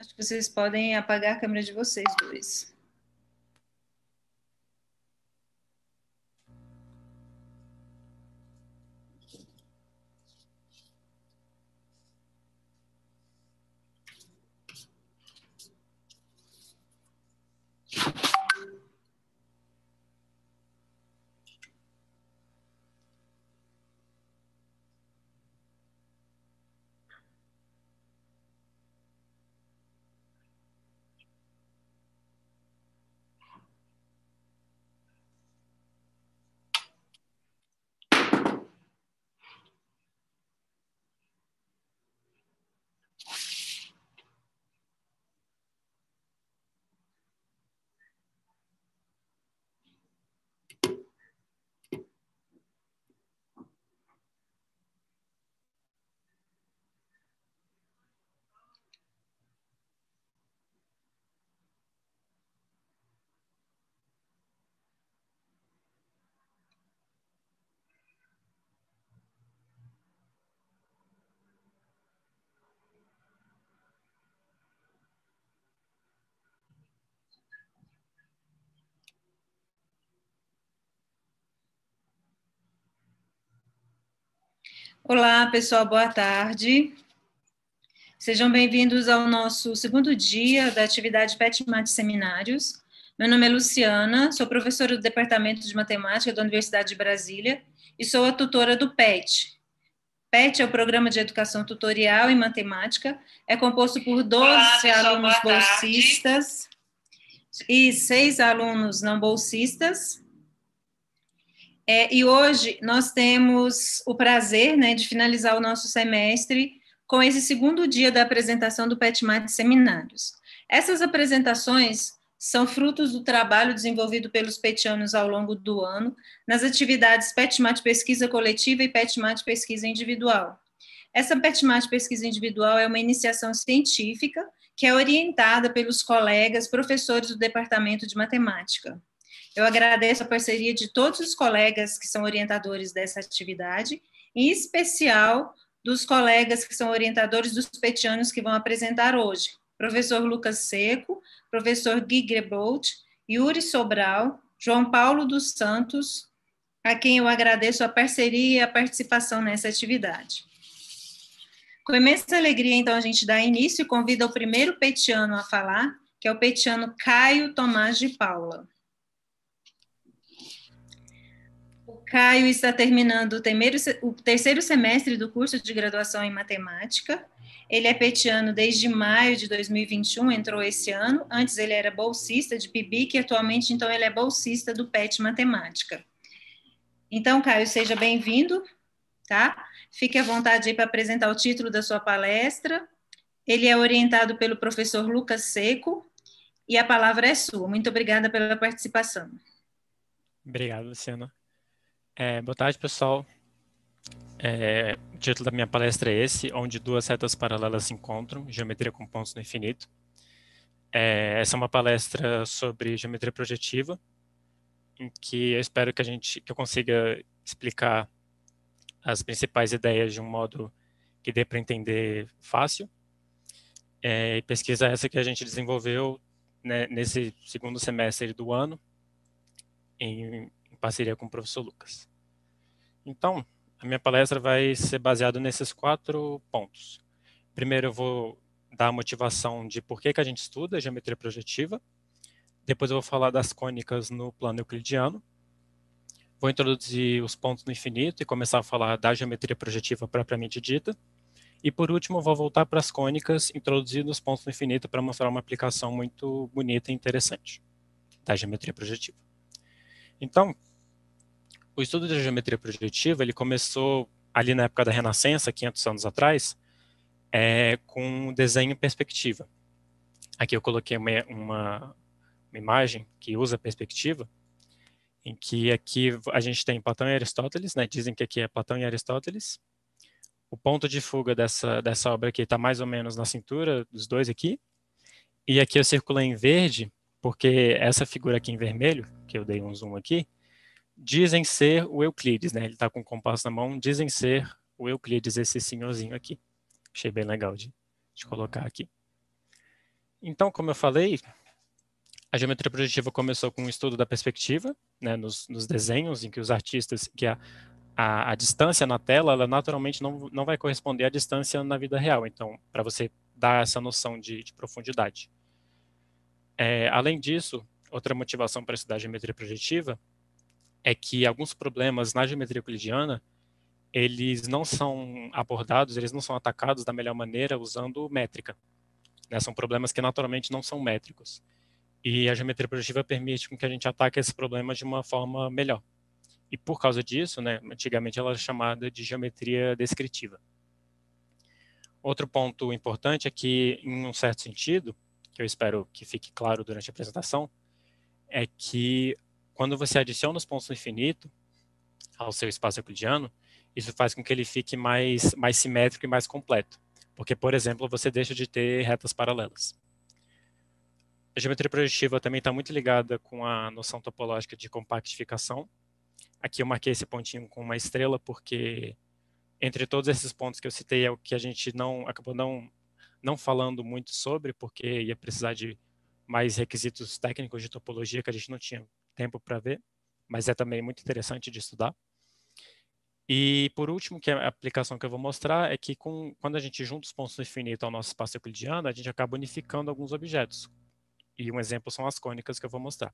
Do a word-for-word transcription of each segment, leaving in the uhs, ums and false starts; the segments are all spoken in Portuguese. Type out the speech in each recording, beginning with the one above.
Acho que vocês podem apagar a câmera de vocês dois. Olá, pessoal, boa tarde. Sejam bem-vindos ao nosso segundo dia da atividade PetMat Seminários. Meu nome é Luciana, sou professora do Departamento de Matemática da Universidade de Brasília e sou a tutora do PET. PET é o Programa de Educação Tutorial em Matemática, é composto por doze alunos bolsistas e seis alunos não bolsistas. É, e hoje nós temos o prazer, né, de finalizar o nosso semestre com esse segundo dia da apresentação do PetMat Seminários. Essas apresentações são frutos do trabalho desenvolvido pelos petianos ao longo do ano nas atividades PetMat Pesquisa Coletiva e PetMat Pesquisa Individual. Essa PetMat Pesquisa Individual é uma iniciação científica que é orientada pelos colegas professores do Departamento de Matemática. Eu agradeço a parceria de todos os colegas que são orientadores dessa atividade, em especial dos colegas que são orientadores dos petianos que vão apresentar hoje. Professor Lucas Seco, professor Gui Grebold, Yuri Sobral, João Paulo dos Santos, a quem eu agradeço a parceria e a participação nessa atividade. Com imensa alegria, então, a gente dá início e convida o primeiro petiano a falar, que é o petiano Caio Tomás de Paula. Caio está terminando o terceiro semestre do curso de graduação em matemática. Ele é petiano desde maio de dois mil e vinte e um, entrou esse ano. Antes ele era bolsista de P I B I C e atualmente, então, ele é bolsista do PET Matemática. Então, Caio, seja bem-vindo, tá? Fique à vontade aí para apresentar o título da sua palestra. Ele é orientado pelo professor Lucas Seco e a palavra é sua. Muito obrigada pela participação. Obrigado, Luciana. É, boa tarde, pessoal. É, o título da minha palestra é esse, onde duas setas paralelas se encontram, geometria com pontos no infinito. É, essa é uma palestra sobre geometria projetiva, em que eu espero que, a gente, que eu consiga explicar as principais ideias de um modo que dê para entender fácil. É, e pesquisa essa que a gente desenvolveu, né, nesse segundo semestre do ano, em, em parceria com o professor Lucas. Então, a minha palestra vai ser baseada nesses quatro pontos. Primeiro, eu vou dar a motivação de por que, que a gente estuda geometria projetiva. Depois, eu vou falar das cônicas no plano euclidiano. Vou introduzir os pontos no infinito e começar a falar da geometria projetiva propriamente dita. E, por último, eu vou voltar para as cônicas, introduzindo os pontos no infinito para mostrar uma aplicação muito bonita e interessante da geometria projetiva. Então, o estudo da geometria projetiva, ele começou ali na época da Renascença, quinhentos anos atrás, é, com desenho em perspectiva. Aqui eu coloquei uma, uma, uma imagem que usa perspectiva, em que aqui a gente tem Platão e Aristóteles, né? Dizem que aqui é Platão e Aristóteles. O ponto de fuga dessa, dessa obra aqui está mais ou menos na cintura dos dois aqui. E aqui eu circulei em verde, porque essa figura aqui em vermelho, que eu dei um zoom aqui, dizem ser o Euclides, né? Ele está com o compasso na mão, dizem ser o Euclides, esse senhorzinho aqui. Achei bem legal de, de colocar aqui. Então, como eu falei, a geometria projetiva começou com o estudo da perspectiva, né, nos, nos desenhos em que os artistas, que a, a, a distância na tela, ela naturalmente não, não vai corresponder à distância na vida real. Então, para você dar essa noção de, de profundidade. É, além disso, outra motivação para estudar geometria projetiva é que alguns problemas na geometria euclidiana, eles não são abordados, eles não são atacados da melhor maneira usando métrica. Né? São problemas que naturalmente não são métricos. E a geometria projetiva permite que a gente ataque esses problemas de uma forma melhor. E por causa disso, né, antigamente ela era chamada de geometria descritiva. Outro ponto importante é que, em um certo sentido, que eu espero que fique claro durante a apresentação, é que quando você adiciona os pontos no infinito ao seu espaço euclidiano, isso faz com que ele fique mais, mais simétrico e mais completo. Porque, por exemplo, você deixa de ter retas paralelas. A geometria projetiva também está muito ligada com a noção topológica de compactificação. Aqui eu marquei esse pontinho com uma estrela porque, entre todos esses pontos que eu citei, é o que a gente não acabou não, não falando muito sobre, porque ia precisar de mais requisitos técnicos de topologia que a gente não tinha tempo para ver, mas é também muito interessante de estudar. E, por último, que é a aplicação que eu vou mostrar, é que com, quando a gente junta os pontos do infinito ao nosso espaço euclidiano, a gente acaba unificando alguns objetos. E um exemplo são as cônicas que eu vou mostrar.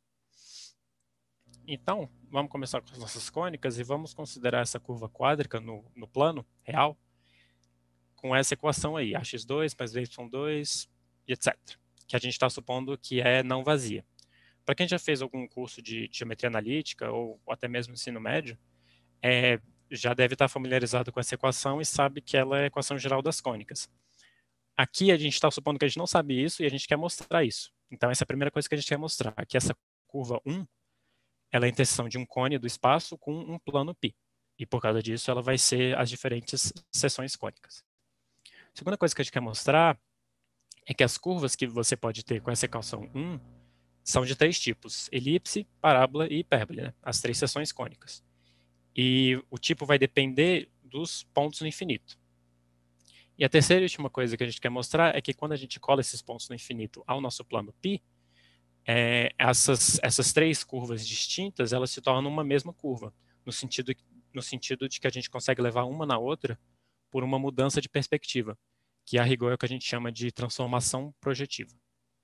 Então, vamos começar com as nossas cônicas e vamos considerar essa curva quádrica no, no plano real com essa equação aí, a x dois mais b y dois, e etcétera, que a gente está supondo que é não vazia. Para quem já fez algum curso de geometria analítica ou, ou até mesmo ensino médio, é, já deve estar familiarizado com essa equação e sabe que ela é a equação geral das cônicas. Aqui a gente está supondo que a gente não sabe isso e a gente quer mostrar isso. Então, essa é a primeira coisa que a gente quer mostrar, que essa curva um, ela é a interseção de um cone do espaço com um plano π. E por causa disso, ela vai ser as diferentes seções cônicas. A segunda coisa que a gente quer mostrar é que as curvas que você pode ter com essa equação um são de três tipos: elipse, parábola e hipérbole, né? As três seções cônicas. E o tipo vai depender dos pontos no infinito. E a terceira e última coisa que a gente quer mostrar é que quando a gente cola esses pontos no infinito ao nosso plano π, é, essas, essas três curvas distintas, elas se tornam uma mesma curva, no sentido, no sentido de que a gente consegue levar uma na outra por uma mudança de perspectiva, que a rigor é o que a gente chama de transformação projetiva.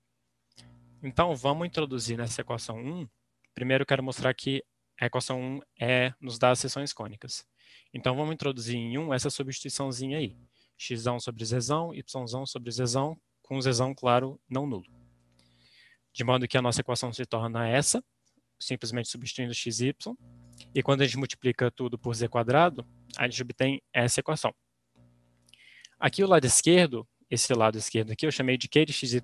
Então, vamos introduzir nessa equação um. Primeiro, eu quero mostrar que a equação um é, nos dá as seções cônicas. Então, vamos introduzir em um essa substituiçãozinha aí. x sobre z, y sobre z, com z, claro, não nulo. De modo que a nossa equação se torna essa, simplesmente substituindo x e y. E quando a gente multiplica tudo por z quadrado, a gente obtém essa equação. Aqui o lado esquerdo, esse lado esquerdo aqui, eu chamei de q de xyz,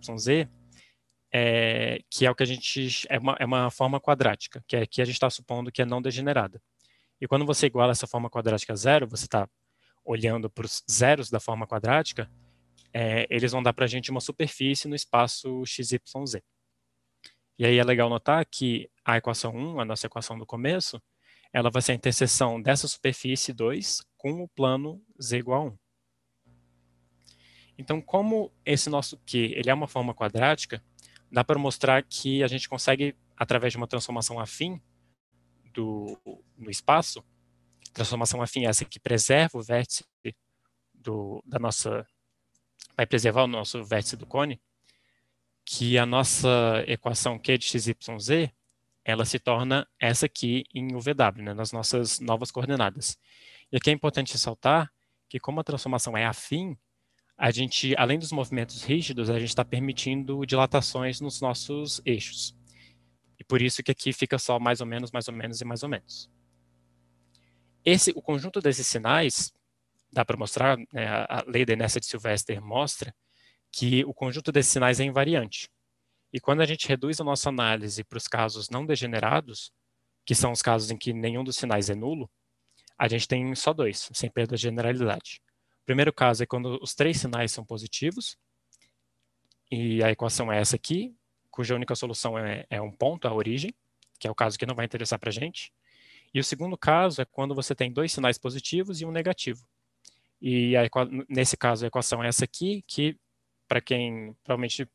é, que é o que a gente é uma, é uma forma quadrática, que é que a gente está supondo que é não degenerada. E quando você iguala essa forma quadrática a zero, você está olhando para os zeros da forma quadrática, é, eles vão dar para a gente uma superfície no espaço x y z. E aí é legal notar que a equação um, a nossa equação do começo, ela vai ser a interseção dessa superfície dois com o plano z igual a um. Então, como esse nosso Q ele é uma forma quadrática, dá para mostrar que a gente consegue, através de uma transformação afim do, no espaço, transformação afim essa que preserva o vértice do, da nossa, vai preservar o nosso vértice do cone, que a nossa equação Q de x, y, z, ela se torna essa aqui em U V W, né, nas nossas novas coordenadas. E aqui é importante ressaltar que como a transformação é afim, a gente, além dos movimentos rígidos, a gente está permitindo dilatações nos nossos eixos. E por isso que aqui fica só mais ou menos, mais ou menos e mais ou menos. Esse, o conjunto desses sinais, dá para mostrar, né, a lei da inércia de Sylvester mostra que o conjunto desses sinais é invariante. E quando a gente reduz a nossa análise para os casos não degenerados, que são os casos em que nenhum dos sinais é nulo, a gente tem só dois, sem perda de generalidade. O primeiro caso é quando os três sinais são positivos, e a equação é essa aqui, cuja única solução é, é um ponto, a origem, que é o caso que não vai interessar para a gente. E o segundo caso é quando você tem dois sinais positivos e um negativo. E a, nesse caso a equação é essa aqui, que para quem, provavelmente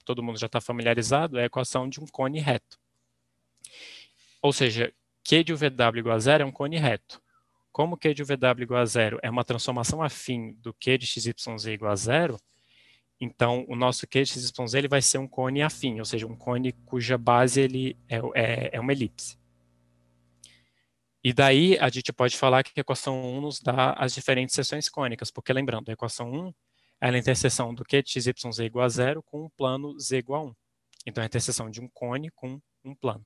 todo mundo já está familiarizado, é a equação de um cone reto. Ou seja, Q de U V W igual a zero é um cone reto. Como Q de U V W igual a zero é uma transformação afim do Q de X Y Z igual a zero, então o nosso Q de X Y Z ele vai ser um cone afim, ou seja, um cone cuja base ele é, é, é uma elipse. E daí a gente pode falar que a equação um nos dá as diferentes seções cônicas, porque lembrando, a equação um é a interseção do Q de X Y Z igual a zero com um plano Z igual a um. Então é a interseção de um cone com um plano.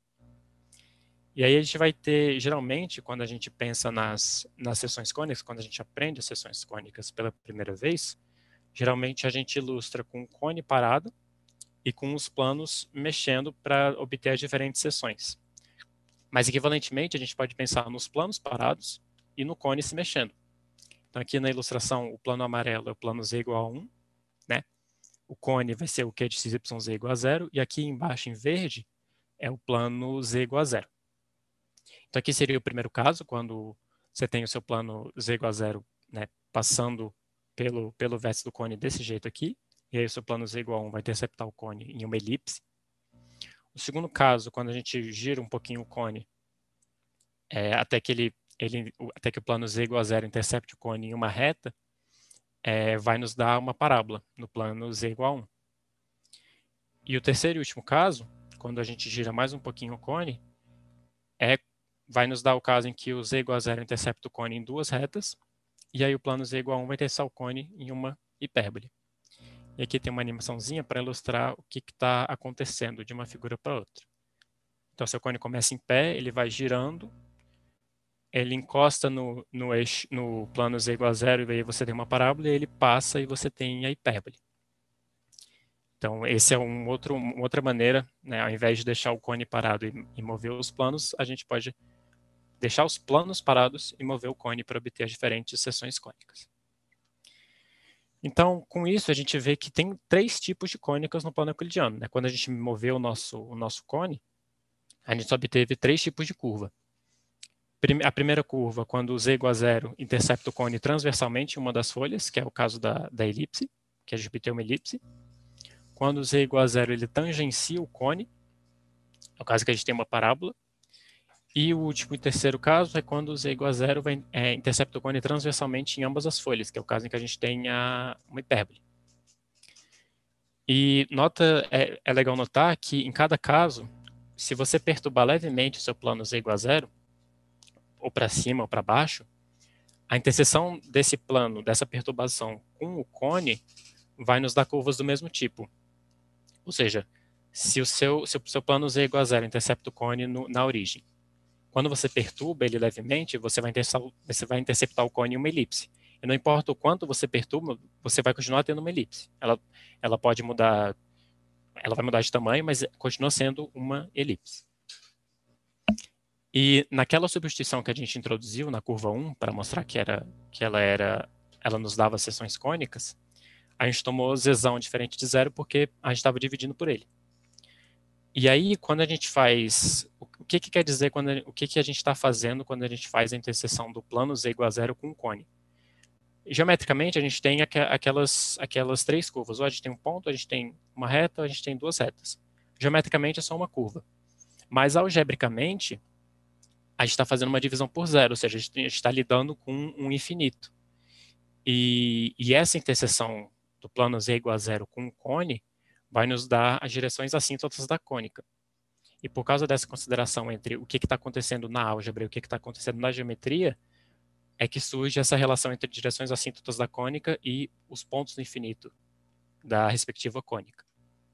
E aí a gente vai ter, geralmente, quando a gente pensa nas, nas seções cônicas, quando a gente aprende as seções cônicas pela primeira vez, geralmente a gente ilustra com um cone parado e com os planos mexendo para obter as diferentes seções. Mas, equivalentemente, a gente pode pensar nos planos parados e no cone se mexendo. Então, aqui na ilustração, o plano amarelo é o plano Z igual a um, né? O cone vai ser o Q de X Y Z igual a zero, e aqui embaixo, em verde, é o plano Z igual a zero. Então, aqui seria o primeiro caso, quando você tem o seu plano Z igual a zero, né, passando pelo, pelo vértice do cone desse jeito aqui, e aí o seu plano Z igual a um vai interceptar o cone em uma elipse. O segundo caso, quando a gente gira um pouquinho o cone, é, até, que ele, ele, até que o plano Z igual a zero intercepte o cone em uma reta, é, vai nos dar uma parábola no plano Z igual a um. E o terceiro e último caso, quando a gente gira mais um pouquinho o cone, é, vai nos dar o caso em que o Z igual a zero intercepta o cone em duas retas, e aí o plano Z igual a um vai interceptar o cone em uma hipérbole. E aqui tem uma animaçãozinha para ilustrar o que está acontecendo de uma figura para outra. Então, seu cone começa em pé, ele vai girando, ele encosta no, no, eixo, no plano Z igual a zero, e aí você tem uma parábola, e ele passa e você tem a hipérbole. Então, esse é um outro, uma outra maneira, né, ao invés de deixar o cone parado e, e mover os planos, a gente pode deixar os planos parados e mover o cone para obter as diferentes seções cônicas. Então, com isso, a gente vê que tem três tipos de cônicas no plano euclidiano, né? Quando a gente moveu o nosso, o nosso cone, a gente obteve três tipos de curva. A primeira curva, quando o Z igual a zero intercepta o cone transversalmente em uma das folhas, que é o caso da, da elipse, que a gente obteve uma elipse. Quando o Z igual a zero, ele tangencia o cone, é o caso que a gente tem uma parábola. E o último e terceiro caso é quando o Z igual a zero vai, é, intercepta o cone transversalmente em ambas as folhas, que é o caso em que a gente tem a, uma hipérbole. E nota, é, é legal notar que em cada caso, se você perturbar levemente o seu plano Z igual a zero, ou para cima ou para baixo, a interseção desse plano, dessa perturbação com o cone, vai nos dar curvas do mesmo tipo. Ou seja, se o seu, se o seu plano Z igual a zero intercepta o cone no, na origem, quando você perturba ele levemente, você vai, você vai interceptar o cone em uma elipse. E não importa o quanto você perturba, você vai continuar tendo uma elipse. Ela, ela pode mudar, ela vai mudar de tamanho, mas continua sendo uma elipse. E naquela substituição que a gente introduziu na curva um, para mostrar que, era, que ela, era, ela nos dava seções cônicas, a gente tomou zezão diferente de zero porque a gente estava dividindo por ele. E aí, quando a gente faz... O que, que quer dizer, quando a, o que, que a gente está fazendo quando a gente faz a interseção do plano Z igual a zero com o cone? Geometricamente, a gente tem aqu aquelas, aquelas três curvas. Ou a gente tem um ponto, a gente tem uma reta, ou a gente tem duas retas. Geometricamente, é só uma curva. Mas, algebricamente, a gente está fazendo uma divisão por zero, ou seja, a gente está lidando com um infinito. E, e essa interseção do plano Z igual a zero com o cone vai nos dar as direções assíntotas da cônica. E por causa dessa consideração entre o que está acontecendo na álgebra e o que está acontecendo na geometria, é que surge essa relação entre direções assíntotas da cônica e os pontos no infinito da respectiva cônica.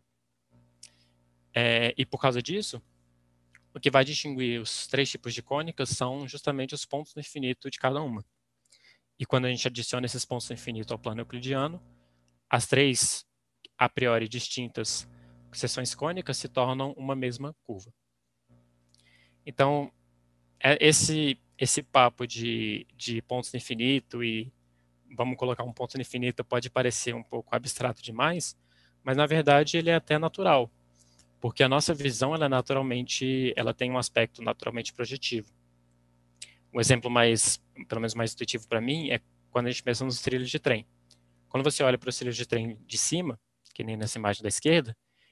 É, e por causa disso, o que vai distinguir os três tipos de cônicas são justamente os pontos no infinito de cada uma. E quando a gente adiciona esses pontos no infinito ao plano euclidiano, as três, a priori distintas, seções cônicas se tornam uma mesma curva. Então, esse, esse papo de, de pontos no infinito e vamos colocar um ponto no infinito pode parecer um pouco abstrato demais, mas na verdade ele é até natural, porque a nossa visão ela é naturalmente, ela tem um aspecto naturalmente projetivo. Um exemplo mais, pelo menos mais intuitivo para mim, é quando a gente pensa nos trilhos de trem. Quando você olha para os trilhos de trem de cima, que nem nessa imagem da esquerda,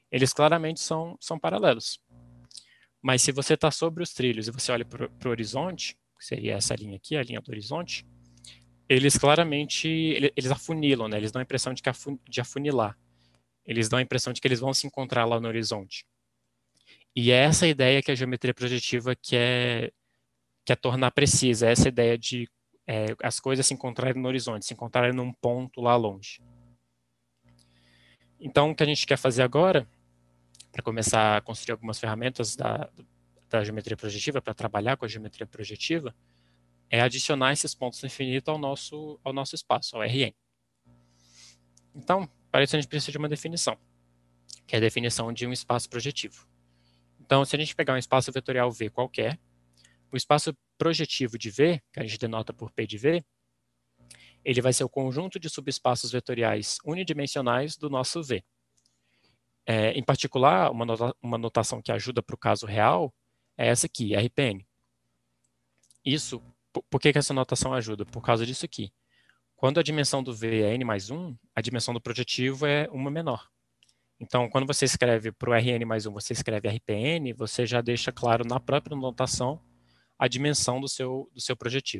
eles claramente são, são paralelos. Mas se você está sobre os trilhos e você olha para o horizonte, que seria essa linha aqui, a linha do horizonte, eles claramente, eles afunilam, né? Eles dão a impressão de, que afun, de afunilar. Eles dão a impressão de que eles vão se encontrar lá no horizonte. E é essa ideia que a geometria projetiva quer, quer tornar precisa, é essa ideia de é, as coisas se encontrarem no horizonte, se encontrarem num ponto lá longe. Então, o que a gente quer fazer agora, para começar a construir algumas ferramentas da, da geometria projetiva, para trabalhar com a geometria projetiva, é adicionar esses pontos no infinito ao nosso, ao nosso espaço, ao R N. Então, para isso a gente precisa de uma definição, que é a definição de um espaço projetivo. Então, se a gente pegar um espaço vetorial V qualquer, o espaço projetivo de V, que a gente denota por P de V, ele vai ser o conjunto de subespaços vetoriais unidimensionais do nosso V. É, em particular, uma, nota, uma notação que ajuda para o caso real é essa aqui, R P N. Isso, por, por que, que essa notação ajuda? Por causa disso aqui. Quando a dimensão do V é n mais um, a dimensão do projetivo é uma menor. Então, quando você escreve para o R N mais um, você escreve R P N, você já deixa claro na própria notação a dimensão do seu, do seu projetivo.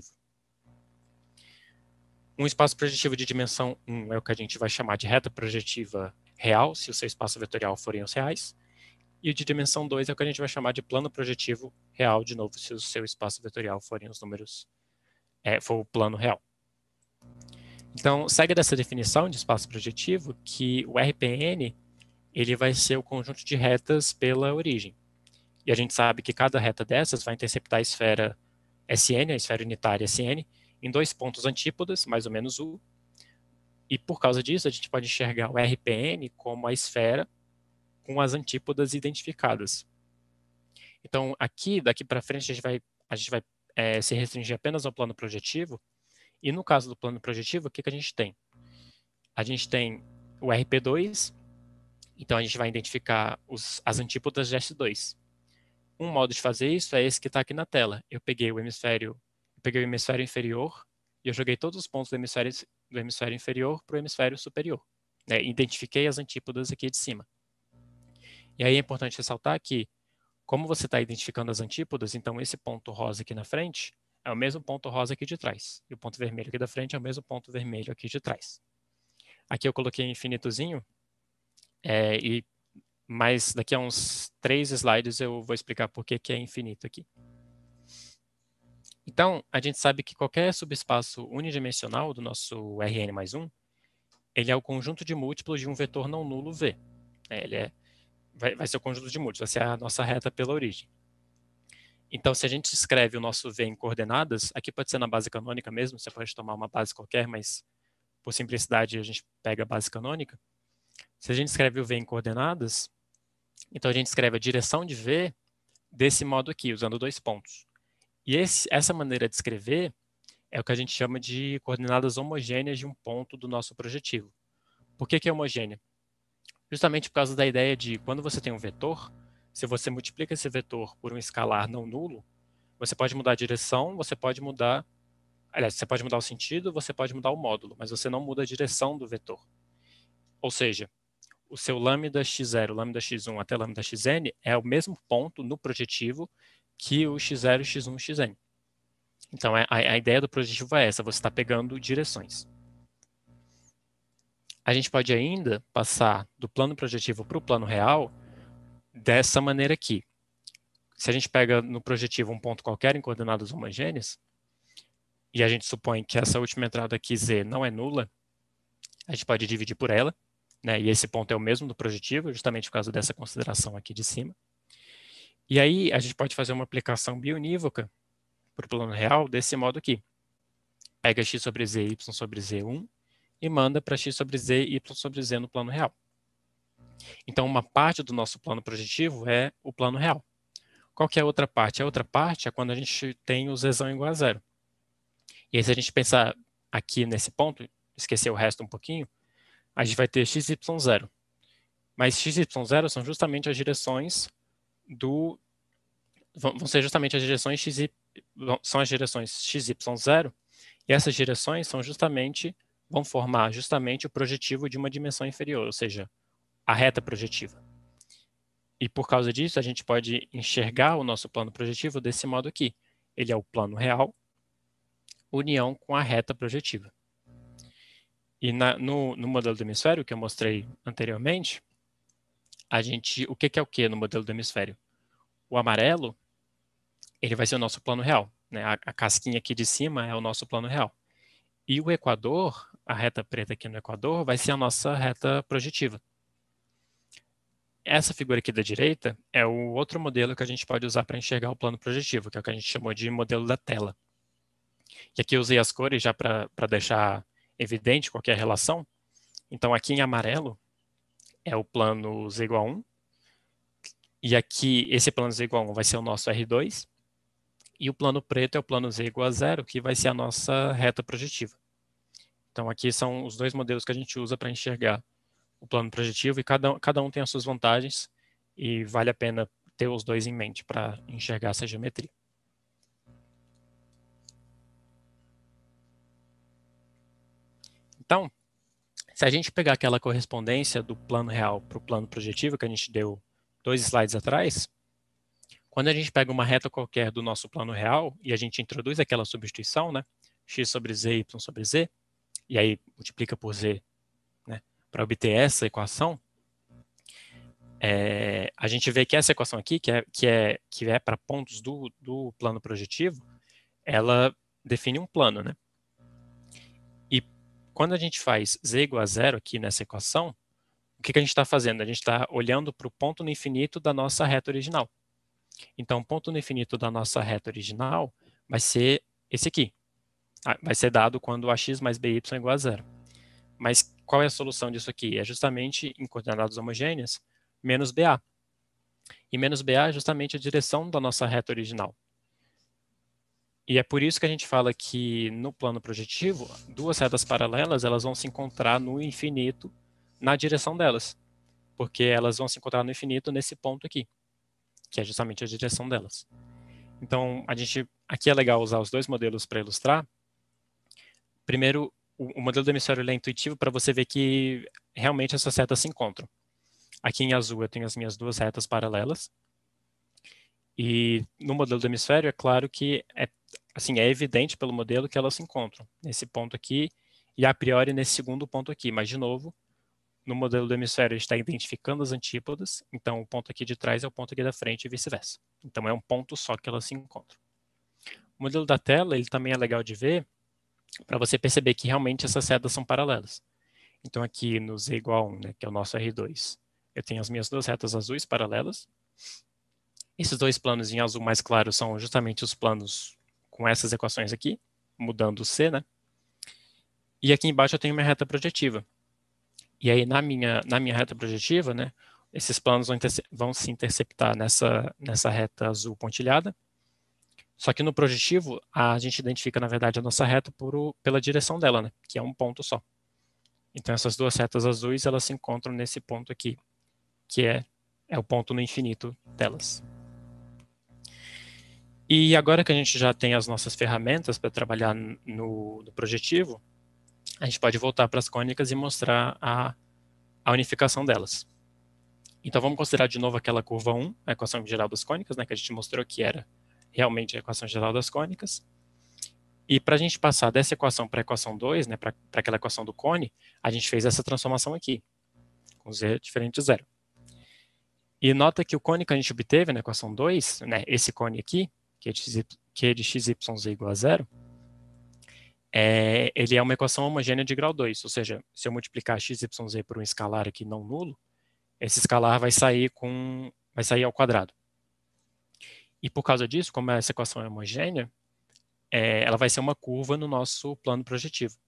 Um espaço projetivo de dimensão um é o que a gente vai chamar de reta projetiva real, se o seu espaço vetorial forem os reais. E o de dimensão dois é o que a gente vai chamar de plano projetivo real, de novo, se o seu espaço vetorial forem os números, é, for o plano real. Então, segue dessa definição de espaço projetivo que o R P N ele vai ser o conjunto de retas pela origem. E a gente sabe que cada reta dessas vai interceptar a esfera S N, a esfera unitária S N, em dois pontos antípodas, mais ou menos U. E por causa disso, a gente pode enxergar o R P N como a esfera com as antípodas identificadas. Então, aqui, daqui para frente, a gente vai, a gente vai é, se restringir apenas ao plano projetivo. E no caso do plano projetivo, o que, que a gente tem? A gente tem o R P dois, então a gente vai identificar os, as antípodas de S dois. Um modo de fazer isso é esse que está aqui na tela. Eu peguei o hemisfério, eu peguei o hemisfério inferior e eu joguei todos os pontos do hemisfério, do hemisfério inferior para o hemisfério superior. Né? Identifiquei as antípodas aqui de cima. E aí é importante ressaltar que, como você está identificando as antípodas, então esse ponto rosa aqui na frente é o mesmo ponto rosa aqui de trás. E o ponto vermelho aqui da frente é o mesmo ponto vermelho aqui de trás. Aqui eu coloquei infinitozinho, é, e mas daqui a uns três slides eu vou explicar por que que é infinito aqui. Então, a gente sabe que qualquer subespaço unidimensional do nosso R N mais um, ele é o conjunto de múltiplos de um vetor não nulo V. Ele é, vai, vai ser o conjunto de múltiplos, vai ser a nossa reta pela origem. Então, se a gente escreve o nosso V em coordenadas, aqui pode ser na base canônica mesmo, você pode tomar uma base qualquer, mas por simplicidade a gente pega a base canônica. Se a gente escreve o V em coordenadas, então a gente escreve a direção de V desse modo aqui, usando dois pontos. E esse, essa maneira de escrever é o que a gente chama de coordenadas homogêneas de um ponto do nosso projetivo. Por que que é homogênea? Justamente por causa da ideia de quando você tem um vetor, se você multiplica esse vetor por um escalar não nulo, você pode mudar a direção, você pode mudar, aliás, você pode mudar o sentido, você pode mudar o módulo, mas você não muda a direção do vetor. Ou seja, o seu lambda x zero, lambda x um até lambda xn é o mesmo ponto no projetivo que o x zero, x um, xn. Então, a, a ideia do projetivo é essa, você está pegando direções. A gente pode ainda passar do plano projetivo para o plano real dessa maneira aqui. Se a gente pega no projetivo um ponto qualquer em coordenadas homogêneas, e a gente supõe que essa última entrada aqui, z, não é nula, a gente pode dividir por ela, né? E esse ponto é o mesmo do projetivo, justamente por causa dessa consideração aqui de cima. E aí a gente pode fazer uma aplicação biunívoca para o plano real desse modo aqui. Pega x sobre z, y sobre z um e manda para x sobre z, y sobre z no plano real. Então, uma parte do nosso plano projetivo é o plano real. Qual que é a outra parte? A outra parte é quando a gente tem o zão igual a zero. E aí, se a gente pensar aqui nesse ponto, esquecer o resto um pouquinho, a gente vai ter x y zero. Mas x y zero são justamente as direções do... vão ser justamente as direções x, são as direções x y zero, e essas direções são justamente, vão formar justamente o projetivo de uma dimensão inferior, ou seja, a reta projetiva. E por causa disso, a gente pode enxergar o nosso plano projetivo desse modo aqui. Ele é o plano real, união com a reta projetiva. E na, no, no modelo do hemisfério, que eu mostrei anteriormente, a gente, o que, que é o que no modelo do hemisfério? O amarelo, ele vai ser o nosso plano real, né? A, a casquinha aqui de cima é o nosso plano real. E o equador, a reta preta aqui no equador, vai ser a nossa reta projetiva. Essa figura aqui da direita é o outro modelo que a gente pode usar para enxergar o plano projetivo, que é o que a gente chamou de modelo da tela. E aqui eu usei as cores já para deixar evidente qualquer relação. Então aqui em amarelo é o plano z igual a um, e aqui esse plano z igual a um vai ser o nosso R dois, e o plano preto é o plano z igual a zero, que vai ser a nossa reta projetiva. Então aqui são os dois modelos que a gente usa para enxergar o plano projetivo, e cada, cada um tem as suas vantagens, e vale a pena ter os dois em mente para enxergar essa geometria. Então, se a gente pegar aquela correspondência do plano real para o plano projetivo que a gente deu dois slides atrás, quando a gente pega uma reta qualquer do nosso plano real e a gente introduz aquela substituição, né, x sobre z, y sobre z, e aí multiplica por z, né, para obter essa equação, é, a gente vê que essa equação aqui, que é, que é, que é para pontos do, do plano projetivo, ela define um plano, né? E quando a gente faz z igual a zero aqui nessa equação, o que, que a gente está fazendo? A gente está olhando para o ponto no infinito da nossa reta original. Então, o ponto no infinito da nossa reta original vai ser esse aqui. Vai ser dado quando ax mais by é igual a zero. Mas qual é a solução disso aqui? É justamente, em coordenadas homogêneas, menos ba. E menos ba é justamente a direção da nossa reta original. E é por isso que a gente fala que no plano projetivo, duas retas paralelas elas vão se encontrar no infinito na direção delas. Porque elas vão se encontrar no infinito nesse ponto aqui, que é justamente a direção delas. Então, a gente, aqui é legal usar os dois modelos para ilustrar. Primeiro, o, o modelo do hemisfério é intuitivo para você ver que realmente essas retas se encontram. Aqui em azul eu tenho as minhas duas retas paralelas. E no modelo do hemisfério, é claro que é, assim, é evidente pelo modelo que elas se encontram nesse ponto aqui e a priori nesse segundo ponto aqui. Mas, de novo, no modelo do hemisfério a gente está identificando as antípodas, então o ponto aqui de trás é o ponto aqui da frente e vice-versa. Então é um ponto só que elas se encontram. O modelo da tela, ele também é legal de ver para você perceber que realmente essas retas são paralelas. Então aqui no z igual a um, né, que é o nosso R dois, eu tenho as minhas duas retas azuis paralelas. Esses dois planos em azul mais claro são justamente os planos com essas equações aqui, mudando o C, né? E aqui embaixo eu tenho minha reta projetiva. E aí na minha, na minha reta projetiva, né, esses planos vão, vão se interceptar nessa, nessa reta azul pontilhada. Só que no projetivo, a gente identifica, na verdade, a nossa reta por o, pela direção dela, né, que é um ponto só. Então essas duas retas azuis, elas se encontram nesse ponto aqui, que é, é o ponto no infinito delas. E agora que a gente já tem as nossas ferramentas para trabalhar no, no projetivo, a gente pode voltar para as cônicas e mostrar a, a unificação delas. Então vamos considerar de novo aquela curva um, a equação geral das cônicas, né, que a gente mostrou que era realmente a equação geral das cônicas. E para a gente passar dessa equação para a equação dois, né, para aquela equação do cone, a gente fez essa transformação aqui, com z diferente de zero. E nota que o cone que a gente obteve na equação dois, né, esse cone aqui, que é de, x, que é de xyz igual a zero, é, ele é uma equação homogênea de grau dois, ou seja, se eu multiplicar xyz por um escalar aqui não nulo, esse escalar vai sair, com, vai sair ao quadrado. E por causa disso, como essa equação é homogênea, é, ela vai ser uma curva no nosso plano projetivo.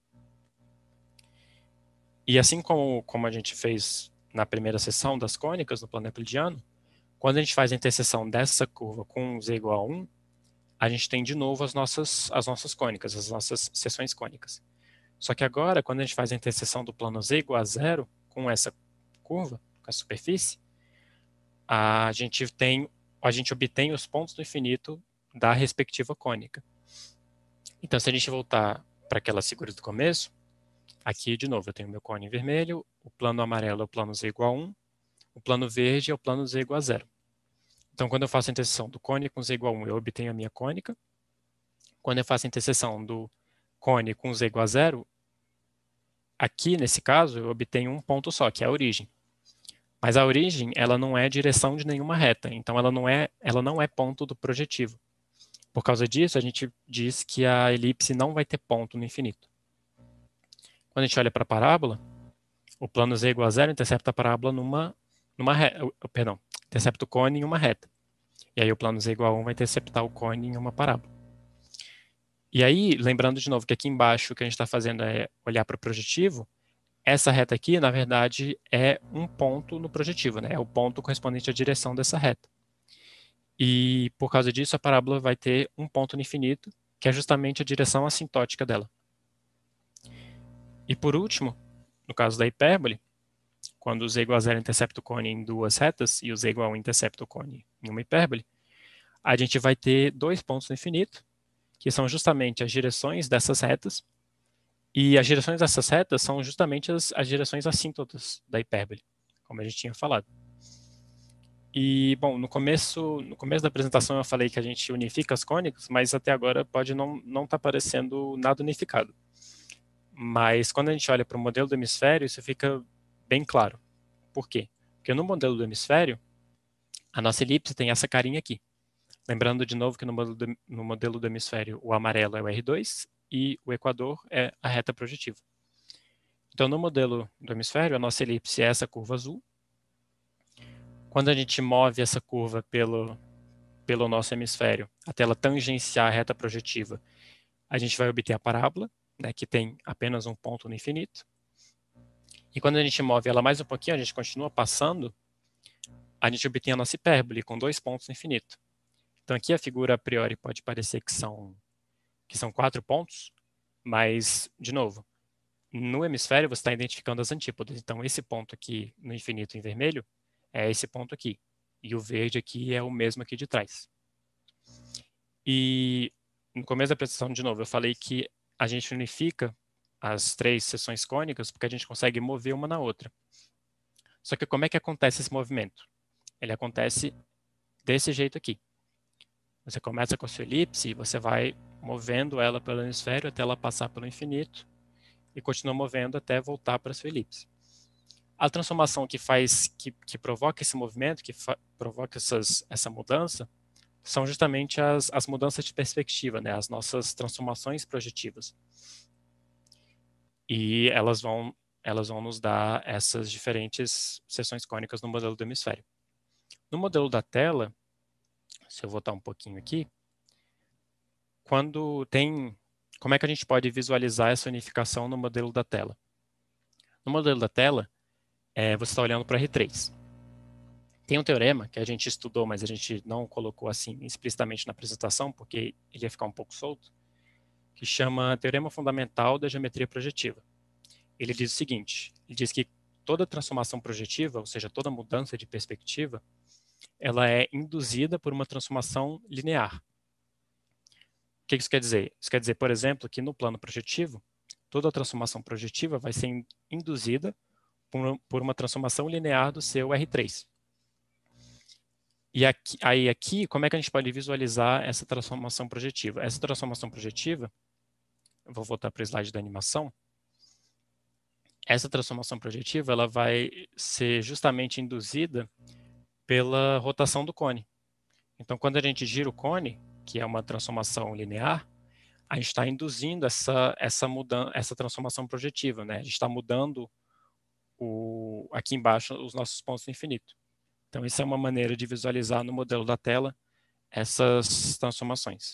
E assim como, como a gente fez na primeira seção das cônicas no plano euclidiano, quando a gente faz a interseção dessa curva com z igual a um, a gente tem de novo as nossas, as nossas cônicas, as nossas seções cônicas. Só que agora, quando a gente faz a interseção do plano z igual a zero com essa curva, com a superfície, a gente, tem, a gente obtém os pontos do infinito da respectiva cônica. Então, se a gente voltar para aquelas figuras do começo, aqui, de novo, eu tenho meu cone vermelho, o plano amarelo é o plano z igual a um, O plano verde é o plano z igual a zero. Então, quando eu faço a interseção do cone com z igual a um, eu obtenho a minha cônica. Quando eu faço a interseção do cone com z igual a zero, aqui, nesse caso, eu obtenho um ponto só, que é a origem. Mas a origem, ela não é direção de nenhuma reta, então ela não é, ela não é ponto do projetivo. Por causa disso, a gente diz que a elipse não vai ter ponto no infinito. Quando a gente olha para a parábola, o plano z igual a zero intercepta a parábola numa, numa reta, perdão, intercepta o cone em uma reta. E aí o plano z igual a um vai interceptar o cone em uma parábola. E aí, lembrando de novo que aqui embaixo o que a gente está fazendo é olhar para o projetivo, essa reta aqui, na verdade, é um ponto no projetivo, né? É o ponto correspondente à direção dessa reta. E, por causa disso, a parábola vai ter um ponto no infinito, que é justamente a direção assintótica dela. E, por último, no caso da hipérbole, quando o z igual a zero intercepta o cone em duas retas e o z igual a um intercepta o cone em uma hipérbole, a gente vai ter dois pontos no infinito, que são justamente as direções dessas retas, e as direções dessas retas são justamente as, as direções assíntotas da hipérbole, como a gente tinha falado. E, bom, no começo, no começo da apresentação eu falei que a gente unifica as cônicas, mas até agora pode não não estar parecendo nada unificado. Mas quando a gente olha para o modelo do hemisfério, isso fica bem claro. Por quê? Porque no modelo do hemisfério, a nossa elipse tem essa carinha aqui. Lembrando de novo que no modelo do, no modelo do hemisfério o amarelo é o R dois e o equador é a reta projetiva. Então, no modelo do hemisfério, a nossa elipse é essa curva azul. Quando a gente move essa curva pelo, pelo nosso hemisfério até ela tangenciar a reta projetiva, a gente vai obter a parábola, né, que tem apenas um ponto no infinito. E quando a gente move ela mais um pouquinho, a gente continua passando, a gente obtém a nossa hipérbole com dois pontos no infinito. Então aqui a figura a priori pode parecer que são, que são quatro pontos, mas, de novo, no hemisfério você está identificando as antípodas. Então esse ponto aqui no infinito em vermelho é esse ponto aqui. E o verde aqui é o mesmo aqui de trás. E no começo da apresentação, de novo, eu falei que a gente unifica as três seções cônicas porque a gente consegue mover uma na outra. Só que como é que acontece esse movimento? Ele acontece desse jeito aqui. Você começa com a sua elipse e você vai movendo ela pelo hemisfério até ela passar pelo infinito e continua movendo até voltar para a sua elipse. A transformação que faz, que, que provoca esse movimento, que provoca essas, essa mudança, são justamente as, as mudanças de perspectiva, né? As nossas transformações projetivas. E elas vão, elas vão nos dar essas diferentes seções cônicas no modelo do hemisfério. No modelo da tela, se eu voltar um pouquinho aqui, quando tem, como é que a gente pode visualizar essa unificação no modelo da tela? No modelo da tela, é, você está olhando para R três. Tem um teorema que a gente estudou, mas a gente não colocou assim explicitamente na apresentação, porque ele ia ficar um pouco solto, que chama Teorema Fundamental da Geometria Projetiva. Ele diz o seguinte, ele diz que toda transformação projetiva, ou seja, toda mudança de perspectiva, ela é induzida por uma transformação linear. O que isso quer dizer? Isso quer dizer, por exemplo, que no plano projetivo, toda transformação projetiva vai ser induzida por uma transformação linear do seu R três. E aqui, aí aqui, como é que a gente pode visualizar essa transformação projetiva? Essa transformação projetiva, eu vou voltar para o slide da animação, essa transformação projetiva ela vai ser justamente induzida pela rotação do cone. Então, quando a gente gira o cone, que é uma transformação linear, a gente está induzindo essa, essa, mudança, essa transformação projetiva, né? A gente está mudando o, aqui embaixo os nossos pontos no infinito. Então, isso é uma maneira de visualizar no modelo da tela essas transformações.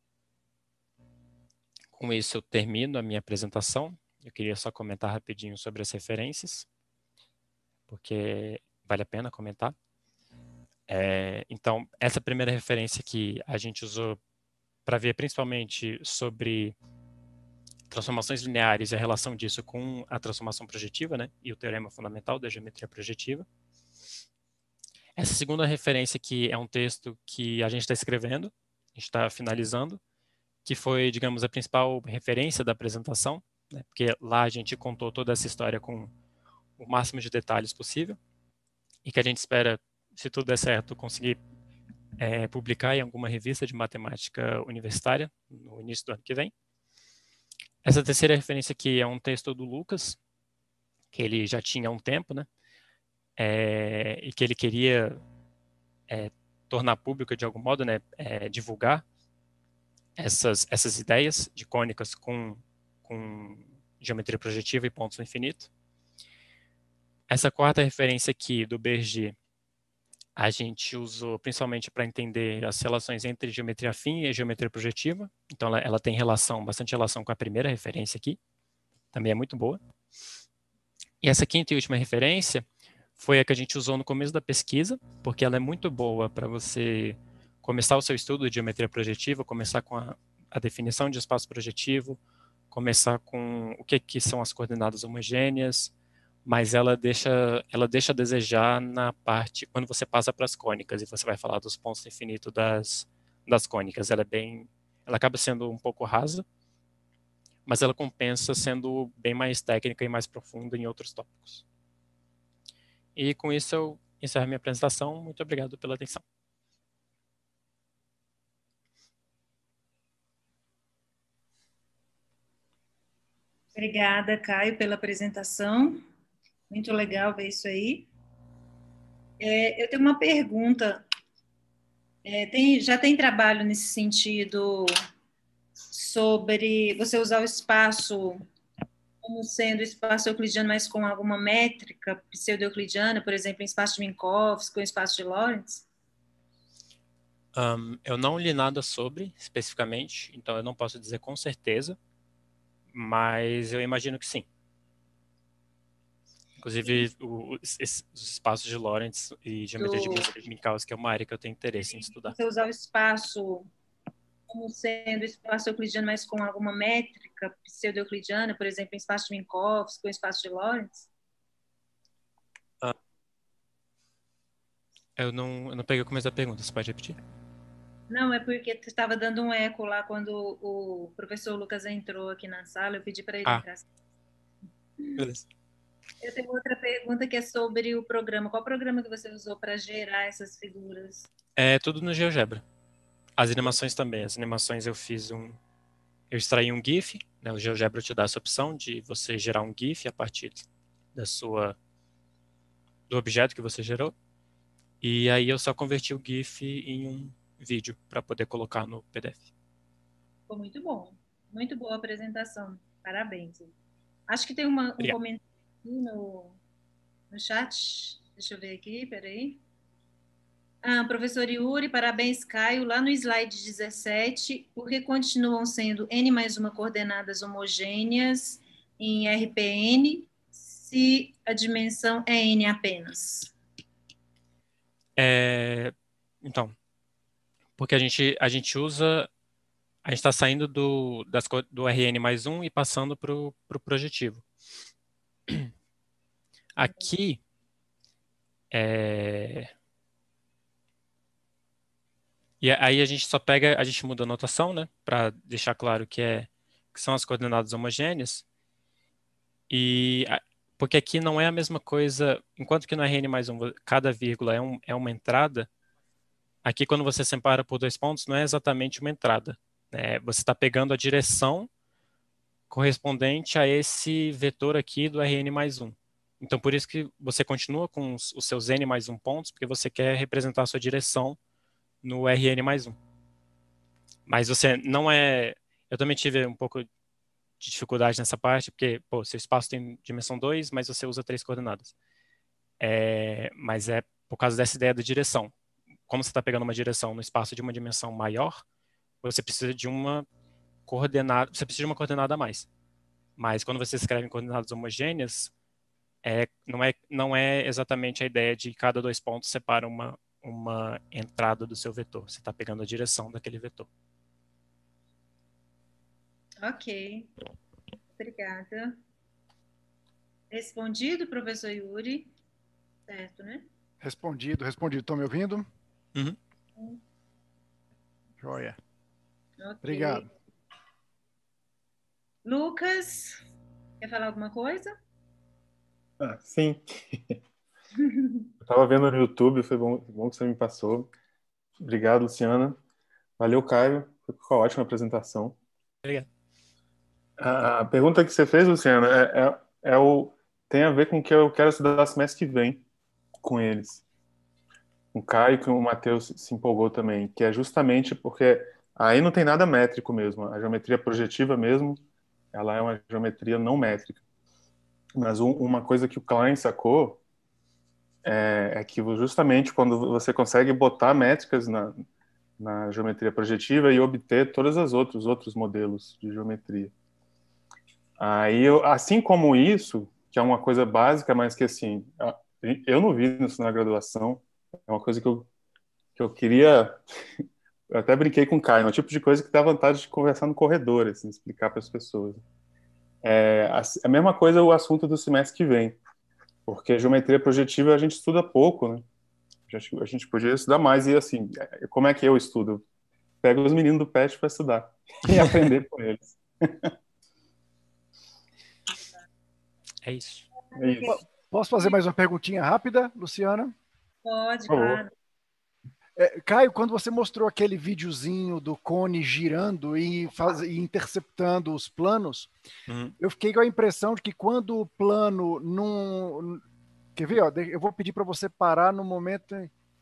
Com isso, eu termino a minha apresentação. Eu queria só comentar rapidinho sobre as referências, porque vale a pena comentar. É, então, essa primeira referência que a gente usou para ver principalmente sobre transformações lineares e a relação disso com a transformação projetiva, né, e o teorema fundamental da geometria projetiva. Essa segunda referência aqui é um texto que a gente está escrevendo, a gente está finalizando, que foi, digamos, a principal referência da apresentação, né, porque lá a gente contou toda essa história com o máximo de detalhes possível. e que a gente espera, se tudo der certo, conseguir é, publicar em alguma revista de matemática universitária no início do ano que vem. Essa terceira referência aqui é um texto do Lucas, que ele já tinha há um tempo, né? É, e que ele queria é, tornar público de algum modo, né? É, divulgar essas, essas ideias de cônicas com, com geometria projetiva e pontos no infinito. Essa quarta referência aqui do Berger, a gente usou principalmente para entender as relações entre geometria afim e geometria projetiva. Então, ela, ela tem relação, bastante relação com a primeira referência aqui. Também é muito boa. E essa quinta e última referência foi a que a gente usou no começo da pesquisa, porque ela é muito boa para você começar o seu estudo de geometria projetiva, começar com a, a definição de espaço projetivo, começar com o que, que são as coordenadas homogêneas, mas ela deixa, ela deixa a desejar na parte, quando você passa para as cônicas e você vai falar dos pontos do infinito das, das cônicas, ela é bem, ela acaba sendo um pouco rasa, mas ela compensa sendo bem mais técnica e mais profunda em outros tópicos. E com isso eu encerro minha apresentação. Muito obrigado pela atenção. Obrigada, Caio, pela apresentação. Muito legal ver isso aí. É, eu tenho uma pergunta. É, tem, já tem trabalho nesse sentido sobre você usar o espaço como sendo espaço euclidiano, mas com alguma métrica pseudo-euclidiana, por exemplo, em espaço de Minkowski, com espaço de Lorentz? Um, eu não li nada sobre, especificamente, então eu não posso dizer com certeza, mas eu imagino que sim. Inclusive, o, os, os espaços de Lorentz e geometria de Minkowski é uma área que eu tenho interesse em estudar. Você usar o espaço como sendo espaço euclidiano, mas com alguma métrica pseudo-euclidiana, por exemplo, em espaço de Minkowski, com espaço de Lorentz? Ah, eu, não, eu não peguei o começo da pergunta, você pode repetir? Não, é porque estava dando um eco lá quando o professor Lucas entrou aqui na sala, eu pedi para ele Ah, entrar. beleza. Eu tenho outra pergunta que é sobre o programa. Qual programa que você usou para gerar essas figuras? É tudo no GeoGebra. As animações também. As animações eu fiz um... Eu extraí um GIF, né? O GeoGebra te dá essa opção de você gerar um GIF a partir da sua... do objeto que você gerou. E aí eu só converti o GIF em um vídeo para poder colocar no P D F. Ficou muito bom. Muito boa a apresentação. Parabéns. Acho que tem uma, um Obrigado. comentário aqui no, no chat. Deixa eu ver aqui, peraí. Ah, professor Yuri, parabéns, Caio. Lá no slide dezessete, por que continuam sendo N mais uma coordenadas homogêneas em R P N se a dimensão é N apenas? É, então, porque a gente, a gente usa, a gente está saindo do, das, do R N mais um e passando para o pro projetivo. Aqui, é, e aí a gente só pega, a gente muda a notação, né, para deixar claro que, é, que são as coordenadas homogêneas, e porque aqui não é a mesma coisa, enquanto que no R N mais um cada vírgula é, um, é uma entrada, aqui quando você separa por dois pontos não é exatamente uma entrada, né? Você está pegando a direção correspondente a esse vetor aqui do R N mais um. Então por isso que você continua com os, os seus N mais um pontos, porque você quer representar a sua direção no R N mais um. Mas você não é... Eu também tive um pouco de dificuldade nessa parte, porque, pô, seu espaço tem dimensão dois, mas você usa três coordenadas. É, mas é por causa dessa ideia da direção. Como você está pegando uma direção no espaço de uma dimensão maior, você precisa de uma coordenada, você precisa de uma coordenada a mais. Mas quando você escreve em coordenadas homogêneas, é, não, é, não é exatamente a ideia de cada dois pontos separa uma, uma entrada do seu vetor. Você está pegando a direção daquele vetor. Ok, obrigada. Respondido, professor Yuri? Certo, né? Respondido, respondido. Estão me ouvindo? Uhum. Hum. Joia. Ok. Obrigado. Lucas, quer falar alguma coisa? Ah, sim. Eu tava vendo no YouTube, foi bom, bom que você me passou. Obrigado, Luciana. Valeu, Caio. Foi uma ótima apresentação. Obrigado. A, a pergunta que você fez, Luciana, é, é, é o, tem a ver com o que eu quero estudar semestre que vem com eles. Com o Caio, que o Matheus se empolgou também, que é justamente porque aí não tem nada métrico mesmo. A geometria projetiva mesmo, ela é uma geometria não métrica. Mas um, uma coisa que o Klein sacou é, é que justamente quando você consegue botar métricas na, na geometria projetiva e obter todas as outros outros modelos de geometria. Aí, eu, assim como isso, que é uma coisa básica, mas que assim, eu não vi isso na graduação, é uma coisa que eu, que eu queria, eu até brinquei com o Caio, é um tipo de coisa que dá vontade de conversar no corredor, assim, explicar para as pessoas. É a mesma coisa o assunto do semestre que vem, porque geometria projetiva a gente estuda pouco, né? A gente podia estudar mais, e assim, como é que eu estudo? Eu pego os meninos do PET para estudar e aprender com eles. É isso. É isso. Posso fazer mais uma perguntinha rápida, Luciana? Pode, Por favor. claro. É, Caio, quando você mostrou aquele videozinho do cone girando e, faz, e interceptando os planos, Uhum. eu fiquei com a impressão de que quando o plano não... Quer ver? Ó, eu vou pedir para você parar no momento...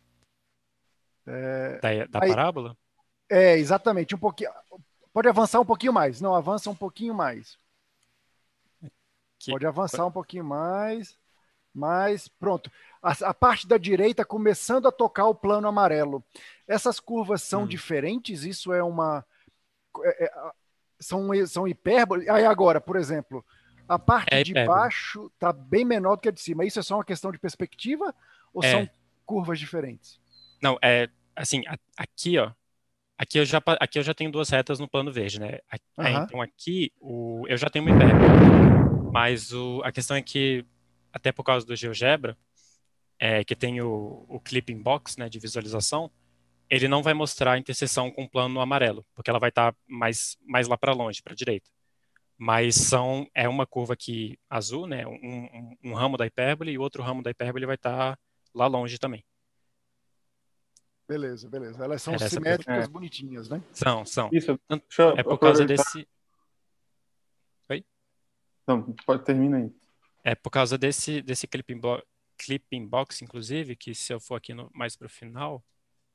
É, Da, da aí, parábola? É, exatamente. Um pouquinho... Pode avançar um pouquinho mais. Não, avança um pouquinho mais. Que... Pode avançar um pouquinho mais. Mais, pronto. A, a parte da direita começando a tocar o plano amarelo. Essas curvas são hum. diferentes? Isso é uma... É, é, são, são hipérboles? Aí agora, por exemplo, a parte é de baixo está bem menor do que a de cima. Isso é só uma questão de perspectiva ou é. são curvas diferentes? Não, é assim, aqui, ó. Aqui eu, já, aqui eu já tenho duas retas no plano verde, né? Aqui, Uhum. é, então aqui o, eu já tenho uma hipérbole, mas o, a questão é que, até por causa do GeoGebra, é, que tem o, o clipping box, né, de visualização, ele não vai mostrar a interseção com o plano amarelo, porque ela vai estar mais, mais lá para longe, para a direita. Mas são, é uma curva aqui azul, né, um, um, um ramo da hipérbole, e o outro ramo da hipérbole vai estar lá longe também. Beleza, beleza. Elas são Era essa simétricas, é. bonitinhas, né? São, são. Isso, deixa eu é por causa aproveitar. desse... Oi? Não, pode terminar aí. É por causa desse, desse clipping, bo clipping box, inclusive, que se eu for aqui no, mais para o final...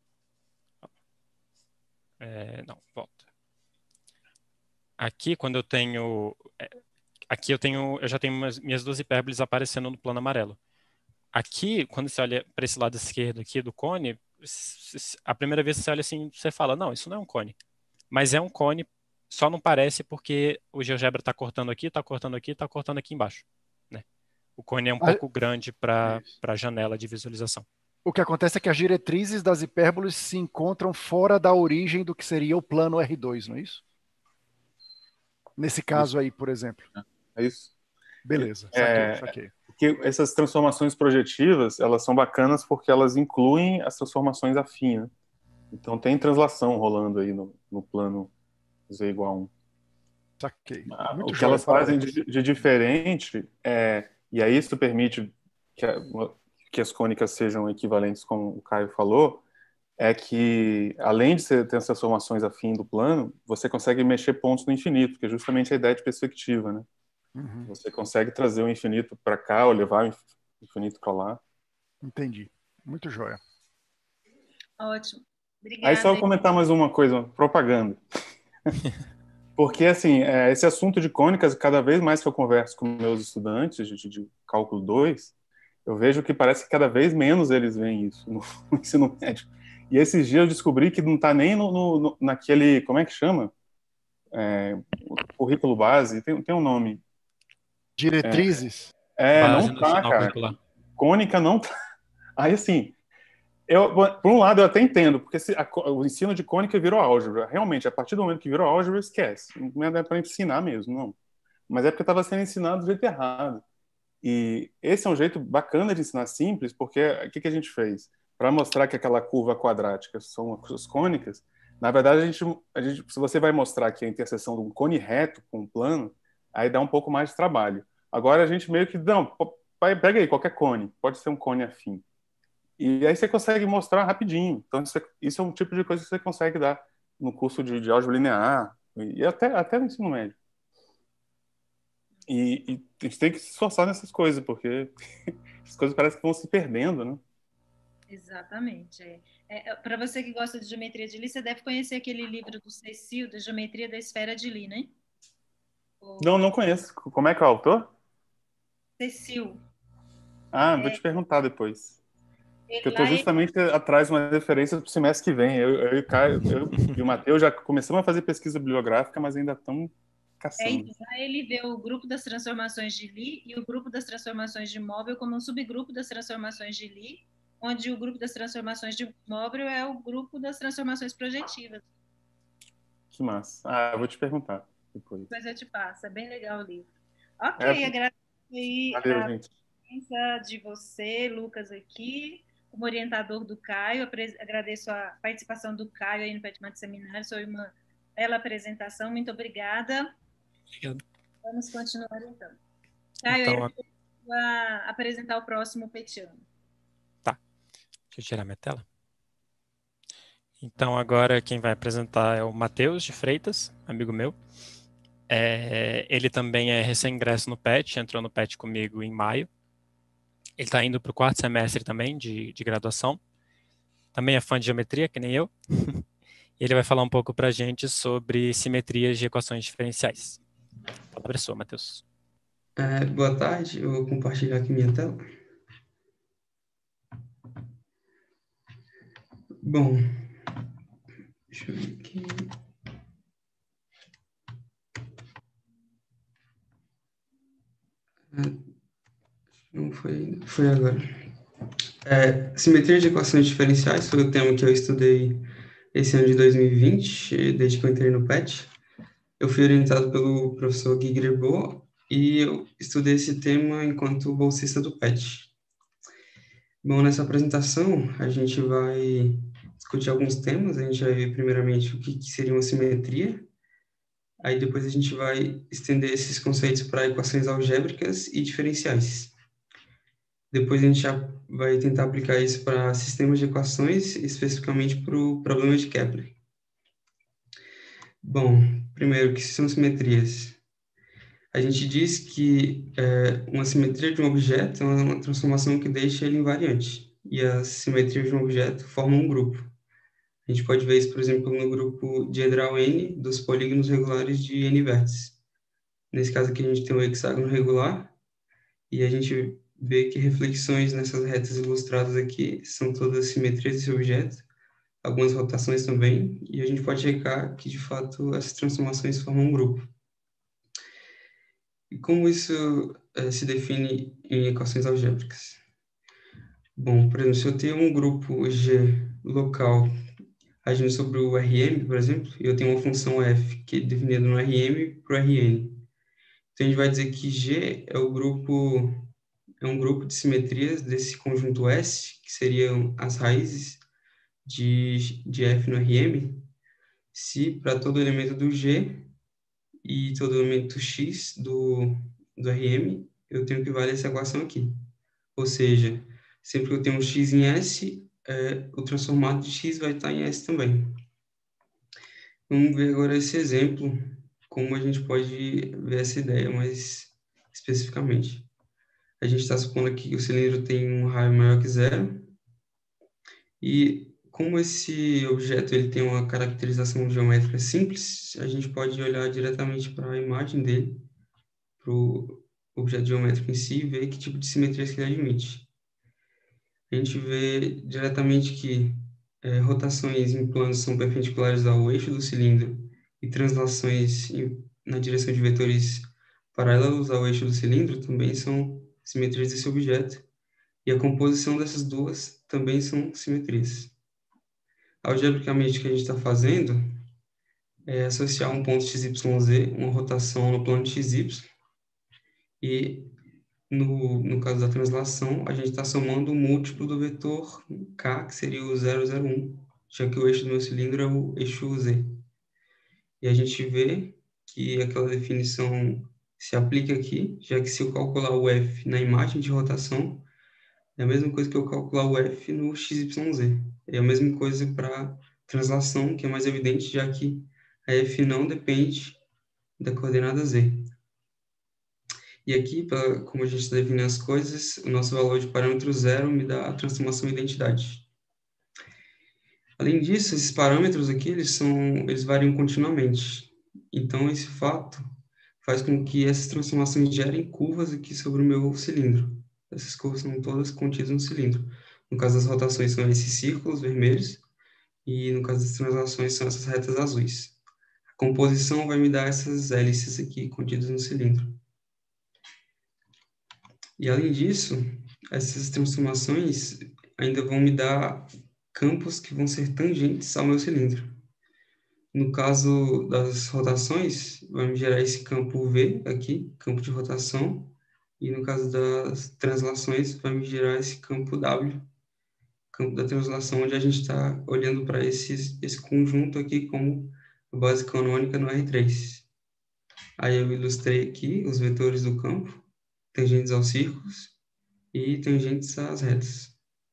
É, não, volta. Aqui, quando eu tenho... Aqui eu tenho, eu já tenho umas, minhas duas hipérboles aparecendo no plano amarelo. Aqui, quando você olha para esse lado esquerdo aqui do cone, a primeira vez que você olha assim, você fala, não, isso não é um cone. Mas é um cone, só não parece porque o GeoGebra está cortando aqui, está cortando aqui, está cortando aqui embaixo. Né? O cone é um Ah, pouco grande para a janela de visualização. O que acontece é que as diretrizes das hipérboles se encontram fora da origem do que seria o plano R dois, não é isso? Nesse caso Isso. aí, por exemplo. É isso. Beleza, É, saquei, saquei. Porque essas transformações projetivas, elas são bacanas porque elas incluem as transformações afins, né? Então tem translação rolando aí no, no plano Z igual a um. Saquei. Ah, Muito o que joia, elas fazem parabéns. de, de diferente, é, e aí isso permite que, a, que as cônicas sejam equivalentes, como o Caio falou, é que, além de você ter as transformações afins do plano, você consegue mexer pontos no infinito, que é justamente a ideia de perspectiva, né? Uhum. Você consegue trazer o infinito para cá, ou levar o infinito para lá. Entendi. Muito joia. Ótimo. Obrigada. Aí só eu comentar mais uma coisa, propaganda. Porque, assim, é, esse assunto de cônicas, cada vez mais que eu converso com meus estudantes de, de cálculo dois, eu vejo que parece que cada vez menos eles veem isso no, no ensino médio. E esses dias eu descobri que não está nem no, no, naquele, como é que chama? É, currículo base, tem, tem um nome. Diretrizes? É, é Base não tá, nacional cara. curricular. Cônica não tá. Aí, assim, eu, por um lado eu até entendo, porque se a, o ensino de cônica virou álgebra. Realmente, a partir do momento que virou álgebra, esquece. Não é para ensinar mesmo, não. Mas é porque estava sendo ensinado do jeito errado. E esse é um jeito bacana de ensinar simples, porque o que, que a gente fez? Para mostrar que aquela curva quadrática são as cônicas, na verdade, a gente, a gente, se você vai mostrar que a interseção de um cone reto com um plano, aí dá um pouco mais de trabalho. Agora a gente meio que, não, pega aí qualquer cone, pode ser um cone afim. E aí você consegue mostrar rapidinho. Então, isso é, isso é um tipo de coisa que você consegue dar no curso de, de álgebra linear e até, até no ensino médio. E, e a gente tem que se esforçar nessas coisas, porque as coisas parecem que vão se perdendo, né? Exatamente. É. É, para você que gosta de geometria de Lie, você deve conhecer aquele livro do Cecil, da Geometria da Esfera de Lie, né? Não, O não conheço. Como é que é o autor? Cecil. Ah, vou te perguntar depois. Porque Ele, eu tô lá ele, justamente atrás de uma referência para o semestre que vem. Eu, eu, e o Caio, eu e o Matheus já começamos a fazer pesquisa bibliográfica, mas ainda estamos é, caçando. então, lá ele vê o grupo das transformações de Lie e o grupo das transformações de móvel como um subgrupo das transformações de Lie, onde o grupo das transformações de móvel é o grupo das transformações projetivas. Que massa. Ah, eu vou te perguntar depois. Depois eu te passo, é bem legal o livro. Ok, É, agradeço aí valeu, a gente. presença de você, Lucas, aqui, como orientador do Caio. Agradeço a participação do Caio aí no Petmate Seminário, foi uma bela apresentação, muito obrigada. Obrigado. Vamos continuar então. Caio, Então, eu vou apresentar o próximo petiano. tá. Deixa eu tirar minha tela. Então, agora quem vai apresentar é o Matheus de Freitas, amigo meu. É, ele também é recém-ingresso no P E T, entrou no P E T comigo em maio. Ele está indo para o quarto semestre também de, de graduação. Também é fã de geometria, que nem eu. E ele vai falar um pouco para a gente sobre simetrias de equações diferenciais. A palavra é sua, Matheus. É, boa tarde, eu vou compartilhar aqui minha tela. Bom, deixa eu ver aqui. Não foi, foi agora. É, simetria de equações diferenciais foi o tema que eu estudei esse ano de dois mil e vinte, desde que eu entrei no P E T. Eu fui orientado pelo professor Guy Grebo e eu estudei esse tema enquanto bolsista do P E T. Bom, nessa apresentação a gente vai discutir alguns temas. A gente vai ver primeiramente o que, que seria uma simetria. Aí depois a gente vai estender esses conceitos para equações algébricas e diferenciais. Depois a gente já vai tentar aplicar isso para sistemas de equações, especificamente para o problema de Kepler. Bom, primeiro, o que são simetrias? A gente diz que é, uma simetria de um objeto é uma transformação que deixa ele invariante, e as simetrias de um objeto formam um grupo. A gente pode ver isso, por exemplo, no grupo diedral N dos polígonos regulares de N vértices. Nesse caso aqui a gente tem um hexágono regular, e a gente vê que reflexões nessas retas ilustradas aqui são todas simetrias desse objeto, algumas rotações também, e a gente pode checar que, de fato, essas transformações formam um grupo. E como isso eh, se define em equações algébricas? Bom, por exemplo, se eu tenho um grupo G local agindo sobre o R M, por exemplo, e eu tenho uma função f que é definida no R M para o R N. Então, a gente vai dizer que G é o grupo, é um grupo de simetrias desse conjunto S, que seriam as raízes de, de f no R M, se para todo elemento do G e todo elemento x do, do R M, eu tenho que valer essa equação aqui. Ou seja, sempre que eu tenho um x em S, é, o transformado de x vai estar em S também. Vamos ver agora esse exemplo, como a gente pode ver essa ideia mais especificamente. A gente está supondo aqui que o cilindro tem um raio maior que zero, e como esse objeto ele tem uma caracterização geométrica simples, a gente pode olhar diretamente para a imagem dele, para o objeto geométrico em si, e ver que tipo de simetrias que ele admite. A gente vê diretamente que é, rotações em planos são perpendiculares ao eixo do cilindro e translações em, na direção de vetores paralelos ao eixo do cilindro também são simetrias desse objeto, e a composição dessas duas também são simetrias. Algebricamente, o que a gente está fazendo é associar um ponto x y z, uma rotação no plano de x y, e no, no caso da translação, a gente está somando o múltiplo do vetor k, que seria o zero, zero, um, já que o eixo do meu cilindro é o eixo z. E a gente vê que aquela definição se aplica aqui, já que se eu calcular o f na imagem de rotação, É a mesma coisa que eu calcular o f no x y z. É a mesma coisa para translação, que é mais evidente, já que a f não depende da coordenada z. E aqui, pra, como a gente define as coisas, o nosso valor de parâmetro zero me dá a transformação identidade. Além disso, esses parâmetros aqui, eles, são, eles variam continuamente. Então, esse fato faz com que essas transformações gerem curvas aqui sobre o meu cilindro. Essas curvas são todas contidas no cilindro. No caso das rotações, são esses círculos vermelhos, e no caso das translações, são essas retas azuis. A composição vai me dar essas hélices aqui contidas no cilindro. E, além disso, essas transformações ainda vão me dar campos que vão ser tangentes ao meu cilindro. No caso das rotações, vai me gerar esse campo V aqui, campo de rotação, e no caso das translações, vai me gerar esse campo W, campo da translação, onde a gente está olhando para esse conjunto aqui como base canônica no R três. Aí eu ilustrei aqui os vetores do campo, tangentes aos círculos e tangentes às retas.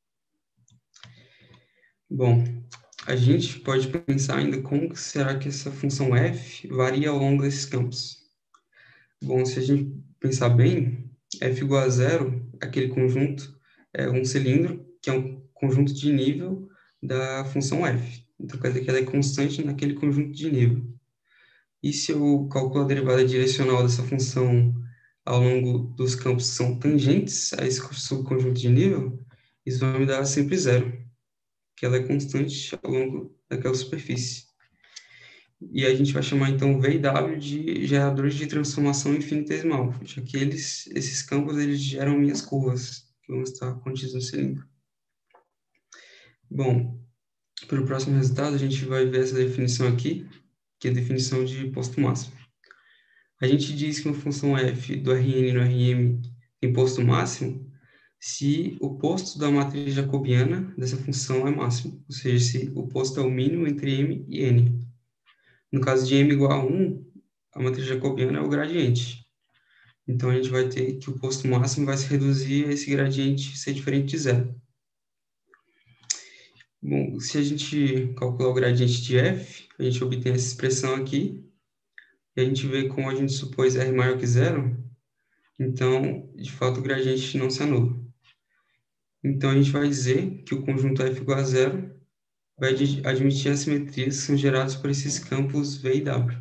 Bom, a gente pode pensar ainda como será que essa função f varia ao longo desses campos. Bom, se a gente pensar bem, f igual a zero, aquele conjunto, é um cilindro, que é um conjunto de nível da função f. Então, quer dizer que ela é constante naquele conjunto de nível. E se eu calculo a derivada direcional dessa função ao longo dos campos que são tangentes a esse subconjunto de nível, isso vai me dar sempre zero, que ela é constante ao longo daquela superfície. E a gente vai chamar, então, V e W de geradores de transformação infinitesimal, já que eles, esses campos eles geram minhas curvas, que vão estar contidas no cilindro. Bom, para o próximo resultado, a gente vai ver essa definição aqui, que é a definição de posto máximo. A gente diz que uma função f do Rn no Rm tem posto máximo se o posto da matriz jacobiana dessa função é máximo, ou seja, se o posto é o mínimo entre m e n. No caso de m igual a um, a matriz jacobiana é o gradiente. Então, a gente vai ter que o posto máximo vai se reduzir a esse gradiente ser diferente de zero. Bom, se a gente calcular o gradiente de f, a gente obtém essa expressão aqui, e a gente vê como a gente supôs r maior que zero, então, de fato, o gradiente não se anula. Então, a gente vai dizer que o conjunto f igual a zero vai admitir assimetrias que são geradas por esses campos V e W.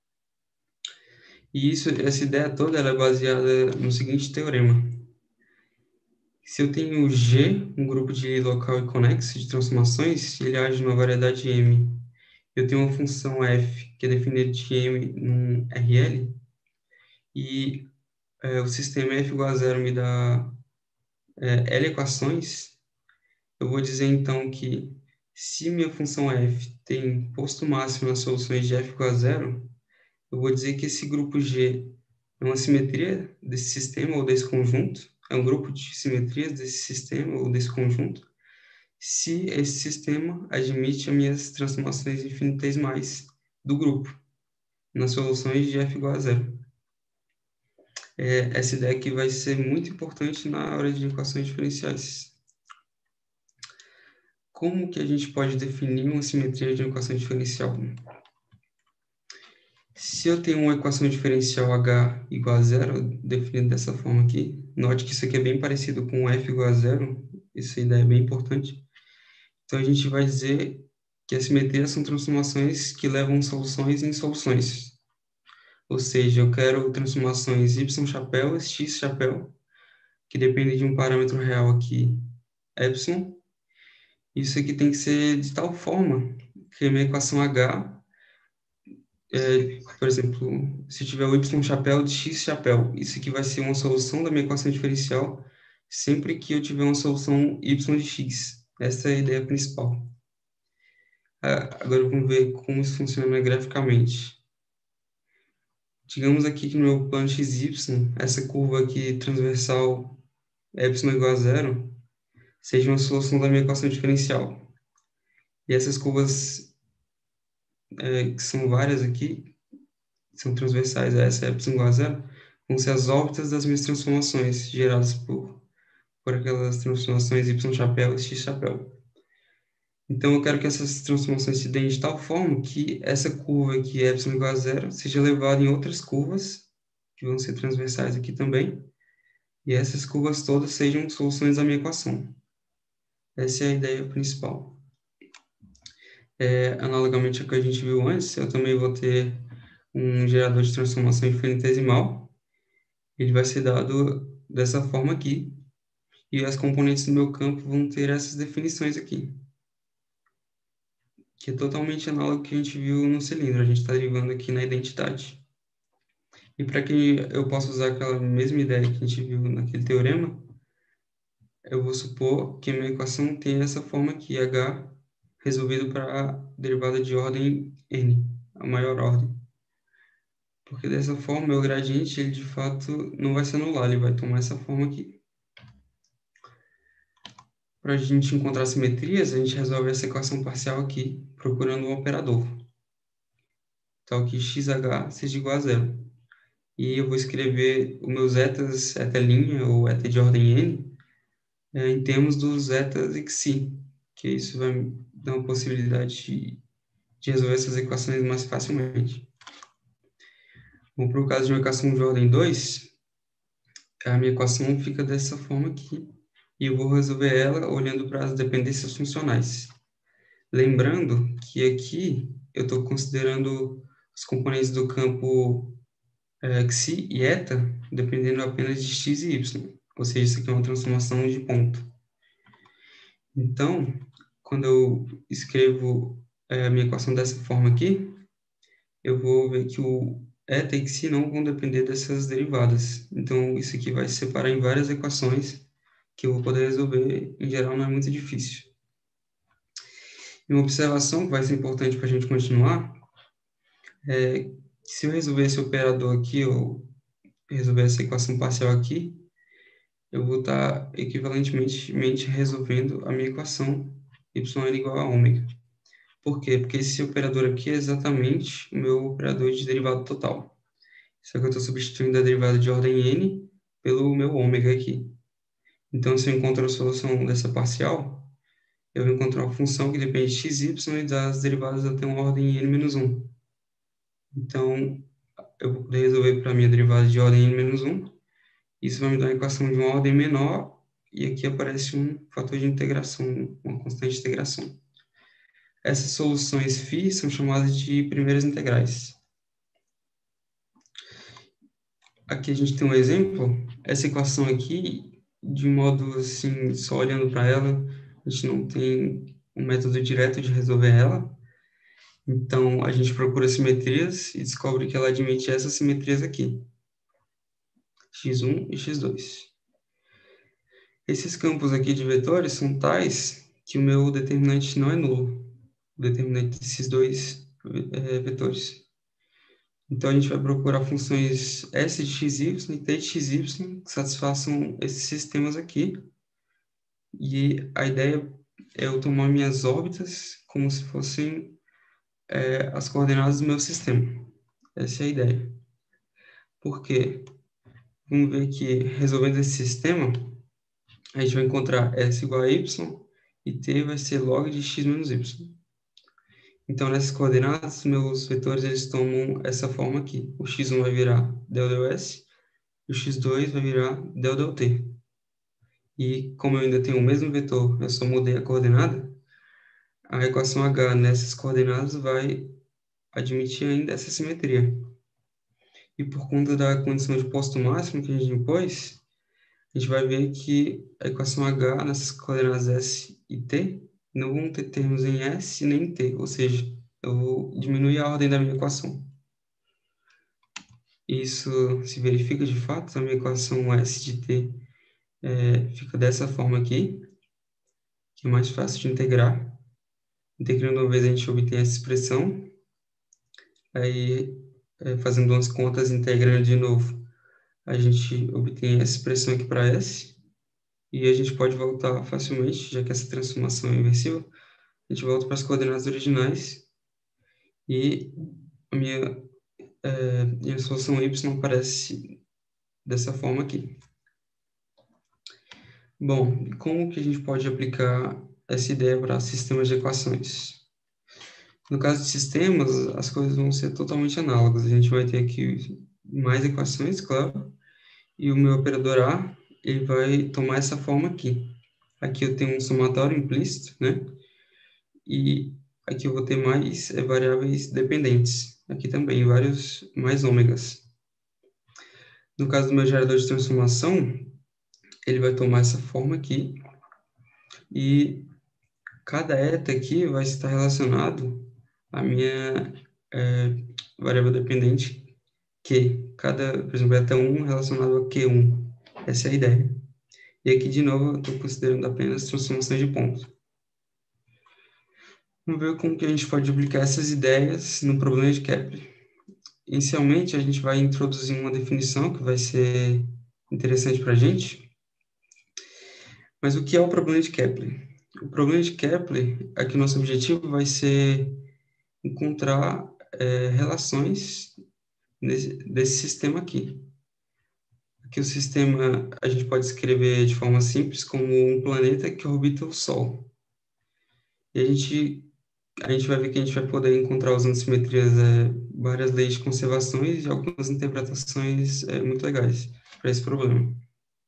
E isso, essa ideia toda ela é baseada no seguinte teorema. Se eu tenho G, um grupo de local e conexo de transformações, ele age numa variedade M. Eu tenho uma função f, que é definida de M num R L, e é, o sistema f igual a zero me dá é, L equações. Eu vou dizer, então, que se minha função f tem posto máximo nas soluções de f igual a zero, eu vou dizer que esse grupo G é uma simetria desse sistema ou desse conjunto, é um grupo de simetrias desse sistema ou desse conjunto, se esse sistema admite as minhas transformações infinitesimais do grupo, nas soluções de f igual a zero. É, essa ideia aqui vai ser muito importante na hora de equações diferenciais. Como que a gente pode definir uma simetria de uma equação diferencial? Se eu tenho uma equação diferencial h igual a zero, definida dessa forma aqui, note que isso aqui é bem parecido com f igual a zero, essa ideia é bem importante. Então, a gente vai dizer que as simetrias são transformações que levam soluções em soluções. Ou seja, eu quero transformações y chapéu e x chapéu, que dependem de um parâmetro real aqui, epsilon. Isso aqui tem que ser de tal forma que a minha equação h, é, por exemplo, se tiver o y chapéu de x chapéu, isso aqui vai ser uma solução da minha equação diferencial sempre que eu tiver uma solução y de x. Essa é a ideia principal. Agora vamos ver como isso funciona graficamente. Digamos aqui que no meu plano x y, essa curva aqui transversal epsilon igual a zero, seja uma solução da minha equação diferencial. E essas curvas, é, que são várias aqui, que são transversais a essa epsilon igual a zero, vão ser as órbitas das minhas transformações geradas por, por aquelas transformações y chapéu e x chapéu. Então, eu quero que essas transformações se deem de tal forma que essa curva aqui, epsilon igual a zero, seja levada em outras curvas, que vão ser transversais aqui também, e essas curvas todas sejam soluções da minha equação. Essa é a ideia principal. É, analogamente ao que a gente viu antes, eu também vou ter um gerador de transformação infinitesimal. Ele vai ser dado dessa forma aqui, e as componentes do meu campo vão ter essas definições aqui, que é totalmente análogo ao que a gente viu no cilindro. A gente está derivando aqui na identidade. E para que eu possa usar aquela mesma ideia que a gente viu naquele teorema, eu vou supor que a minha equação tem essa forma aqui, h resolvido para a derivada de ordem n, a maior ordem. Porque dessa forma, meu gradiente, ele de fato não vai se anular, ele vai tomar essa forma aqui. Para a gente encontrar simetrias, a gente resolve essa equação parcial aqui, procurando um operador. Tal que xh seja igual a zero. E eu vou escrever os meus etas, eta', ou eta de ordem n, é, em termos dos etas xi, que isso vai me dar uma possibilidade de, de resolver essas equações mais facilmente. Bom, para o caso de uma equação de ordem dois, a minha equação fica dessa forma aqui, e eu vou resolver ela olhando para as dependências funcionais. Lembrando que aqui eu estou considerando os componentes do campo é, xi e eta dependendo apenas de x e y, ou seja, isso aqui é uma transformação de ponto. Então, quando eu escrevo é, a minha equação dessa forma aqui, eu vou ver que o eta e xi não vão depender dessas derivadas. Então, isso aqui vai se separar em várias equações que eu vou poder resolver. Em geral, não é muito difícil. E uma observação que vai ser importante para a gente continuar é que se eu resolver esse operador aqui, ou resolver essa equação parcial aqui, eu vou estar equivalentemente resolvendo a minha equação yn igual a ômega. Por quê? Porque esse operador aqui é exatamente o meu operador de derivada total. Só que eu estou substituindo a derivada de ordem n pelo meu ômega aqui. Então, se eu encontro a solução dessa parcial, eu vou encontrar uma função que depende de x, y e das derivadas até uma ordem n menos um. Então, eu vou poder resolver para a minha derivada de ordem n menos um. Isso vai me dar uma equação de uma ordem menor, e aqui aparece um fator de integração, uma constante de integração. Essas soluções φ são chamadas de primeiras integrais. Aqui a gente tem um exemplo. Essa equação aqui, de modo assim, só olhando para ela, a gente não tem um método direto de resolver ela. Então, a gente procura simetrias e descobre que ela admite essas simetrias aqui, x um e x dois. Esses campos aqui de vetores são tais que o meu determinante não é nulo, o determinante desses dois é, vetores. Então, a gente vai procurar funções s de xy e t de xy que satisfaçam esses sistemas aqui. E a ideia é eu tomar minhas órbitas como se fossem é, as coordenadas do meu sistema. Essa é a ideia. Por quê? Vamos ver que, resolvendo esse sistema, a gente vai encontrar s igual a y e t vai ser log de x menos y. Então, nessas coordenadas, meus vetores eles tomam essa forma aqui. O x um vai virar del del s e o x dois vai virar del del t. E como eu ainda tenho o mesmo vetor, eu só mudei a coordenada, a equação h nessas coordenadas vai admitir ainda essa simetria. E por conta da condição de posto máximo que a gente impôs, a gente vai ver que a equação h nessas coordenadas s e t não vão ter termos em s nem em t, ou seja, eu vou diminuir a ordem da minha equação. Isso se verifica de fato, a minha equação s de t é, fica dessa forma aqui, que é mais fácil de integrar. Integrando uma vez a gente obtém essa expressão, aí é, fazendo umas contas, integrando de novo, a gente obtém essa expressão aqui para s, e a gente pode voltar facilmente, já que essa transformação é inversível, a gente volta para as coordenadas originais, e a minha, é, minha solução y aparece dessa forma aqui. Bom, como que a gente pode aplicar essa ideia para sistemas de equações? No caso de sistemas, as coisas vão ser totalmente análogas. A gente vai ter aqui mais equações, claro, e o meu operador A, ele vai tomar essa forma aqui. Aqui eu tenho um somatório implícito, né? E aqui eu vou ter mais é, variáveis dependentes. Aqui também, vários mais ômegas. No caso do meu gerador de transformação, ele vai tomar essa forma aqui. E cada eta aqui vai estar relacionado à minha é, variável dependente Q. Cada, por exemplo, eta um relacionado a Q um. Essa é a ideia. E aqui, de novo, eu estou considerando apenas transformações de ponto. Vamos ver como que a gente pode aplicar essas ideias no problema de Kepler. Inicialmente, a gente vai introduzir uma definição que vai ser interessante para a gente. Mas o que é o problema de Kepler? O problema de Kepler, aqui nosso objetivo vai ser encontrar é, relações nesse, desse sistema aqui. Aqui o sistema a gente pode escrever de forma simples como um planeta que orbita o Sol. E a gente, a gente vai ver que a gente vai poder encontrar usando simetrias é, várias leis de conservações e algumas interpretações é, muito legais para esse problema.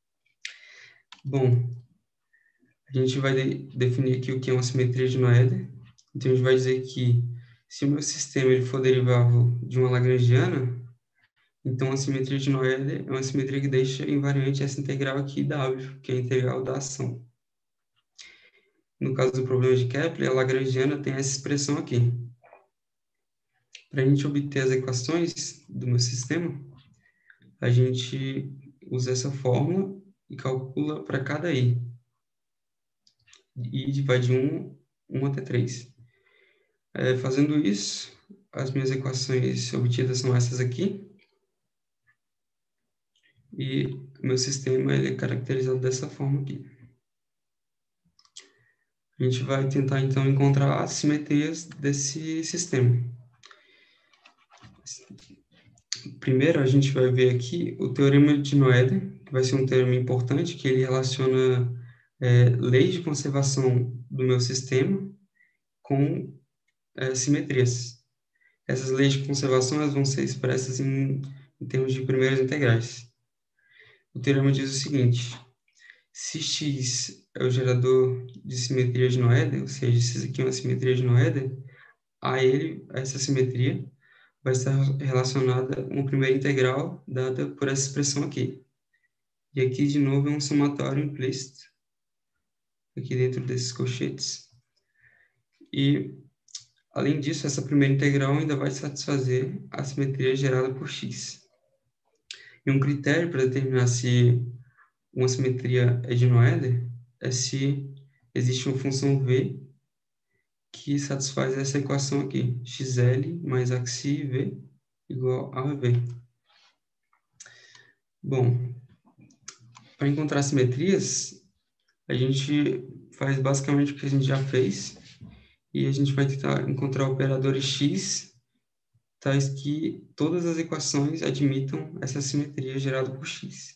Bom, a gente vai de, definir aqui o que é uma simetria de Noether. Então, a gente vai dizer que se o meu sistema ele for derivável de uma lagrangiana, então a simetria de Noether é uma simetria que deixa invariante essa integral aqui W, que é a integral da ação. No caso do problema de Kepler, a lagrangiana tem essa expressão aqui. Para a gente obter as equações do meu sistema, a gente usa essa fórmula e calcula para cada i. E vai de um, um até três. É, fazendo isso, as minhas equações obtidas são essas aqui. E o meu sistema ele é caracterizado dessa forma aqui. A gente vai tentar, então, encontrar as simetrias desse sistema. Primeiro, a gente vai ver aqui o teorema de Noether, que vai ser um teorema importante, que ele relaciona é, leis de conservação do meu sistema com é, simetrias. Essas leis de conservação elas vão ser expressas em, em termos de primeiras integrais. O teorema diz o seguinte: se x é o gerador de simetria de Noether, ou seja, se isso aqui é uma simetria de Noether, a ele, a essa simetria, vai estar relacionada a uma primeira integral dada por essa expressão aqui. E aqui, de novo, é um somatório implícito, aqui dentro desses colchetes. E, além disso, essa primeira integral ainda vai satisfazer a simetria gerada por x. E um critério para determinar se uma simetria é de Noether é se existe uma função v que satisfaz essa equação aqui, xl mais axi v igual a v. Bom, para encontrar simetrias, a gente faz basicamente o que a gente já fez e a gente vai tentar encontrar operadores x tais que todas as equações admitam essa simetria gerada por x.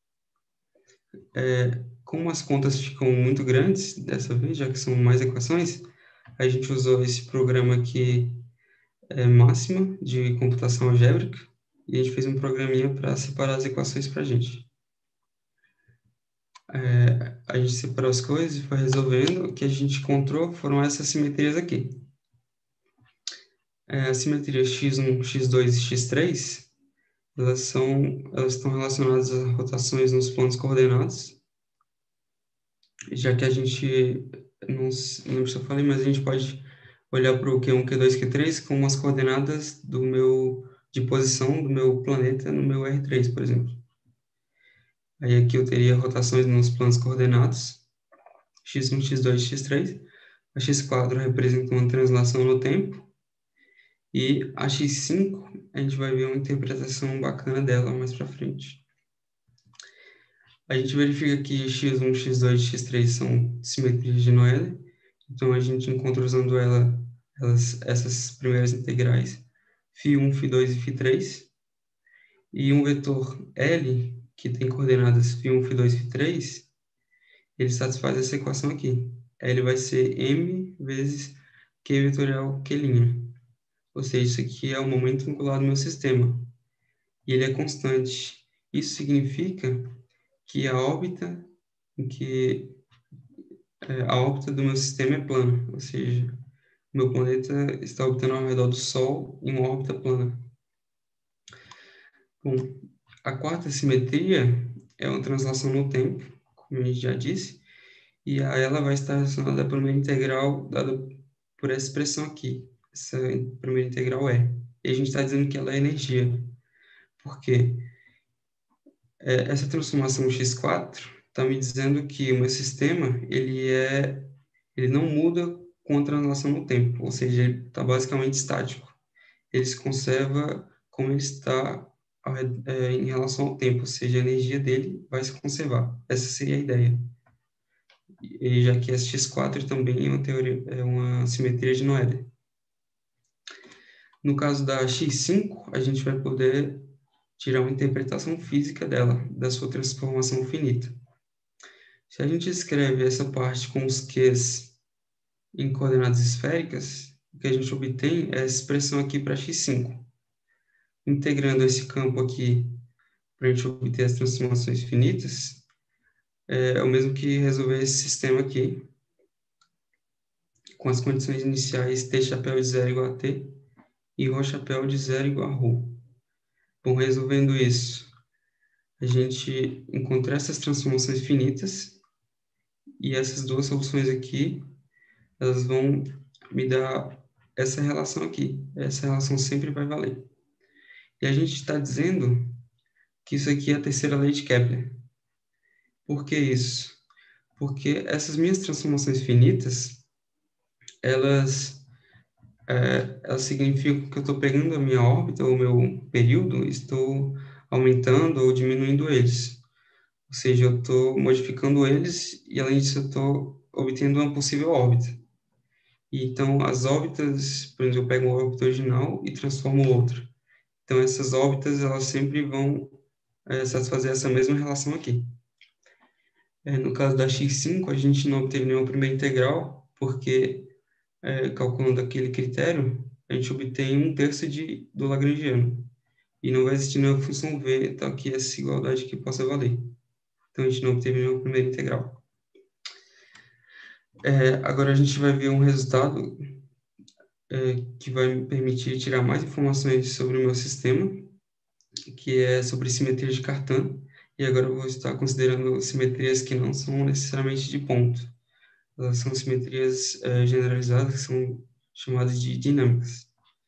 É, como as contas ficam muito grandes dessa vez, já que são mais equações, a gente usou esse programa aqui, é, Máxima, de computação algébrica, e a gente fez um programinha para separar as equações para a gente. É, a gente separou as coisas e foi resolvendo. O que a gente encontrou foram essas simetrias aqui. É, a simetria x um, x dois e x três, elas, são, elas estão relacionadas a rotações nos planos coordenados, já que a gente, não, não lembro se eu falei, mas a gente pode olhar para o Q um, Q dois, Q três como as coordenadas do meu, de posição do meu planeta no meu R três, por exemplo. Aí aqui eu teria rotações nos planos coordenados, x um, x dois, x três. A x quatro representa uma translação no tempo. E a x cinco, a gente vai ver uma interpretação bacana dela mais para frente. A gente verifica que x um, x dois e x três são simetrias de Noether. Então, a gente encontra usando ela, elas, essas primeiras integrais, φ um, φ dois e φ três. E um vetor L, que tem coordenadas φ um, φ dois e φ três, ele satisfaz essa equação aqui. Aí ele vai ser m vezes Q vetorial Q'. Ou seja, isso aqui é o momento vinculado no meu sistema. E ele é constante. Isso significa que a órbita, que é, a órbita do meu sistema é plana. Ou seja, meu planeta está orbitando ao redor do Sol em uma órbita plana. Bom, a quarta simetria é uma translação no tempo, como a gente já disse, e a ela vai estar relacionada à primeira integral dada por essa expressão aqui. Essa primeira integral é. E a gente está dizendo que ela é energia. Por quê? É, essa transformação x quatro está me dizendo que o meu sistema ele, é, ele não muda com a translação no tempo, ou seja, ele está basicamente estático. Ele se conserva como ele está é, em relação ao tempo, ou seja, a energia dele vai se conservar. Essa seria a ideia. E já que esse x quatro também é uma teoria, é uma simetria de Noether. No caso da x cinco, a gente vai poder tirar uma interpretação física dela, da sua transformação finita. Se a gente escreve essa parte com os Qs em coordenadas esféricas, o que a gente obtém é essa expressão aqui para x cinco. Integrando esse campo aqui para a gente obter as transformações finitas, é o mesmo que resolver esse sistema aqui, com as condições iniciais T chapéu de zero igual a T e Rho chapéu de zero igual a Rho. Bom, resolvendo isso, a gente encontra essas transformações finitas e essas duas soluções aqui, elas vão me dar essa relação aqui. Essa relação sempre vai valer. E a gente está dizendo que isso aqui é a terceira lei de Kepler. Por que isso? Porque essas minhas transformações finitas, elas, é, elas significam que eu estou pegando a minha órbita, ou o meu período, estou aumentando ou diminuindo eles. Ou seja, eu estou modificando eles e, além disso, eu estou obtendo uma possível órbita. E, então, as órbitas, por exemplo, eu pego uma órbita original e transformo outra. Então, essas órbitas, elas sempre vão é, satisfazer essa mesma relação aqui. É, no caso da x cinco, a gente não obteve nenhuma primeira integral, porque, é, calculando aquele critério, a gente obtém um terço de, do Lagrangiano. E não vai existir nenhuma função v, tal que essa igualdade aqui possa valer. Então, a gente não obteve nenhuma primeira integral. É, agora, a gente vai ver um resultado é, que vai me permitir tirar mais informações sobre o meu sistema, que é sobre simetria de Cartan. E agora eu vou estar considerando simetrias que não são necessariamente de ponto. Elas são simetrias é, generalizadas, que são chamadas de dinâmicas.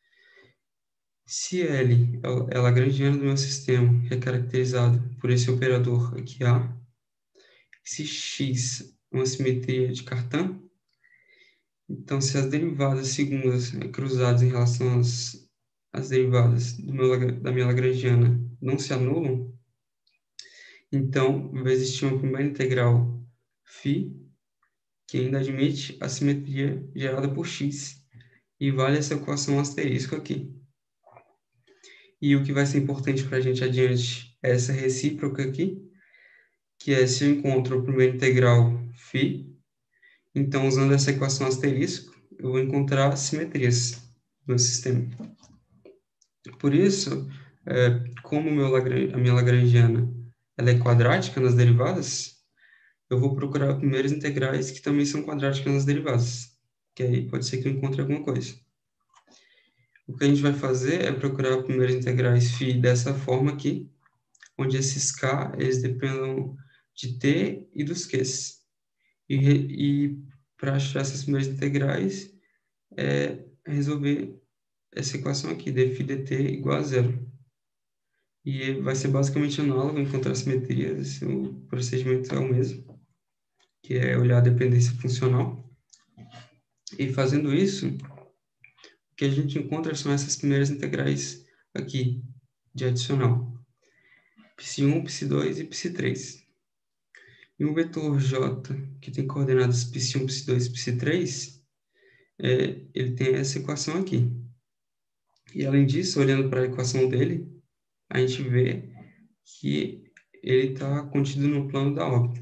Se L é a lagrangiana do meu sistema, que é caracterizado por esse operador aqui A, se X é uma simetria de Cartan, então se as derivadas segundas cruzadas em relação às, às derivadas do meu, da minha lagrangiana não se anulam, então vai existir uma primeira integral φ, que ainda admite a simetria gerada por x, e vale essa equação asterisco aqui. E o que vai ser importante para a gente adiante é essa recíproca aqui, que é se eu encontro a primeira integral φ, então usando essa equação asterisco, eu vou encontrar simetrias no sistema. Por isso, é, como meu Lagrange, a minha lagrangiana ela é quadrática nas derivadas, eu vou procurar primeiras integrais que também são quadráticas nas derivadas, que aí pode ser que eu encontre alguma coisa. O que a gente vai fazer é procurar primeiras integrais φ dessa forma aqui, onde esses k, eles dependem de t e dos q's. E, e para achar essas primeiras integrais, é resolver essa equação aqui, dφ dt igual a zero. E vai ser basicamente análogo encontrar simetrias, o procedimento é o mesmo, que é olhar a dependência funcional. E fazendo isso, o que a gente encontra são essas primeiras integrais aqui, de adicional. π um, π dois e π três. E um vetor J, que tem coordenadas π um, π dois e π três, é, ele tem essa equação aqui. E além disso, olhando para a equação dele, a gente vê que ele está contido no plano da órbita.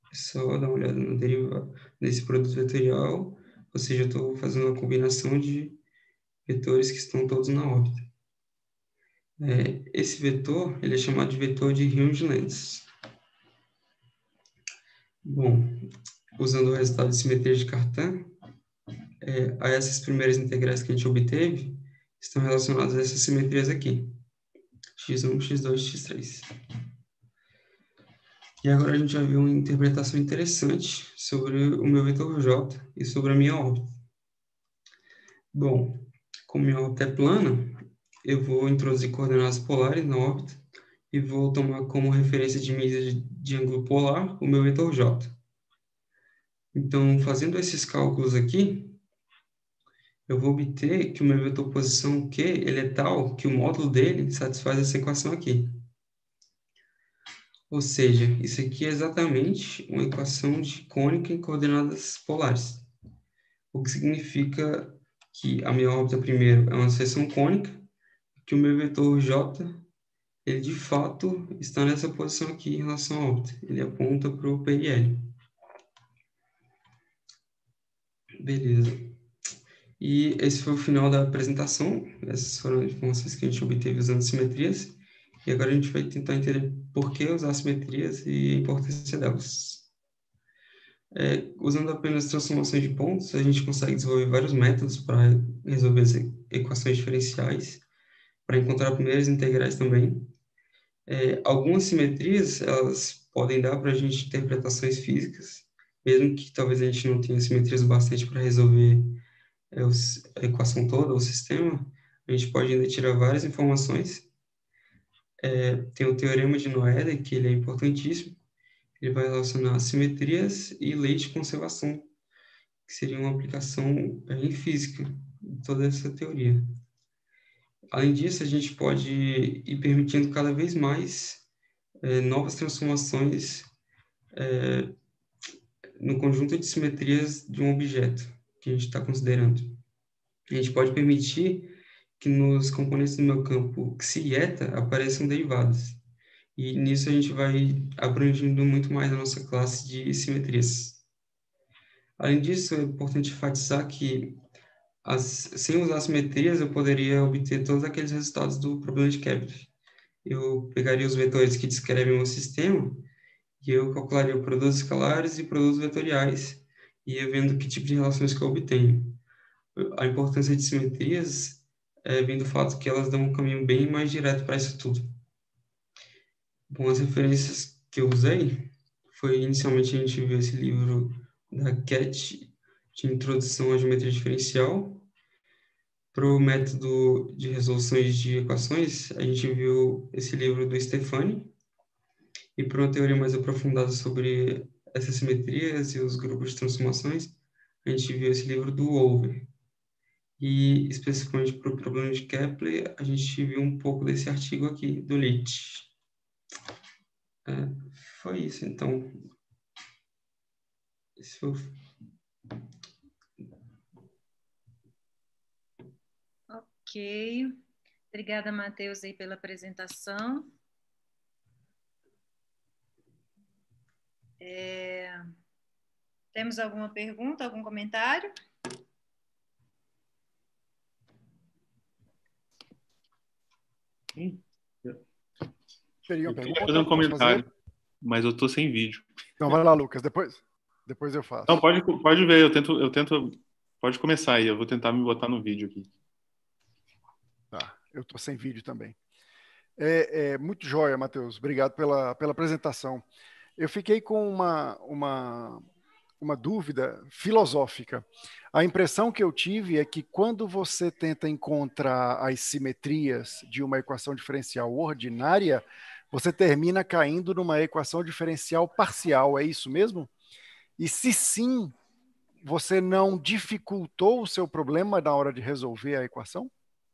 É só dar uma olhada no derivado desse produto vetorial, ou seja, eu estou fazendo uma combinação de vetores que estão todos na órbita. É, esse vetor, ele é chamado de vetor de Helmholtz. Bom, usando o resultado de simetria de Cartan, é, a essas primeiras integrais que a gente obteve, estão relacionadas a essas simetrias aqui, x um, x dois, x três. E agora a gente vai ver uma interpretação interessante sobre o meu vetor J e sobre a minha órbita. Bom, como minha órbita é plana, eu vou introduzir coordenadas polares na órbita e vou tomar como referência de medida de, de ângulo polar o meu vetor J. Então, fazendo esses cálculos aqui, eu vou obter que o meu vetor posição Q ele é tal que o módulo dele satisfaz essa equação aqui. Ou seja, isso aqui é exatamente uma equação de cônica em coordenadas polares. O que significa que a minha órbita, primeiro, é uma seção cônica, que o meu vetor J, ele de fato está nessa posição aqui em relação à órbita. Ele aponta para o P I L. Beleza. E esse foi o final da apresentação. Essas foram as informações que a gente obteve usando simetrias. E agora a gente vai tentar entender por que usar simetrias e a importância delas. É, usando apenas transformações de pontos, a gente consegue desenvolver vários métodos para resolver as equações diferenciais, para encontrar primeiras integrais também. É, algumas simetrias, elas podem dar para a gente interpretações físicas, mesmo que talvez a gente não tenha simetrias bastante para resolver é, os, a equação toda, o sistema, a gente pode ainda tirar várias informações. É, tem o teorema de Noether, que ele é importantíssimo. Ele vai relacionar simetrias e leis de conservação, que seria uma aplicação é, em física de toda essa teoria. Além disso, a gente pode ir permitindo cada vez mais é, novas transformações é, no conjunto de simetrias de um objeto que a gente está considerando. A gente pode permitir que nos componentes do meu campo xi e eta apareçam derivadas. E nisso a gente vai abrangindo muito mais a nossa classe de simetrias. Além disso, é importante enfatizar que as, sem usar simetrias eu poderia obter todos aqueles resultados do problema de Kepler. Eu pegaria os vetores que descrevem o meu sistema e eu calcularia produtos escalares e produtos vetoriais e ia vendo que tipo de relações que eu obtenho. A importância de simetrias é, vem do fato que elas dão um caminho bem mais direto para isso tudo. Bom, as referências que eu usei foi, inicialmente, a gente viu esse livro da Cat, de Introdução à Geometria Diferencial. Para o método de resoluções de equações, a gente viu esse livro do Stefani. E para uma teoria mais aprofundada sobre essas simetrias e os grupos de transformações, a gente viu esse livro do Wolver. E, especificamente para o problema de Kepler, a gente viu um pouco desse artigo aqui, do Litt. É, foi isso, então. Esse foi... Ok. Obrigada, Matheus, aí pela apresentação. É... Temos alguma pergunta, algum comentário? Sim. Teria uma Eu pergunta? queria fazer um comentário, fazer? mas eu tô sem vídeo. Então vai lá, Lucas, depois, depois eu faço. Não, pode, pode ver, eu tento, eu tento, pode começar aí, eu vou tentar me botar no vídeo aqui. Tá, eu tô sem vídeo também. É, é muito joia, Matheus, obrigado pela, pela apresentação. Eu fiquei com uma, uma, uma dúvida filosófica. A impressão que eu tive é que quando você tenta encontrar as simetrias de uma equação diferencial ordinária, você termina caindo numa equação diferencial parcial, é isso mesmo? E se sim, você não dificultou o seu problema na hora de resolver a equação?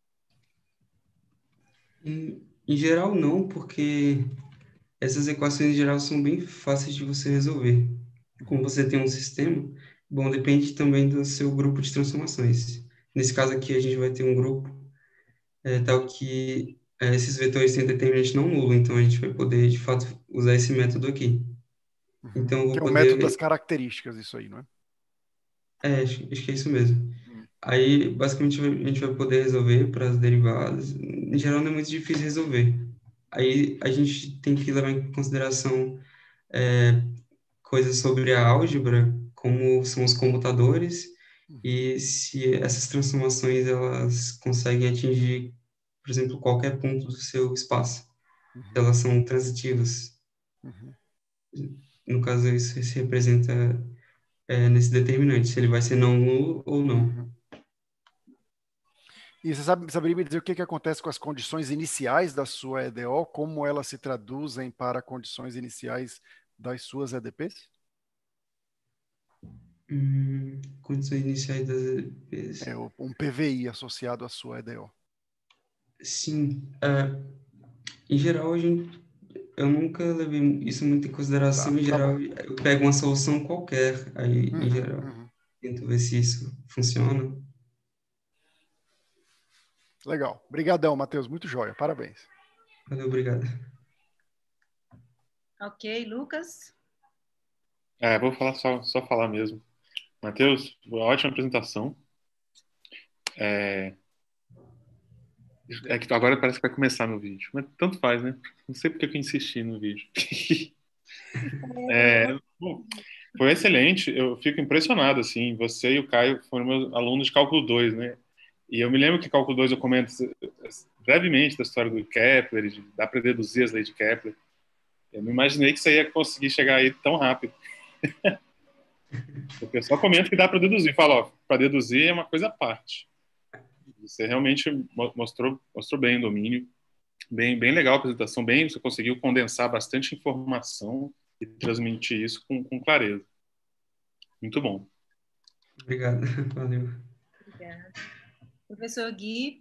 Em, em geral, não, porque essas equações em geral são bem fáceis de você resolver. Como você tem um sistema, bom, depende também do seu grupo de transformações. Nesse caso aqui, a gente vai ter um grupo é, tal que é, esses vetores têm determinante não nulo, então a gente vai poder, de fato, usar esse método aqui. Uhum. Então, eu vou que é o poder... método das características, isso aí, não é? É, acho, acho que é isso mesmo. Aí, basicamente, a gente vai poder resolver para as derivadas. Em geral, não é muito difícil resolver. Aí, a gente tem que levar em consideração é, coisas sobre a álgebra, como são os comutadores, e se essas transformações elas conseguem atingir, por exemplo, qualquer ponto do seu espaço. Uhum. Elas são transitivas. Uhum. No caso, isso se representa é, nesse determinante, se ele vai ser não nulo ou não. Uhum. E você sabe, saberia me dizer o que, que acontece com as condições iniciais da sua E D O, como elas se traduzem para condições iniciais das suas E D Ps? Hum, condições iniciais das E D Ps. É um P V I associado à sua E D O. Sim. É, em geral, a gente, eu nunca levei isso muito em consideração. Tá, Em tá geral, bom. eu pego uma solução qualquer, aí, em Uhum, geral, uhum. tento ver se isso funciona. Legal. Obrigadão, Matheus. Muito joia. Parabéns. Valeu, obrigado. Ok, Lucas? É, vou falar só, só falar mesmo. Matheus, ótima apresentação. É, é que agora parece que vai começar meu vídeo, mas tanto faz, né? Não sei porque que eu insisti no vídeo. É, bom, foi excelente. Eu fico impressionado, assim. Você e o Caio foram meus alunos de cálculo dois, né? E eu me lembro que cálculo dois eu comento brevemente da história do Kepler, de, dá para deduzir as leis de Kepler. Eu não imaginei que você ia conseguir chegar aí tão rápido. O pessoal comenta que dá para deduzir. Fala, ó, para deduzir é uma coisa à parte. Você realmente mostrou, mostrou bem o domínio. Bem, bem legal a apresentação. Bem, você conseguiu condensar bastante informação e transmitir isso com, com clareza. Muito bom. Obrigado. Valeu. Obrigada. Professor Gui?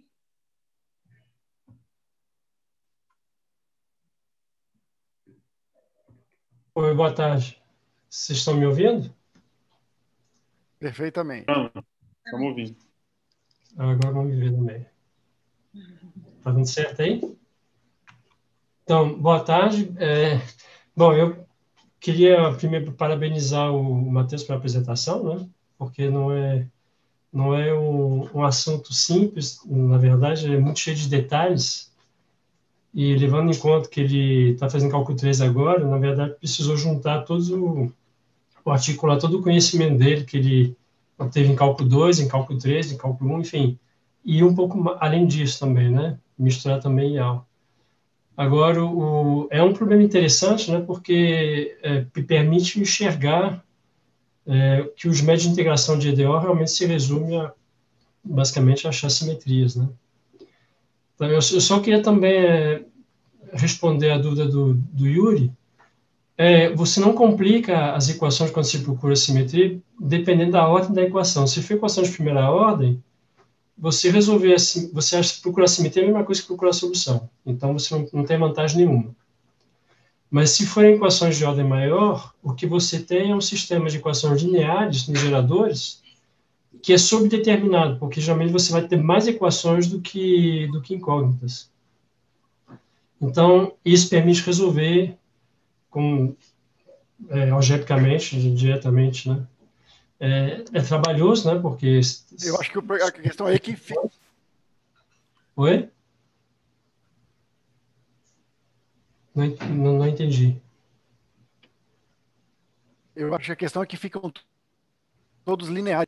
Oi, boa tarde. Vocês estão me ouvindo? Perfeitamente. Estamos ouvindo. Agora vamos me ver também. Tá dando certo aí? Então, boa tarde. É, bom, eu queria primeiro parabenizar o Matheus pela apresentação, né? Porque não é, não é um, um assunto simples, na verdade, é muito cheio de detalhes. E levando em conta que ele está fazendo cálculo três agora, na verdade, precisou juntar todos o, o articular todo o conhecimento dele que ele obteve em cálculo dois, em cálculo três, em cálculo um, enfim. E um pouco além disso também, né? Misturar também I A L. Agora, o, é um problema interessante, né? Porque é, me permite enxergar é, que os métodos de integração de E D O realmente se resume a, basicamente, a achar simetrias, né? Então, eu, eu só queria também é, responder a dúvida do, do Yuri. É, você não complica as equações quando se procura simetria, dependendo da ordem da equação. Se for equação de primeira ordem, você resolver assim, você acha que procurar simetria é a mesma coisa que procurar solução. Então, você não, não tem vantagem nenhuma. Mas se forem equações de ordem maior, o que você tem é um sistema de equações lineares nos geradores que é subdeterminado, porque geralmente você vai ter mais equações do que, do que incógnitas. Então, isso permite resolver com, é, algebricamente, diretamente, né? É, é trabalhoso, né? Porque... Eu acho que a questão aí é que fica... Oi? Não, não, não entendi. Eu acho que a questão é que ficam todos lineares.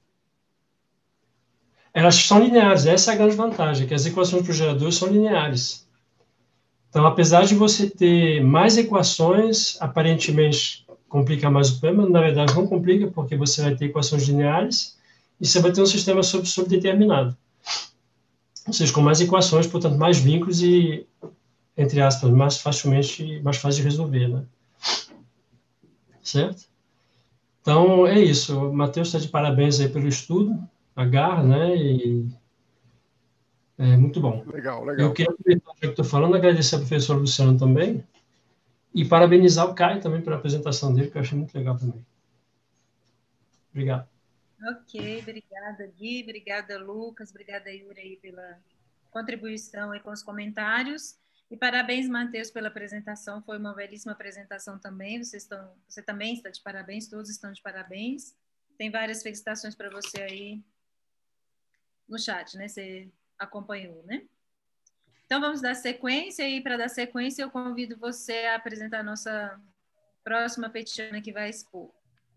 Elas são lineares, essa é a grande vantagem, que as equações para os geradores são lineares. Então, apesar de você ter mais equações, aparentemente complica mais o problema, na verdade não complica, porque você vai ter equações lineares e você vai ter um sistema subdeterminado. Ou seja, com mais equações, portanto, mais vínculos e, entre aspas, mais facilmente, mais fácil de resolver, né? Certo? Então, é isso. O Matheus está de parabéns aí pelo estudo, a garra, né? E é muito bom. Legal, legal. Eu queria aproveitar que eu estou falando, agradecer ao professor Luciano também e parabenizar o Caio também pela apresentação dele, que eu achei muito legal também. Obrigado. Ok, obrigada, Gui, obrigada, Lucas, obrigada, Yuri, aí, pela contribuição aí com os comentários. E parabéns, Matheus, pela apresentação. Foi uma belíssima apresentação também. Vocês estão, você também está de parabéns, todos estão de parabéns. Tem várias felicitações para você aí no chat, né? Você acompanhou, né? Então, vamos dar sequência, e para dar sequência, eu convido você a apresentar a nossa próxima petiana que vai expor.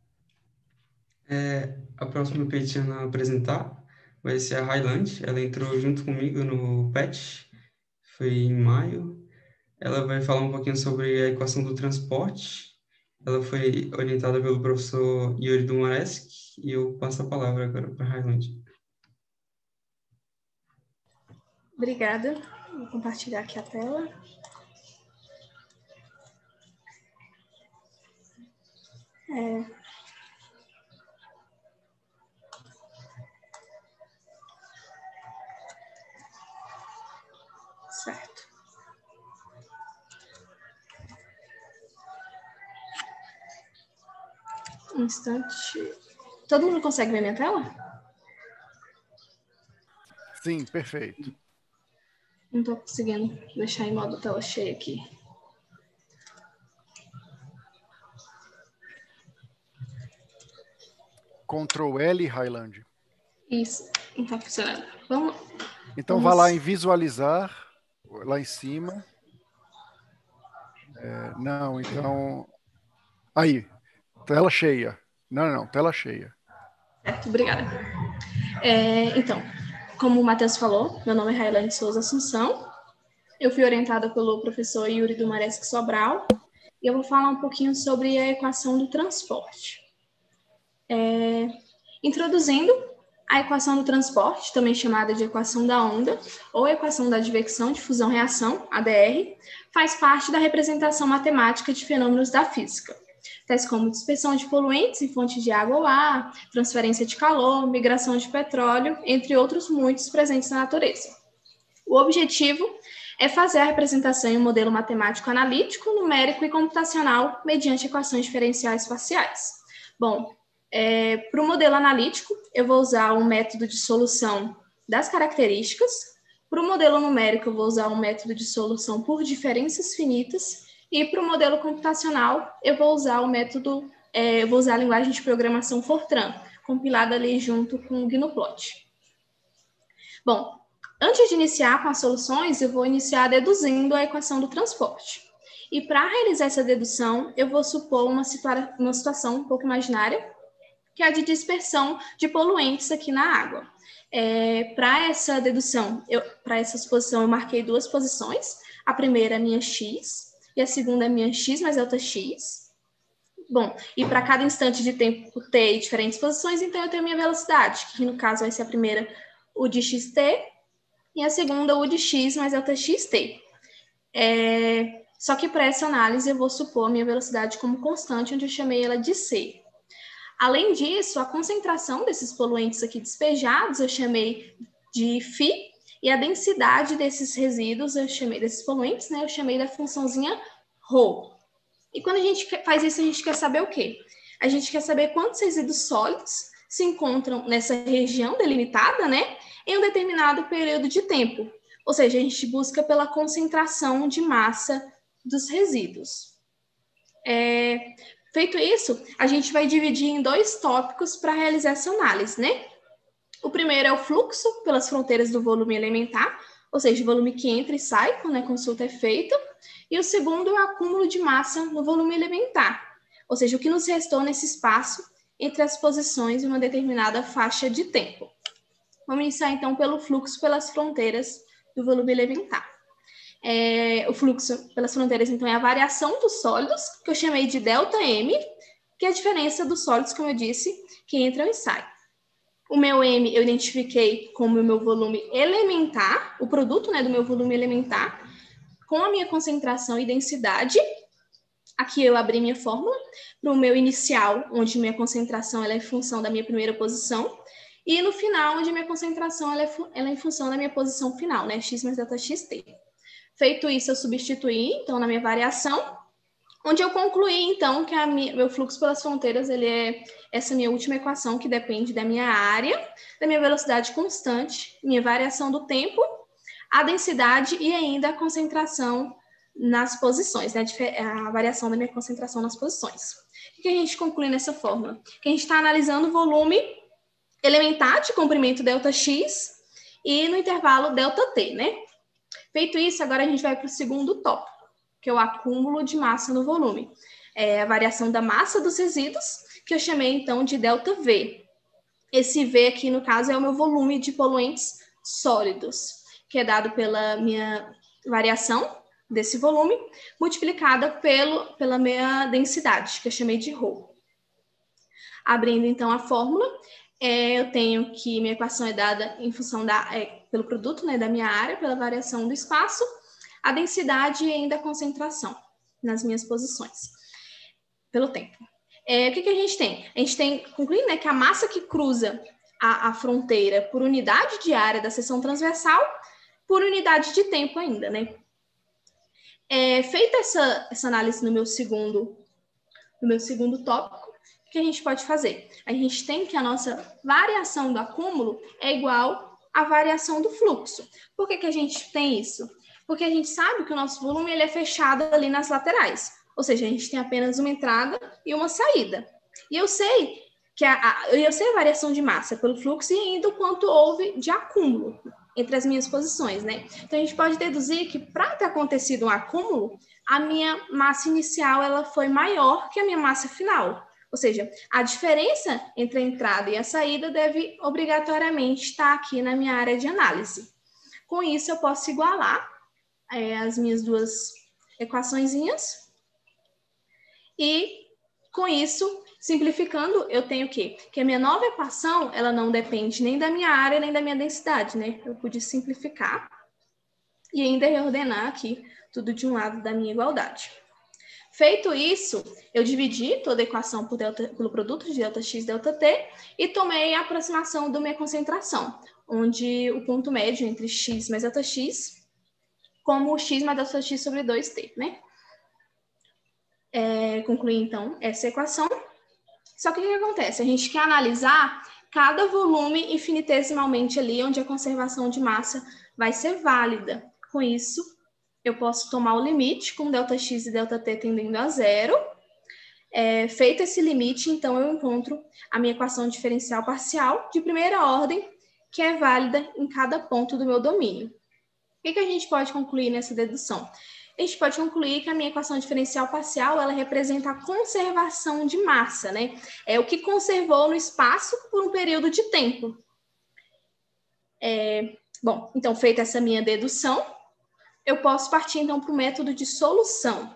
É, a próxima petiana a apresentar vai ser a Highland. Ela entrou junto comigo no P E T, foi em maio. Ela vai falar um pouquinho sobre a equação do transporte. Ela foi orientada pelo professor Yuri Dumareschi, e eu passo a palavra agora para a Highland. Obrigada. Vou compartilhar aqui a tela. É... Certo. Um instante. Todo mundo consegue ver minha tela? Sim, perfeito. Não estou conseguindo deixar em modo tela cheia aqui. Ctrl L, Highland. Isso, não está funcionando. Vamos. Então, Vamos... vá lá em visualizar, lá em cima. É, não, então... Aí, tela cheia. Não, não, tela cheia. Certo, obrigada. É, então, como o Matheus falou, meu nome é Highland Souza Assunção. Eu fui orientada pelo professor Yuri Dumareschi Sobral e eu vou falar um pouquinho sobre a equação do transporte. É, introduzindo a equação do transporte, também chamada de equação da onda, ou equação da advecção de fusão-reação, A D R, faz parte da representação matemática de fenômenos da física, tais como dispersão de poluentes em fontes de água ou ar, transferência de calor, migração de petróleo, entre outros muitos presentes na natureza. O objetivo é fazer a representação em um modelo matemático analítico, numérico e computacional mediante equações diferenciais parciais. Bom, é, para o modelo analítico, eu vou usar um método de solução das características. Para o modelo numérico, eu vou usar um método de solução por diferenças finitas. E para o modelo computacional, eu vou usar o método, é, eu vou usar a linguagem de programação Fortran, compilada ali junto com o Gnuplot. Bom, antes de iniciar com as soluções, eu vou iniciar deduzindo a equação do transporte. E para realizar essa dedução, eu vou supor uma, situa uma situação um pouco imaginária, que é a de dispersão de poluentes aqui na água. É, para essa dedução, para essa suposição, eu marquei duas posições. A primeira é a minha x, e a segunda é minha x mais delta x. Bom, e para cada instante de tempo t em diferentes posições, então eu tenho a minha velocidade, que no caso vai ser a primeira u de xt, e a segunda u de x mais delta xt. É, só que para essa análise eu vou supor a minha velocidade como constante, onde eu chamei ela de c. Além disso, a concentração desses poluentes aqui despejados eu chamei de φ, e a densidade desses resíduos, eu chamei desses poluentes, né, eu chamei da funçãozinha ρ. E quando a gente faz isso, a gente quer saber o quê? A gente quer saber quantos resíduos sólidos se encontram nessa região delimitada, né, em um determinado período de tempo. Ou seja, a gente busca pela concentração de massa dos resíduos. É, feito isso, a gente vai dividir em dois tópicos para realizar essa análise, né? O primeiro é o fluxo pelas fronteiras do volume elementar, ou seja, o volume que entra e sai quando a consulta é feita. E o segundo é o acúmulo de massa no volume elementar, ou seja, o que nos restou nesse espaço entre as posições em uma determinada faixa de tempo. Vamos iniciar, então, pelo fluxo pelas fronteiras do volume elementar. É, o fluxo pelas fronteiras, então, é a variação dos sólidos, que eu chamei de ΔM, que é a diferença dos sólidos, como eu disse, que entram e saem. O meu M eu identifiquei como o meu volume elementar, o produto, né, do meu volume elementar, com a minha concentração e densidade. Aqui eu abri minha fórmula para o meu inicial, onde minha concentração ela é em função da minha primeira posição, e no final, onde minha concentração ela é, ela é em função da minha posição final, né, x mais delta xt. Feito isso, eu substituí, então, na minha variação, onde eu concluí, então, que a minha, meu fluxo pelas fronteiras ele é essa minha última equação, que depende da minha área, da minha velocidade constante, minha variação do tempo, a densidade e ainda a concentração nas posições, né? A variação da minha concentração nas posições. O que a gente conclui nessa fórmula? Que a gente está analisando o volume elementar de comprimento ΔX e no intervalo ΔT, né? Feito isso, agora a gente vai para o segundo tópico, que é o acúmulo de massa no volume. É a variação da massa dos resíduos, que eu chamei então de ΔV. Esse V aqui, no caso, é o meu volume de poluentes sólidos, que é dado pela minha variação desse volume, multiplicada pelo, pela minha densidade, que eu chamei de ρ. Abrindo, então, a fórmula, é, eu tenho que minha equação é dada em função da, é, pelo produto, né, da minha área, pela variação do espaço, a densidade e ainda a concentração nas minhas posições, pelo tempo. É, o que, que a gente tem? A gente tem, concluindo, né, que a massa que cruza a, a fronteira por unidade de área da seção transversal, por unidade de tempo ainda, né? É, feita essa, essa análise no meu segundo, no meu segundo tópico, o que a gente pode fazer? A gente tem que a nossa variação do acúmulo é igual à variação do fluxo. Por que, que a gente tem isso? Porque a gente sabe que o nosso volume ele é fechado ali nas laterais. Ou seja, a gente tem apenas uma entrada e uma saída. E eu sei que a, a, eu sei a variação de massa pelo fluxo e ainda o quanto houve de acúmulo entre as minhas posições, né? Então, a gente pode deduzir que para ter acontecido um acúmulo, a minha massa inicial ela foi maior que a minha massa final. Ou seja, a diferença entre a entrada e a saída deve obrigatoriamente estar aqui na minha área de análise. Com isso, eu posso igualar é, as minhas duas equaçõezinhas. E, com isso, simplificando, eu tenho o quê? Que a minha nova equação, ela não depende nem da minha área, nem da minha densidade, né? Eu pude simplificar e ainda reordenar aqui tudo de um lado da minha igualdade. Feito isso, eu dividi toda a equação por delta, pelo produto de ΔX e ΔT e tomei a aproximação da minha concentração, onde o ponto médio entre x mais ΔX, como x mais ΔX sobre dois t, né? É, concluí, então, essa equação. Só que o que acontece? A gente quer analisar cada volume infinitesimalmente ali, onde a conservação de massa vai ser válida. Com isso, eu posso tomar o limite com ΔX e ΔT tendendo a zero. É, feito esse limite, então, eu encontro a minha equação diferencial parcial de primeira ordem, que é válida em cada ponto do meu domínio. O que, que a gente pode concluir nessa dedução? A gente pode concluir que a minha equação diferencial parcial, ela representa a conservação de massa, né? É o que conservou no espaço por um período de tempo. É, bom, então, feita essa minha dedução, eu posso partir, então, para o método de solução.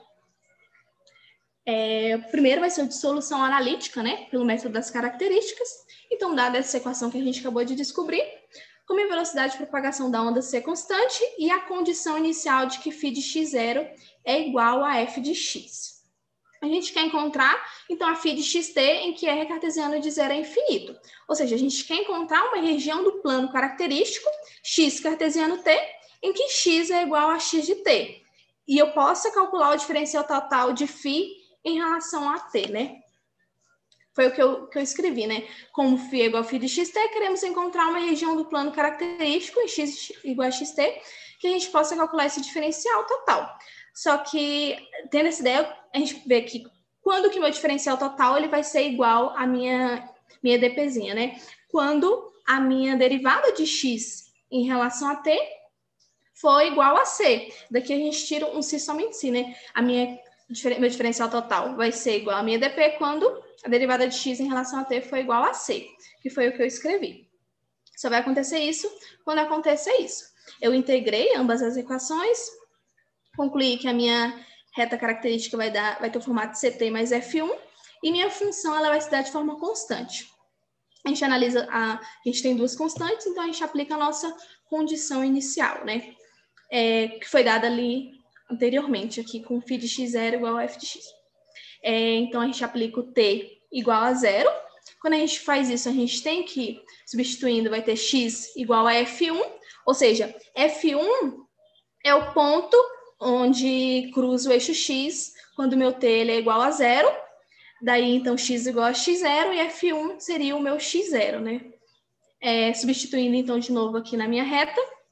É, o primeiro vai ser o de solução analítica, né? Pelo método das características. Então, dada essa equação que a gente acabou de descobrir, como a velocidade de propagação da onda ser constante e a condição inicial de que φ de x zero é igual a f de x. A gente quer encontrar, então, a φ de xt em que R cartesiano de zero é infinito. Ou seja, a gente quer encontrar uma região do plano característico, x cartesiano t, em que x é igual a x de t. E eu possa calcular o diferencial total de φ em relação a t, né? Foi o que eu, que eu escrevi, né? Como φ é igual a φ de xt, queremos encontrar uma região do plano característico em x igual a xt, que a gente possa calcular esse diferencial total. Só que, tendo essa ideia, a gente vê que quando que meu diferencial total ele vai ser igual à minha, minha dpzinha, né? Quando a minha derivada de x em relação a t for igual a c. Daqui a gente tira um c somente c, né? A minha, meu diferencial total vai ser igual a minha dp quando a derivada de x em relação a t foi igual a c, que foi o que eu escrevi. Só vai acontecer isso quando acontecer isso. Eu integrei ambas as equações, concluí que a minha reta característica vai, dar, vai ter o formato de ct mais f um, e minha função ela vai se dar de forma constante. A gente analisa, a, a gente tem duas constantes, então a gente aplica a nossa condição inicial, né? É, que foi dada ali anteriormente, aqui com φ de x zero igual a f de x. É, então, a gente aplica o t igual a zero. Quando a gente faz isso, a gente tem que, substituindo, vai ter x igual a f um, ou seja, f um é o ponto onde cruza o eixo x, quando o meu t ele é igual a zero. Daí, então, x igual a x zero e f um seria o meu x zero, né? É, substituindo, então, de novo aqui na minha reta,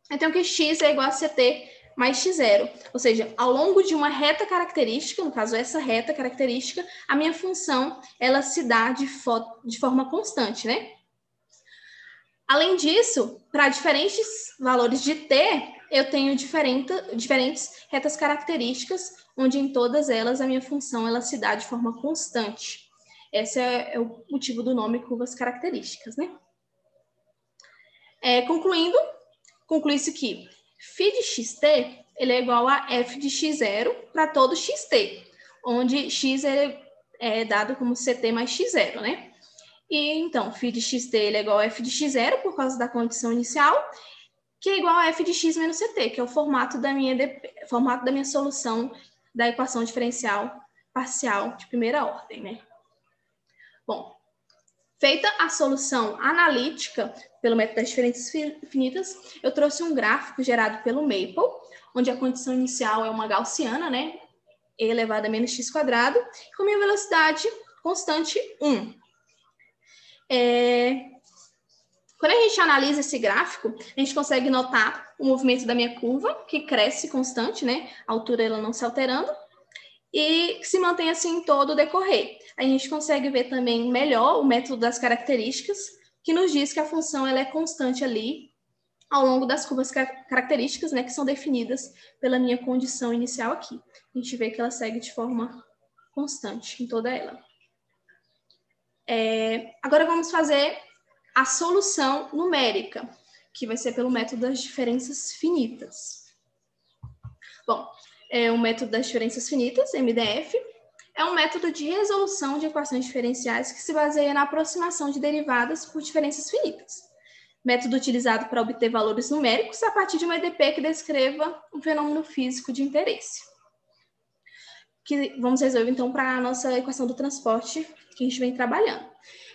eu tenho que x é igual a ct mais x zero. Ou seja, ao longo de uma reta característica, no caso essa reta característica, a minha função ela se dá de, fo- de forma constante, né? Além disso, para diferentes valores de t, eu tenho diferente, diferentes retas características, onde em todas elas a minha função ela se dá de forma constante. Esse é, é o motivo do nome curvas características, né? É, concluindo, conclui-se que φ de xt ele é igual a f de x zero para todo xt, onde x é, é dado como ct mais x zero, né? E então, φ de xt ele é igual a f de x zero por causa da condição inicial, que é igual a f de x menos ct, que é o formato da minha, formato da minha solução da equação diferencial parcial de primeira ordem, né? Bom, feita a solução analítica pelo método das diferenças finitas, eu trouxe um gráfico gerado pelo Maple, onde a condição inicial é uma gaussiana, né? E elevado a menos x quadrado, com minha velocidade constante um. É... Quando a gente analisa esse gráfico, a gente consegue notar o movimento da minha curva, que cresce constante, né? A altura ela não se alterando, e se mantém assim em todo o decorrer. A gente consegue ver também melhor o método das características, que nos diz que a função ela é constante ali ao longo das curvas características, né, que são definidas pela minha condição inicial aqui. A gente vê que ela segue de forma constante em toda ela. É, agora vamos fazer a solução numérica, que vai ser pelo método das diferenças finitas. Bom, é o método das diferenças finitas, M D F, é um método de resolução de equações diferenciais que se baseia na aproximação de derivadas por diferenças finitas. Método utilizado para obter valores numéricos a partir de uma E D P que descreva um fenômeno físico de interesse. Que vamos resolver, então, para a nossa equação do transporte que a gente vem trabalhando.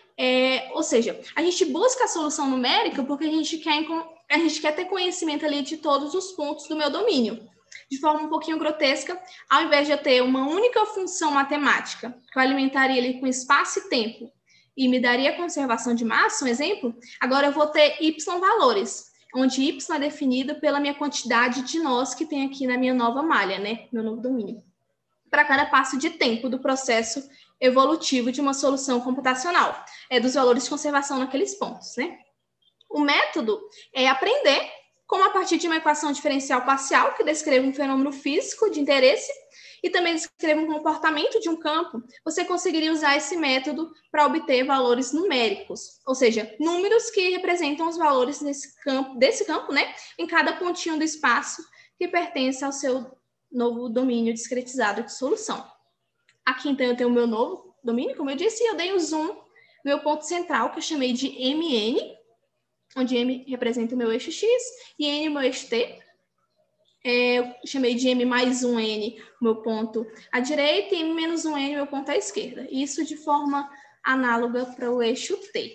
É, ou seja, a gente busca a solução numérica porque a gente, quer, a gente quer ter conhecimento ali de todos os pontos do meu domínio. De forma um pouquinho grotesca, ao invés de eu ter uma única função matemática que eu alimentaria ali com espaço e tempo e me daria conservação de massa, um exemplo, agora eu vou ter y valores, onde y é definido pela minha quantidade de nós que tem aqui na minha nova malha, né, meu novo domínio, para cada passo de tempo do processo evolutivo de uma solução computacional, é dos valores de conservação naqueles pontos, né? O método é aprender como a partir de uma equação diferencial parcial que descreve um fenômeno físico de interesse e também descreve um comportamento de um campo, você conseguiria usar esse método para obter valores numéricos, ou seja, números que representam os valores desse campo, desse campo, né, em cada pontinho do espaço que pertence ao seu novo domínio discretizado de solução. Aqui, então, eu tenho o meu novo domínio, como eu disse, e eu dei o zoom no meu ponto central, que eu chamei de M N, onde M representa o meu eixo X e N o meu eixo T. É, eu chamei de M mais um N o meu ponto à direita e M menos um N o meu ponto à esquerda. Isso de forma análoga para o eixo T.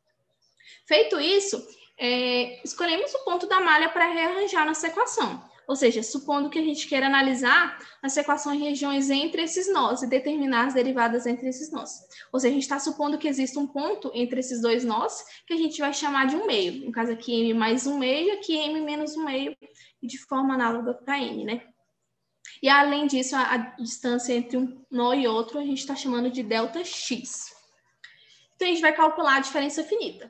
Feito isso, é, escolhemos o ponto da malha para rearranjar nossa equação. Ou seja, supondo que a gente queira analisar essa equação em regiões entre esses nós e determinar as derivadas entre esses nós. Ou seja, a gente está supondo que existe um ponto entre esses dois nós que a gente vai chamar de um meio. No caso aqui, M mais um meio, aqui M menos um meio, e de forma análoga para N, né? E além disso, a, a distância entre um nó e outro a gente está chamando de delta X. Então, a gente vai calcular a diferença finita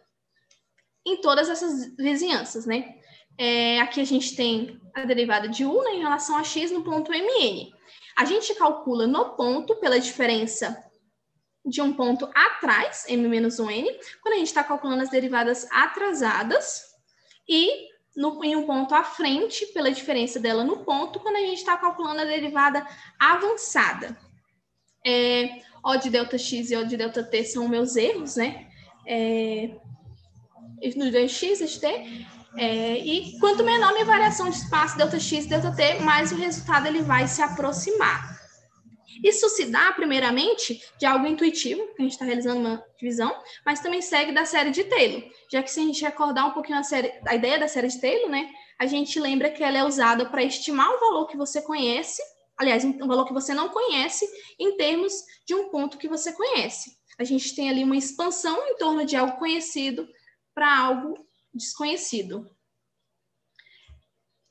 em todas essas vizinhanças, né? É, aqui a gente tem a derivada de U, né, em relação a x no ponto M N. A gente calcula no ponto pela diferença de um ponto atrás, M menos um N, quando a gente está calculando as derivadas atrasadas, e no, em um ponto à frente, pela diferença dela no ponto, quando a gente está calculando a derivada avançada. É, O de delta x e O de delta t são meus erros, né? É, no dois x, este t. É, e quanto menor a minha variação de espaço delta x e delta t, mais o resultado ele vai se aproximar. Isso se dá, primeiramente, de algo intuitivo, que a gente está realizando uma divisão, mas também segue da série de Taylor, já que se a gente recordar um pouquinho a, série, a ideia da série de Taylor, né, a gente lembra que ela é usada para estimar um valor que você conhece, aliás, um valor que você não conhece, em termos de um ponto que você conhece. A gente tem ali uma expansão em torno de algo conhecido para algo desconhecido.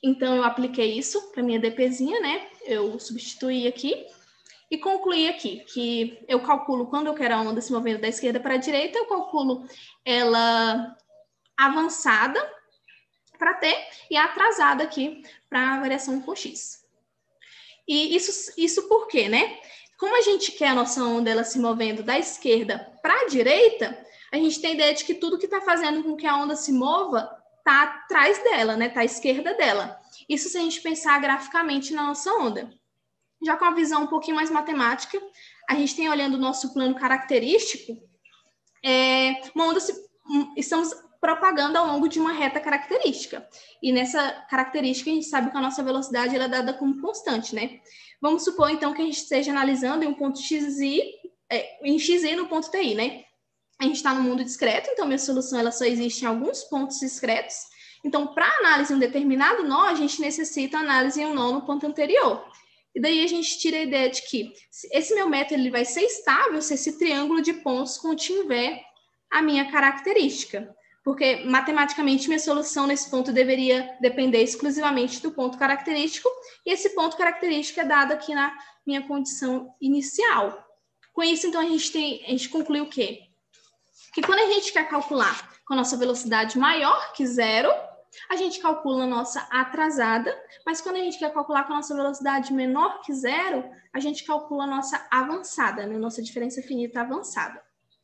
Então, eu apliquei isso para minha DPzinha, né? Eu substituí aqui e concluí aqui, que eu calculo quando eu quero a onda se movendo da esquerda para a direita, eu calculo ela avançada para T e atrasada aqui para a variação com X. E isso, isso por quê, né? Como a gente quer a nossa onda ela se movendo da esquerda para a direita, a gente tem a ideia de que tudo que está fazendo com que a onda se mova está atrás dela, né? Está à esquerda dela. Isso se a gente pensar graficamente na nossa onda. Já com a visão um pouquinho mais matemática, a gente tem, olhando o nosso plano característico, é, uma onda se, estamos propagando ao longo de uma reta característica. E nessa característica, a gente sabe que a nossa velocidade ela é dada como constante, né? Vamos supor, então, que a gente esteja analisando em um ponto xi, é, em xi no ponto ti, né? A gente está no mundo discreto, então minha solução ela só existe em alguns pontos discretos. Então, para análise em um determinado nó, a gente necessita análise em um nó no ponto anterior. E daí a gente tira a ideia de que esse meu método ele vai ser estável se esse triângulo de pontos contiver a minha característica. Porque, matematicamente, minha solução nesse ponto deveria depender exclusivamente do ponto característico, e esse ponto característico é dado aqui na minha condição inicial. Com isso, então, a gente, tem, a gente conclui o quê? Que quando a gente quer calcular com a nossa velocidade maior que zero, a gente calcula a nossa atrasada, mas quando a gente quer calcular com a nossa velocidade menor que zero, a gente calcula a nossa avançada, né? Nossa diferença finita avançada.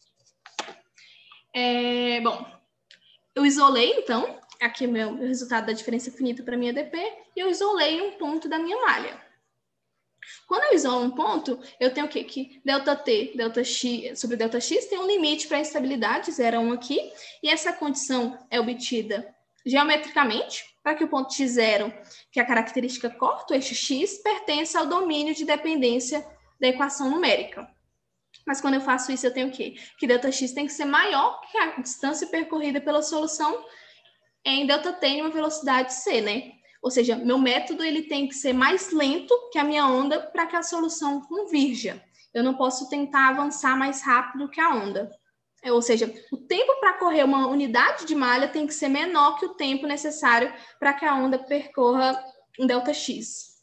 É, bom... Eu isolei, então, aqui o meu, meu resultado da diferença finita para a minha D P, e eu isolei um ponto da minha malha. Quando eu isolo um ponto, eu tenho o quê? Que ΔT, ΔX, sobre ΔX tem um limite para a instabilidade, zero a um aqui, e essa condição é obtida geometricamente, para que o ponto x zero, que é a característica corta, o eixo x, pertença ao domínio de dependência da equação numérica. Mas quando eu faço isso, eu tenho o quê? Que ΔX tem que ser maior que a distância percorrida pela solução em ΔT em uma velocidade c, né? Ou seja, meu método ele tem que ser mais lento que a minha onda para que a solução convirja. Eu não posso tentar avançar mais rápido que a onda. Ou seja, o tempo para correr uma unidade de malha tem que ser menor que o tempo necessário para que a onda percorra um ΔX.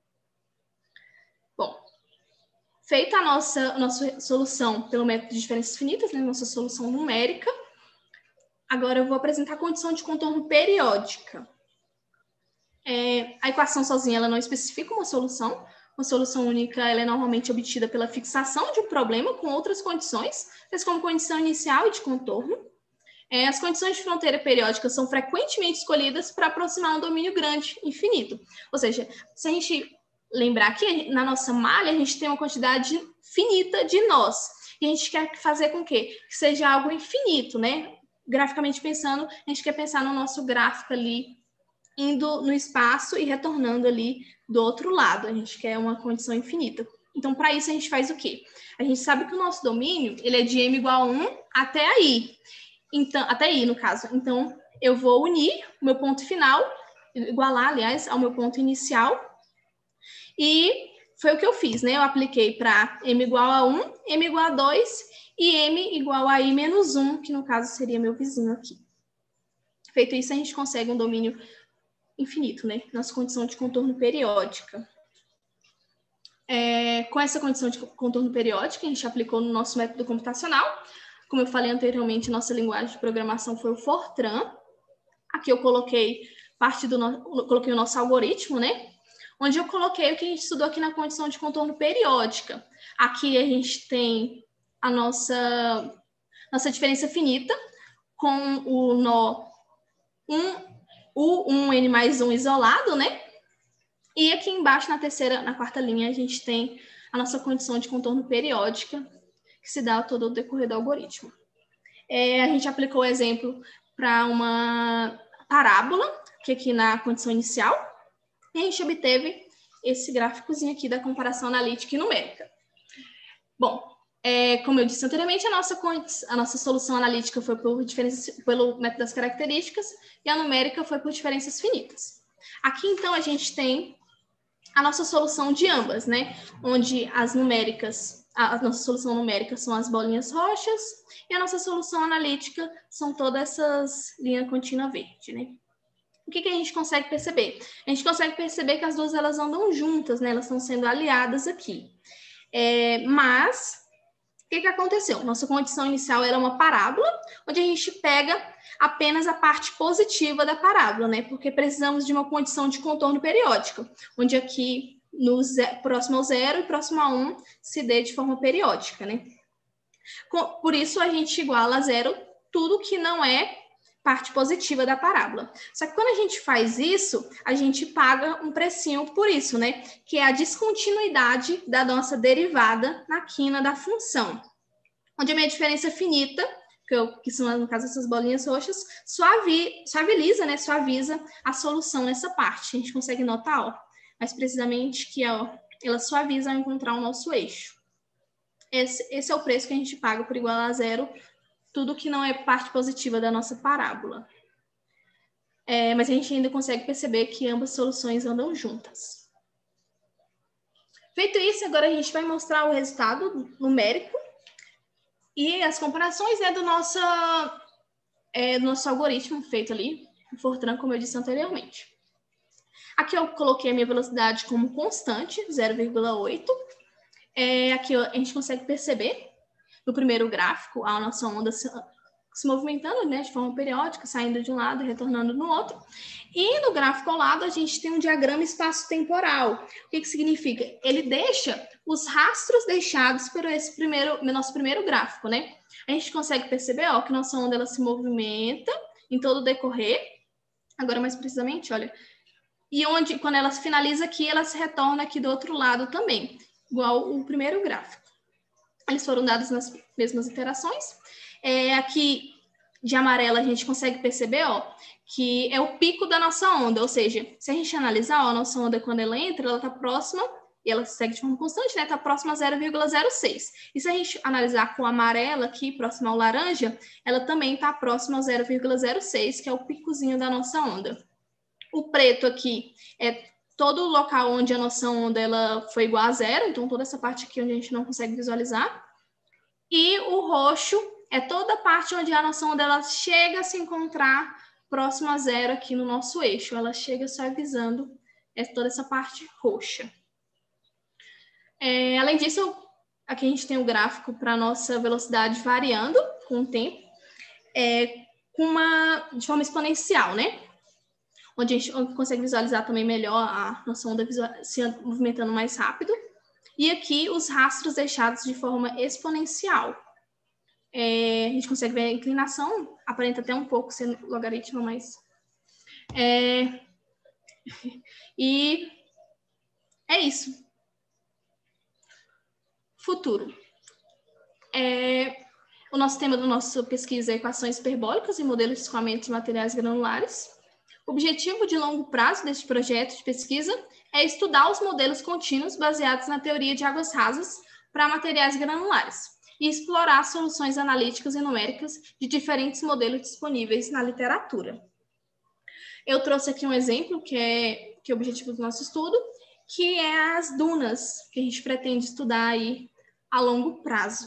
Bom, feita a nossa, a nossa solução pelo método de diferenças finitas, né, nossa solução numérica, agora eu vou apresentar a condição de contorno periódica. É, a equação sozinha ela não especifica uma solução. Uma solução única ela é normalmente obtida pela fixação de um problema com outras condições, tais como condição inicial e de contorno. É, as condições de fronteira periódica são frequentemente escolhidas para aproximar um domínio grande, infinito. Ou seja, se a gente lembrar que na nossa malha a gente tem uma quantidade finita de nós, e a gente quer fazer com que, que seja algo infinito, né? Graficamente pensando, a gente quer pensar no nosso gráfico ali, indo no espaço e retornando ali do outro lado. A gente quer uma condição infinita. Então, para isso, a gente faz o quê? A gente sabe que o nosso domínio ele é de m igual a um até aí. Então, até aí, no caso. Então, eu vou unir o meu ponto final, igualar, aliás, ao meu ponto inicial. E foi o que eu fiz, né? Eu apliquei para m igual a um, m igual a dois e m igual a i menos um, que no caso seria meu vizinho aqui. Feito isso, a gente consegue um domínio infinito, né? Nossa condição de contorno periódica. É, com essa condição de contorno periódica, a gente aplicou no nosso método computacional. Como eu falei anteriormente, nossa linguagem de programação foi o Fortran. Aqui eu coloquei parte do no... coloquei o nosso algoritmo, né? Onde eu coloquei o que a gente estudou aqui na condição de contorno periódica. Aqui a gente tem a nossa, nossa diferença finita com o nó um o um n mais um isolado, né? E aqui embaixo, na terceira, na quarta linha, a gente tem a nossa condição de contorno periódica, que se dá todo o decorrer do algoritmo. É, a gente aplicou o exemplo para uma parábola, que aqui na condição inicial, e a gente obteve esse gráficozinho aqui da comparação analítica e numérica. Bom, é, como eu disse anteriormente, a nossa, a nossa solução analítica foi por diferença, pelo método das características, e a numérica foi por diferenças finitas. Aqui, então, a gente tem a nossa solução de ambas, né? Onde as numéricas, a, a nossa solução numérica são as bolinhas roxas, e a nossa solução analítica são todas essas linhas contínuas verde, né? o que, que a gente consegue perceber? A gente consegue perceber que as duas elas andam juntas, né? Elas estão sendo aliadas aqui. É, mas, o que, que aconteceu? Nossa condição inicial era uma parábola, onde a gente pega apenas a parte positiva da parábola, né? Porque precisamos de uma condição de contorno periódica, onde aqui, no zero, próximo ao zero e próximo a um, se dê de forma periódica, né? Por isso, a gente iguala a zero tudo que não é parte positiva da parábola. Só que quando a gente faz isso, a gente paga um precinho por isso, né? Que é a descontinuidade da nossa derivada na quina da função. Onde a minha diferença finita, que, eu, que são, no caso, essas bolinhas roxas, suavi, suaviliza, né? Suaviza a solução nessa parte. A gente consegue notar, ó, mais precisamente que ó, ela suaviza ao encontrar o nosso eixo. Esse, esse é o preço que a gente paga por igual a zero tudo que não é parte positiva da nossa parábola. É, mas a gente ainda consegue perceber que ambas soluções andam juntas. Feito isso, agora a gente vai mostrar o resultado numérico e as comparações, né, do nosso, é, do nosso algoritmo feito ali, o Fortran, como eu disse anteriormente. Aqui eu coloquei a minha velocidade como constante, zero vírgula oito. É, aqui a gente consegue perceber no primeiro gráfico, a nossa onda se, se movimentando, né, de forma periódica, saindo de um lado e retornando no outro. E no gráfico ao lado, a gente tem um diagrama espaço-temporal. O que, que significa? Ele deixa os rastros deixados por esse primeiro, nosso primeiro gráfico, né? A gente consegue perceber, ó, que nossa onda ela se movimenta em todo o decorrer. Agora, mais precisamente, olha. E onde, quando ela finaliza aqui, ela se retorna aqui do outro lado também, igual o primeiro gráfico. Eles foram dados nas mesmas iterações. É, aqui, de amarelo, a gente consegue perceber, ó, que é o pico da nossa onda. Ou seja, se a gente analisar, ó, a nossa onda, quando ela entra, ela está próxima, e ela segue de forma constante, né? Está próxima a zero vírgula zero seis. E se a gente analisar com a amarela aqui, próxima ao laranja, ela também está próxima ao zero vírgula zero seis, que é o picozinho da nossa onda. O preto aqui é todo o local onde a nossa onda ela foi igual a zero, então toda essa parte aqui onde a gente não consegue visualizar. E o roxo é toda a parte onde a nossa onda ela chega a se encontrar próximo a zero aqui no nosso eixo. Ela chega suavizando toda essa parte roxa. É, além disso, aqui a gente tem o gráfico para a nossa velocidade variando com o tempo, é, com uma, de forma exponencial, né? Onde a gente consegue visualizar também melhor a nossa onda se movimentando mais rápido. E aqui os rastros deixados de forma exponencial. É, a gente consegue ver a inclinação, aparenta até um pouco ser logaritmo, mas... É, e é isso. Futuro. É, o nosso tema da nossa pesquisa é equações hiperbólicas e modelos de escoamento de materiais granulares. O objetivo de longo prazo deste projeto de pesquisa é estudar os modelos contínuos baseados na teoria de águas rasas para materiais granulares e explorar soluções analíticas e numéricas de diferentes modelos disponíveis na literatura. Eu trouxe aqui um exemplo que é, que é o objetivo do nosso estudo, que é as dunas que a gente pretende estudar aí a longo prazo.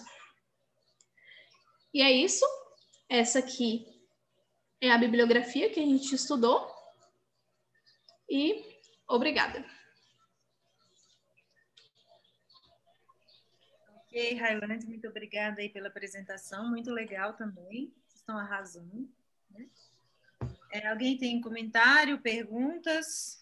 E é isso. Essa aqui é a bibliografia que a gente estudou. E obrigada. Ok, Railândia, muito obrigada aí pela apresentação, muito legal também, vocês estão arrasando, né? É, alguém tem comentário, perguntas?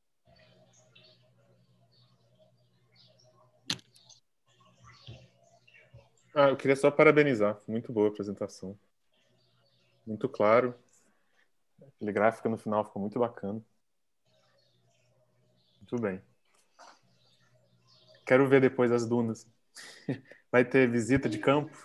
Ah, eu queria só parabenizar, muito boa a apresentação. Muito claro. Aquele gráfico no final ficou muito bacana. Muito bem. Quero ver depois as dunas. Vai ter visita de campo?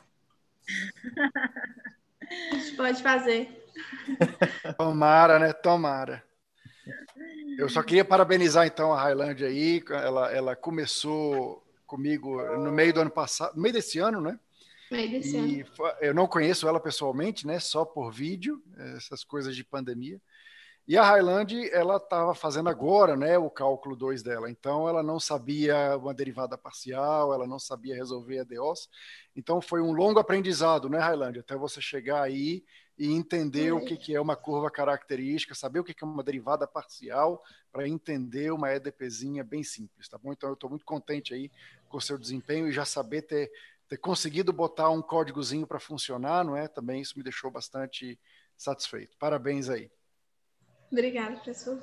A gente pode fazer. Tomara, né? Tomara. Eu só queria parabenizar, então, a Railândia aí. Ela, ela começou comigo no meio do ano passado, no meio desse ano, né? Meio desse E ano. eu não conheço ela pessoalmente, né? Só por vídeo, essas coisas de pandemia. E a Railândia, ela estava fazendo agora, né, o cálculo dois dela. Então, ela não sabia uma derivada parcial, ela não sabia resolver a E D Os. Então, foi um longo aprendizado, né, Railândia? Até você chegar aí e entender o que, que é uma curva característica, saber o que, que é uma derivada parcial, para entender uma EDPzinha bem simples, tá bom? Então eu estou muito contente aí com o seu desempenho e já saber ter, ter conseguido botar um códigozinho para funcionar, não é? Também isso me deixou bastante satisfeito. Parabéns aí. Obrigada, professor.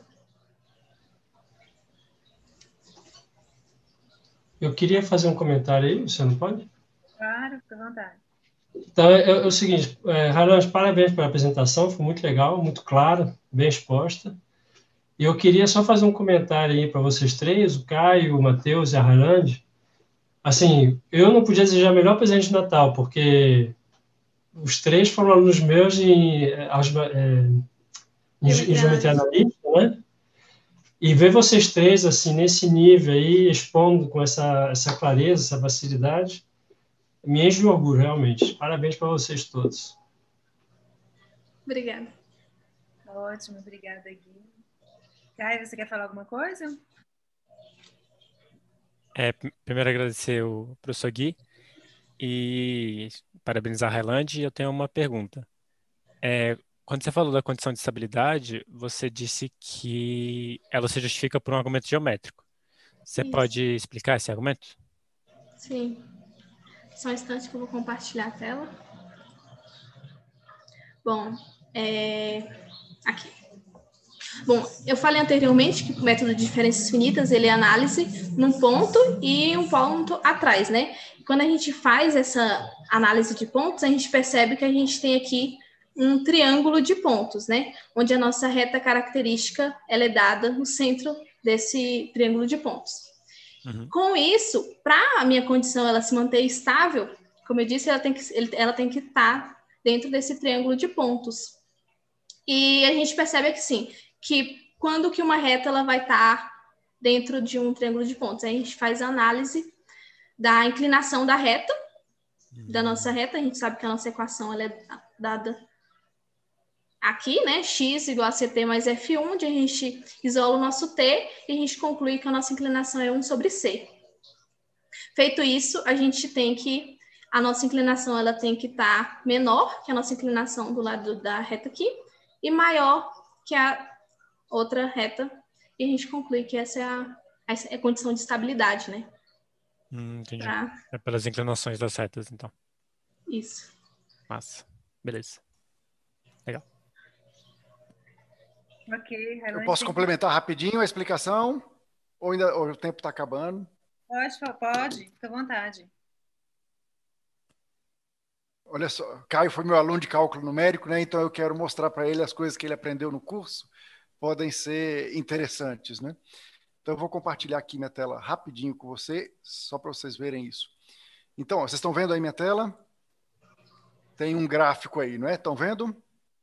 Eu queria fazer um comentário aí, você não pode? Claro, fica à vontade. Então, é, é o seguinte, é, Railange, parabéns pela apresentação, foi muito legal, muito clara, bem exposta. E eu queria só fazer um comentário aí para vocês três, o Caio, o Matheus e a Railange. Assim, eu não podia desejar melhor presente de Natal, porque os três foram alunos meus em, é, em, em geometria analítica, né? E ver vocês três, assim, nesse nível aí, expondo com essa, essa clareza, essa facilidade, me enche de orgulho, realmente. Parabéns para vocês todos. Obrigada. Ótimo, obrigada, Gui. Caio, você quer falar alguma coisa? É, primeiro agradecer o professor Gui e parabenizar a Highland. Eu tenho uma pergunta. É, quando você falou da condição de estabilidade, você disse que ela se justifica por um argumento geométrico. Você Isso. pode explicar esse argumento? Sim. Só um instante que eu vou compartilhar a tela. Bom, é... aqui. Bom, eu falei anteriormente que o método de diferenças finitas, ele é análise num ponto e um ponto atrás, né? Quando a gente faz essa análise de pontos, a gente percebe que a gente tem aqui um triângulo de pontos, né? Onde a nossa reta característica, ela é dada no centro desse triângulo de pontos. Uhum. Com isso, para a minha condição ela se manter estável, como eu disse, ela tem que, ela tem que estar dentro desse triângulo de pontos. E a gente percebe que sim, que quando que uma reta ela vai estar dentro de um triângulo de pontos? A gente faz a análise da inclinação da reta, uhum. da nossa reta, a gente sabe que a nossa equação ela é dada aqui, né? X igual a C T mais F um, onde a gente isola o nosso T e a gente conclui que a nossa inclinação é um sobre C. Feito isso, a gente tem que, a nossa inclinação ela tem que estar menor que a nossa inclinação do lado da reta aqui e maior que a outra reta, e a gente conclui que essa é a, essa é a condição de estabilidade, né? Hum, entendi. Pra... É pelas inclinações das retas, então. Isso. Massa. Beleza. Legal. Ok. Eu posso complementar rapidinho a explicação? Ou, ainda, ou o tempo está acabando? Pode, pode. Fica à vontade. Olha só, Caio foi meu aluno de cálculo numérico, né? Então eu quero mostrar para ele as coisas que ele aprendeu no curso. Podem ser interessantes, né? Então eu vou compartilhar aqui minha tela rapidinho com você, só para vocês verem isso. Então, ó, vocês estão vendo aí minha tela? Tem um gráfico aí, não é? Estão vendo?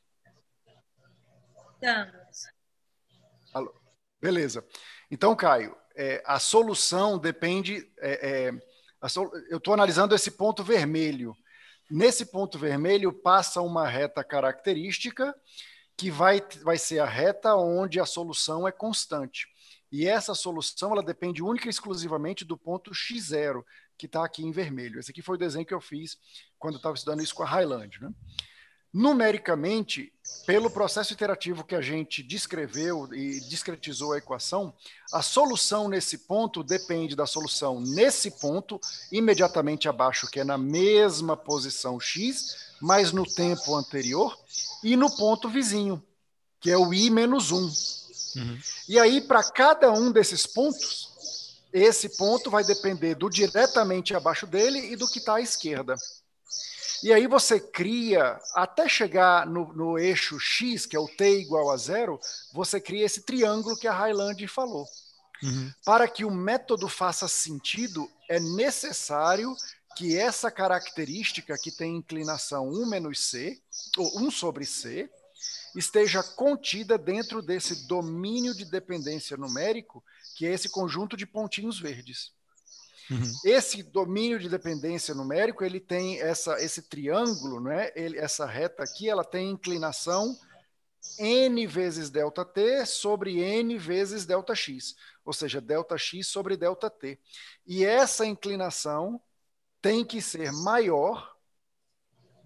Estamos. Alô. Beleza. Então, Caio, é, a solução depende... É, é, a sol... Eu estou analisando esse ponto vermelho. Nesse ponto vermelho passa uma reta característica que vai, vai ser a reta onde a solução é constante. E essa solução ela depende única e exclusivamente do ponto x zero, que está aqui em vermelho. Esse aqui foi o desenho que eu fiz quando eu estava estudando isso com a Highland, né? Numericamente, pelo processo iterativo que a gente descreveu e discretizou a equação, a solução nesse ponto depende da solução nesse ponto, imediatamente abaixo, que é na mesma posição x, mas no tempo anterior, e no ponto vizinho, que é o i menos um. Uhum. E aí, para cada um desses pontos, esse ponto vai depender do diretamente abaixo dele e do que está à esquerda. E aí você cria, até chegar no, no eixo X, que é o T igual a zero, você cria esse triângulo que a Highland falou. Uhum. Para que o método faça sentido, é necessário que essa característica que tem inclinação um menos C, ou um sobre C, esteja contida dentro desse domínio de dependência numérico, que é esse conjunto de pontinhos verdes. Uhum. Esse domínio de dependência numérico, ele tem essa, esse triângulo, né? ele, essa reta aqui, ela tem inclinação n vezes ΔT sobre n vezes ΔX, ou seja, ΔX sobre ΔT. E essa inclinação tem que ser maior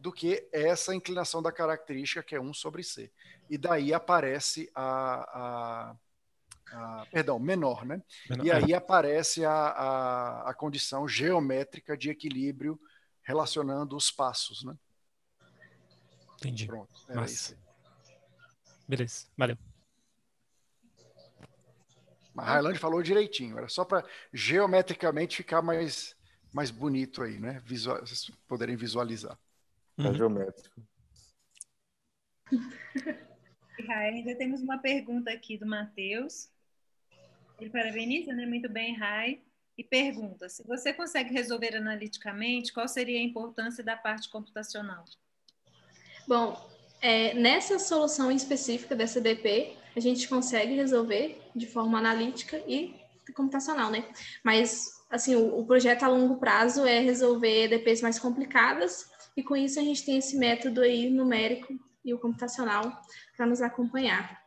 do que essa inclinação da característica, que é um sobre C. E daí aparece a... a, a perdão, menor, né? Menor, e aí é. aparece a, a, a condição geométrica de equilíbrio relacionando os passos, né? Entendi. Pronto, era Massa. isso aí. Beleza, valeu. Mas Highland falou direitinho, era só para geometricamente ficar mais, mais bonito aí, né? Visual, vocês poderem visualizar. Tá Uhum. geométrico. Rai, ainda temos uma pergunta aqui do Matheus. Ele parabeniza, né? Muito bem, Rai. E pergunta, se você consegue resolver analiticamente, qual seria a importância da parte computacional? Bom, é, nessa solução específica dessa D P, a gente consegue resolver de forma analítica e computacional, né? Mas, assim, o, o projeto a longo prazo é resolver D Ps mais complicadas e, com isso, a gente tem esse método aí numérico e o computacional para nos acompanhar.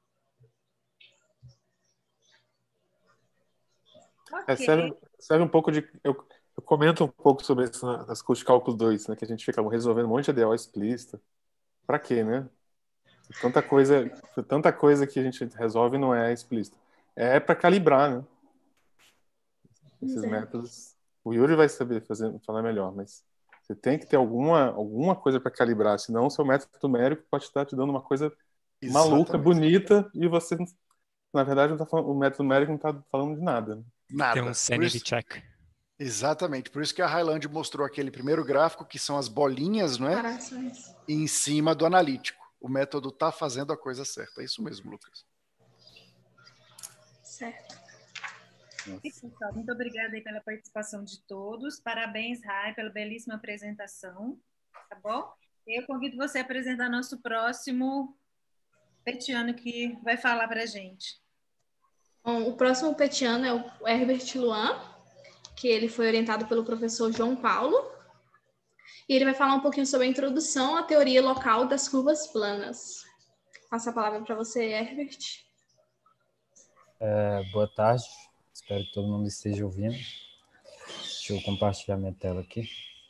É, serve, serve um pouco de... Eu, eu comento um pouco sobre isso nas coisas de cálculo dois, né? Que a gente fica resolvendo um monte de A D O explícita. Pra quê, né? Tanta coisa, tanta coisa que a gente resolve não é explícita. É para calibrar, né? Esses Exato. métodos. O Yuri vai saber fazer, falar melhor, mas você tem que ter alguma, alguma coisa para calibrar, senão o seu método numérico pode estar te dando uma coisa maluca, Exatamente. bonita, e você, na verdade, não tá falando, o método numérico não está falando de nada. Né? Nada. Tem um Por sanity isso, check. exatamente. Por isso que a Highland mostrou aquele primeiro gráfico, que são as bolinhas, não é? Comparações. Em cima do analítico. O método está fazendo a coisa certa. É isso mesmo, Lucas. Certo. Pessoal, muito obrigada aí pela participação de todos. Parabéns, Rai, pela belíssima apresentação. Tá bom? Eu convido você a apresentar nosso próximo petiano que vai falar para a gente. Bom, o próximo petiano é o Herbert Luan, que ele foi orientado pelo professor João Paulo. E ele vai falar um pouquinho sobre a introdução à teoria local das curvas planas. Passo a palavra para você, Herbert. É, boa tarde, espero que todo mundo esteja ouvindo. Deixa eu compartilhar minha tela aqui.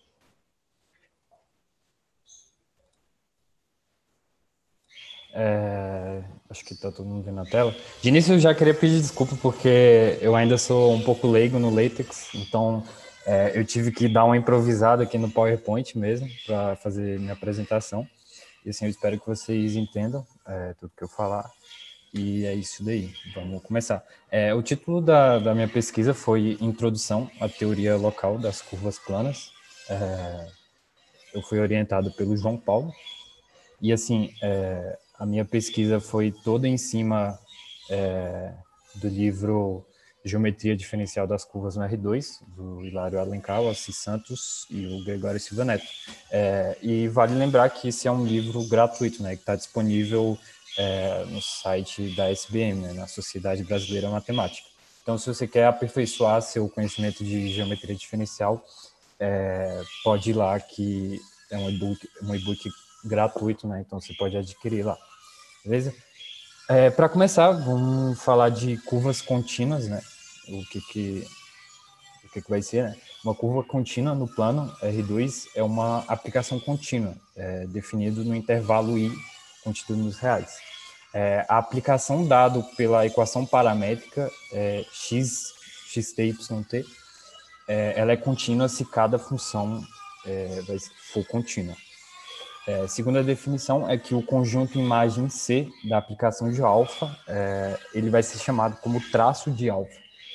É, acho que está todo mundo vendo a tela. De início eu já queria pedir desculpa porque eu ainda sou um pouco leigo no LaTeX, então é, eu tive que dar uma improvisada aqui no PowerPoint mesmo para fazer minha apresentação. E assim, eu espero que vocês entendam é, tudo que eu falar. E é isso daí, vamos começar. É, o título da, da minha pesquisa foi Introdução à Teoria Local das Curvas Planas. É, eu fui orientado pelo João Paulo. E assim, é, a minha pesquisa foi toda em cima é, do livro Geometria Diferencial das Curvas no R dois, do Hilário Alencar, o Assis Santos e o Gregório Silva Neto. É, e vale lembrar que esse é um livro gratuito, né, que está disponível é, no site da S B M, né, na Sociedade Brasileira Matemática. Então, se você quer aperfeiçoar seu conhecimento de geometria diferencial, é, pode ir lá, que é um e-book, um e-book gratuito, né? Então você pode adquirir lá, beleza? É, para começar, vamos falar de curvas contínuas, né? O que que, o que que vai ser, né? Uma curva contínua no plano R dois é uma aplicação contínua, é, definido no intervalo I contido nos reais. É, a aplicação dado pela equação paramétrica é, x, xt, yt, é, ela é contínua se cada função é, vai, for contínua. É, segunda definição é que o conjunto imagem C da aplicação de alfa, é, ele vai ser chamado como traço de alfa.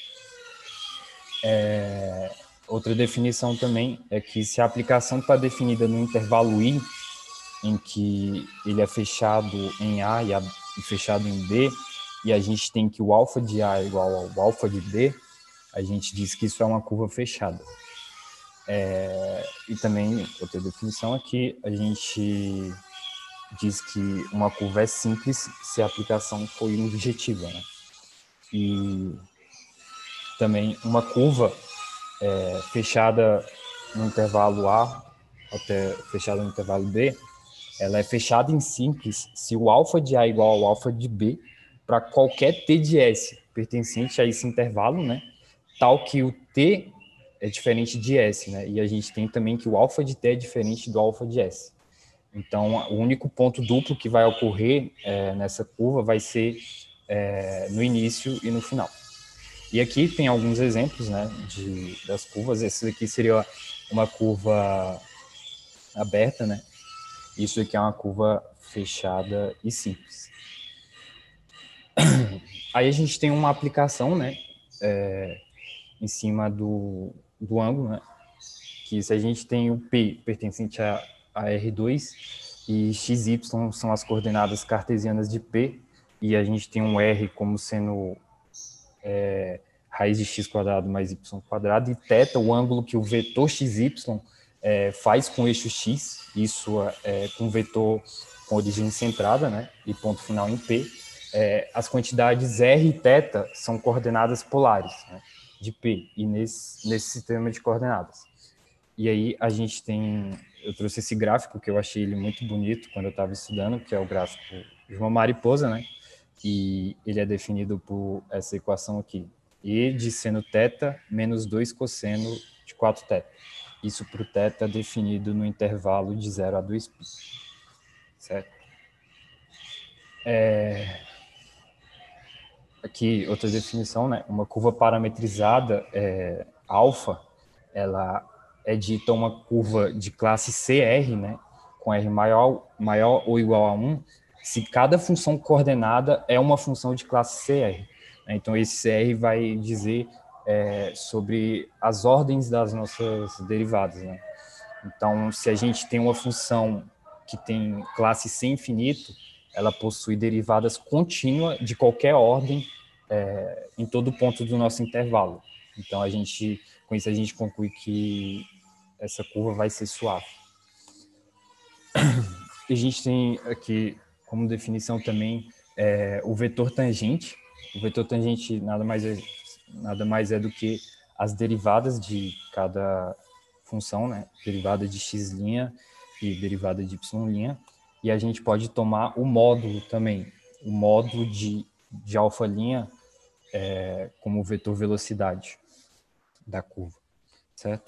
É, outra definição também é que se a aplicação está definida no intervalo I, em que ele é fechado em A e, a, e fechado em B, e a gente tem que o alfa de A é igual ao alfa de B, a gente diz que isso é uma curva fechada. É, e também, outra definição é que a gente diz que uma curva é simples se a aplicação for injetiva, né? E também uma curva é, fechada no intervalo A até fechada no intervalo B, ela é fechada em simples se o alfa de A é igual ao alfa de B para qualquer T de S pertencente a esse intervalo, né? Tal que o T é diferente de S, né? E a gente tem também que o alfa de T é diferente do alfa de S. Então, o único ponto duplo que vai ocorrer é, nessa curva vai ser é, no início e no final. E aqui tem alguns exemplos, né, de, das curvas. Esse aqui seria uma curva aberta, né? Isso aqui é uma curva fechada e simples. Aí a gente tem uma aplicação, né, é, em cima do, do ângulo, né, que se a gente tem o P pertencente a, a R dois e X Y são as coordenadas cartesianas de P, e a gente tem um R como sendo é, raiz de x quadrado mais y quadrado, e θ, o ângulo que o vetor xy é, faz com o eixo x, isso é com vetor com origem centrada, né, e ponto final em P. É, as quantidades R e θ são coordenadas polares, né, de P, e nesse, nesse sistema de coordenadas. E aí a gente tem, eu trouxe esse gráfico que eu achei ele muito bonito quando eu estava estudando, que é o gráfico de uma mariposa, né, e ele é definido por essa equação aqui, E de seno θ menos dois cosseno de quatro θ. Isso para o θ definido no intervalo de zero a dois π. Certo? É... Aqui, outra definição, né? Uma curva parametrizada, é, alfa, ela é dita uma curva de classe C R, né? Com R maior, maior ou igual a um, se cada função coordenada é uma função de classe C R. Né? Então, esse C R vai dizer é, sobre as ordens das nossas derivadas. Né? Então, se a gente tem uma função que tem classe C infinito, ela possui derivadas contínuas de qualquer ordem é, em todo ponto do nosso intervalo. Então, a gente, com isso, a gente conclui que essa curva vai ser suave. E a gente tem aqui, como definição também, é, o vetor tangente. O vetor tangente nada mais, é, nada mais é do que as derivadas de cada função, né? Derivada de x' e derivada de y'. E a gente pode tomar o módulo também, o módulo de, de alfa' é, como vetor velocidade da curva, certo?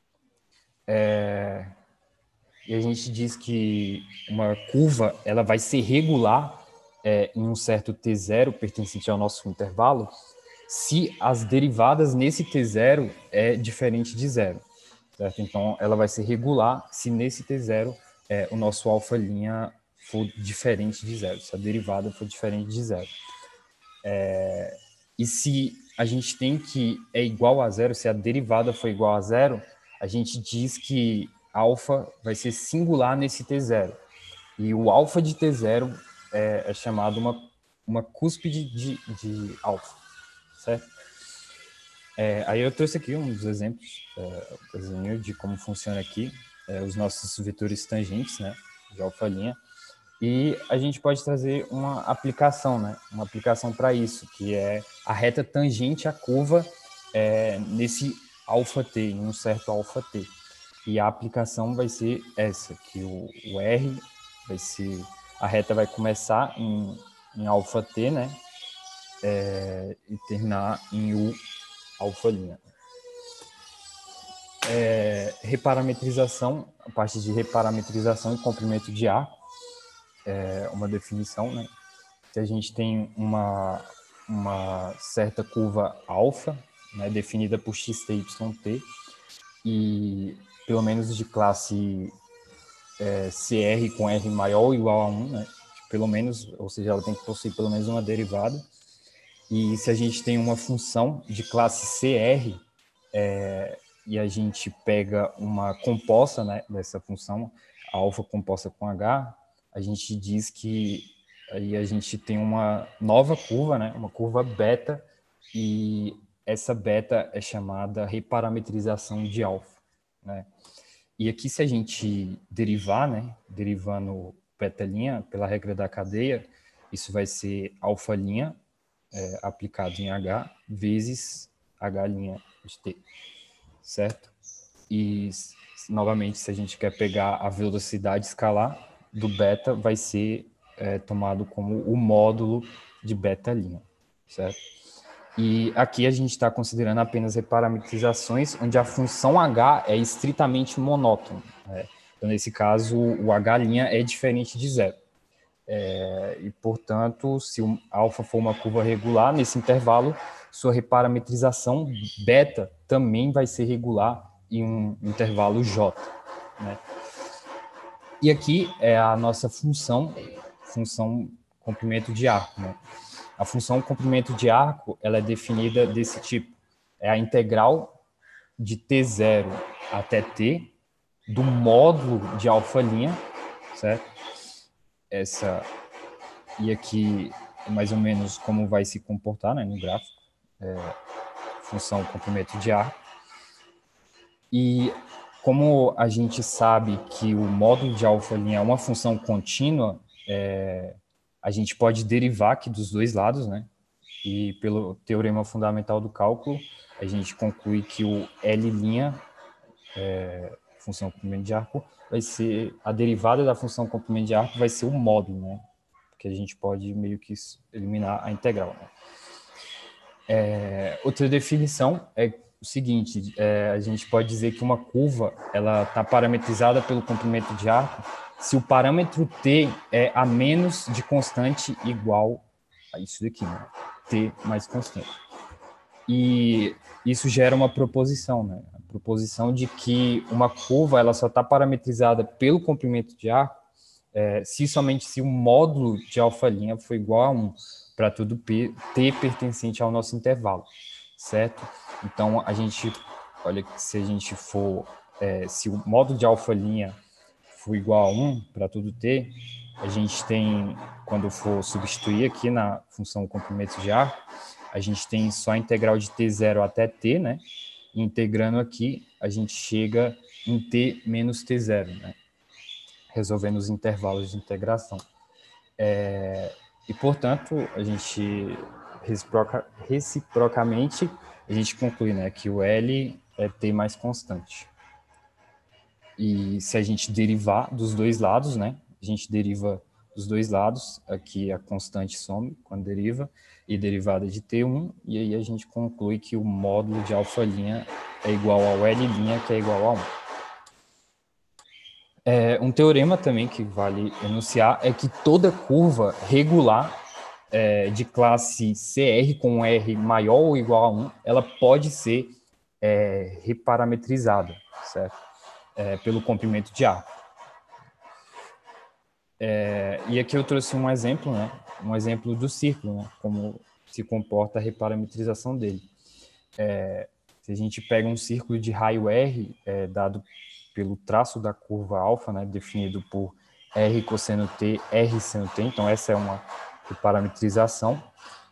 É, e a gente diz que uma curva ela vai ser regular é, em um certo T zero pertencente ao nosso intervalo se as derivadas nesse T zero é diferente de zero, certo? Então, ela vai ser regular se nesse T zero é, o nosso alfa' for diferente de zero, se a derivada for diferente de zero. É, e se a gente tem que é igual a zero, se a derivada for igual a zero, a gente diz que alfa vai ser singular nesse T zero. E o alfa de T zero é, é chamado uma, uma cúspide de, de alfa, certo? É, aí eu trouxe aqui uns exemplos é, de como funciona aqui é, os nossos vetores tangentes, né, de alfa'. E a gente pode trazer uma aplicação, né? Uma aplicação para isso, que é a reta tangente à curva é, nesse alfa-t, em um certo alfa-t. E a aplicação vai ser essa, que o, o R vai ser... A reta vai começar em, em alfa-t, né? É, e terminar em U alfa'. É, reparametrização, a parte de reparametrização e comprimento de arco. É uma definição, né? Que a gente tem uma, uma certa curva alfa, né, definida por xt, yt, e pelo menos de classe é, C R com R maior ou igual a um, né? Pelo menos, ou seja, ela tem que possuir pelo menos uma derivada. E se a gente tem uma função de classe C R é, e a gente pega uma composta, né, dessa função, a alfa composta com H, a gente diz que aí a gente tem uma nova curva, né? Uma curva beta, e essa beta é chamada reparametrização de alfa, né? E aqui, se a gente derivar, né? Derivando beta' pela regra da cadeia, isso vai ser alfa' é, aplicado em H vezes H' de T, certo? E, novamente, se a gente quer pegar a velocidade escalar do beta, vai ser é, tomado como o módulo de beta', certo? E aqui a gente está considerando apenas reparametrizações onde a função H é estritamente monótona, né? Então, nesse caso, o H' é diferente de zero. É, e, portanto, se o alfa for uma curva regular, nesse intervalo, sua reparametrização beta também vai ser regular em um intervalo J, né? E aqui é a nossa função, função comprimento de arco, né? A função comprimento de arco, ela é definida desse tipo. É a integral de T zero até T do módulo de alfa', certo? Essa, e aqui é mais ou menos como vai se comportar, né, no gráfico. É, função comprimento de arco. E como a gente sabe que o módulo de alfa' é uma função contínua, é, a gente pode derivar aqui dos dois lados, né? E pelo teorema fundamental do cálculo, a gente conclui que o L', é, função comprimento de arco, vai ser a derivada da função comprimento de arco vai ser o módulo, né? Porque a gente pode meio que eliminar a integral, né? É, outra definição é o seguinte, é, a gente pode dizer que uma curva ela está parametrizada pelo comprimento de arco se o parâmetro t é a menos de constante igual a isso daqui, né? T mais constante. E isso gera uma proposição, né? A proposição de que uma curva ela só está parametrizada pelo comprimento de arco é, se somente se o módulo de alfa' for igual a um para todo P, T pertencente ao nosso intervalo, certo? Então, a gente, olha, se a gente for, é, se o módulo de alfa' for igual a um para todo T, a gente tem, quando for substituir aqui na função comprimento de arco, a gente tem só a integral de T zero até T, né? E integrando aqui, a gente chega em T menos T zero, né? Resolvendo os intervalos de integração. É, e, portanto, a gente, reciproca, reciprocamente, a gente conclui, né, que o L é T mais constante. E se a gente derivar dos dois lados, né, a gente deriva dos dois lados, aqui a constante some quando deriva, e derivada de T um, e aí a gente conclui que o módulo de alfa' é igual ao L', que é igual a um. É, um teorema também que vale enunciar é que toda curva regular é, de classe C R com R maior ou igual a um, ela pode ser é, reparametrizada, certo? É, pelo comprimento de arco. É, e aqui eu trouxe um exemplo, né? Um exemplo do círculo, né? Como se comporta a reparametrização dele. É, se a gente pega um círculo de raio R, é, dado pelo traço da curva alfa, né, definido por R cosseno T, R seno T, então essa é uma reparametrização.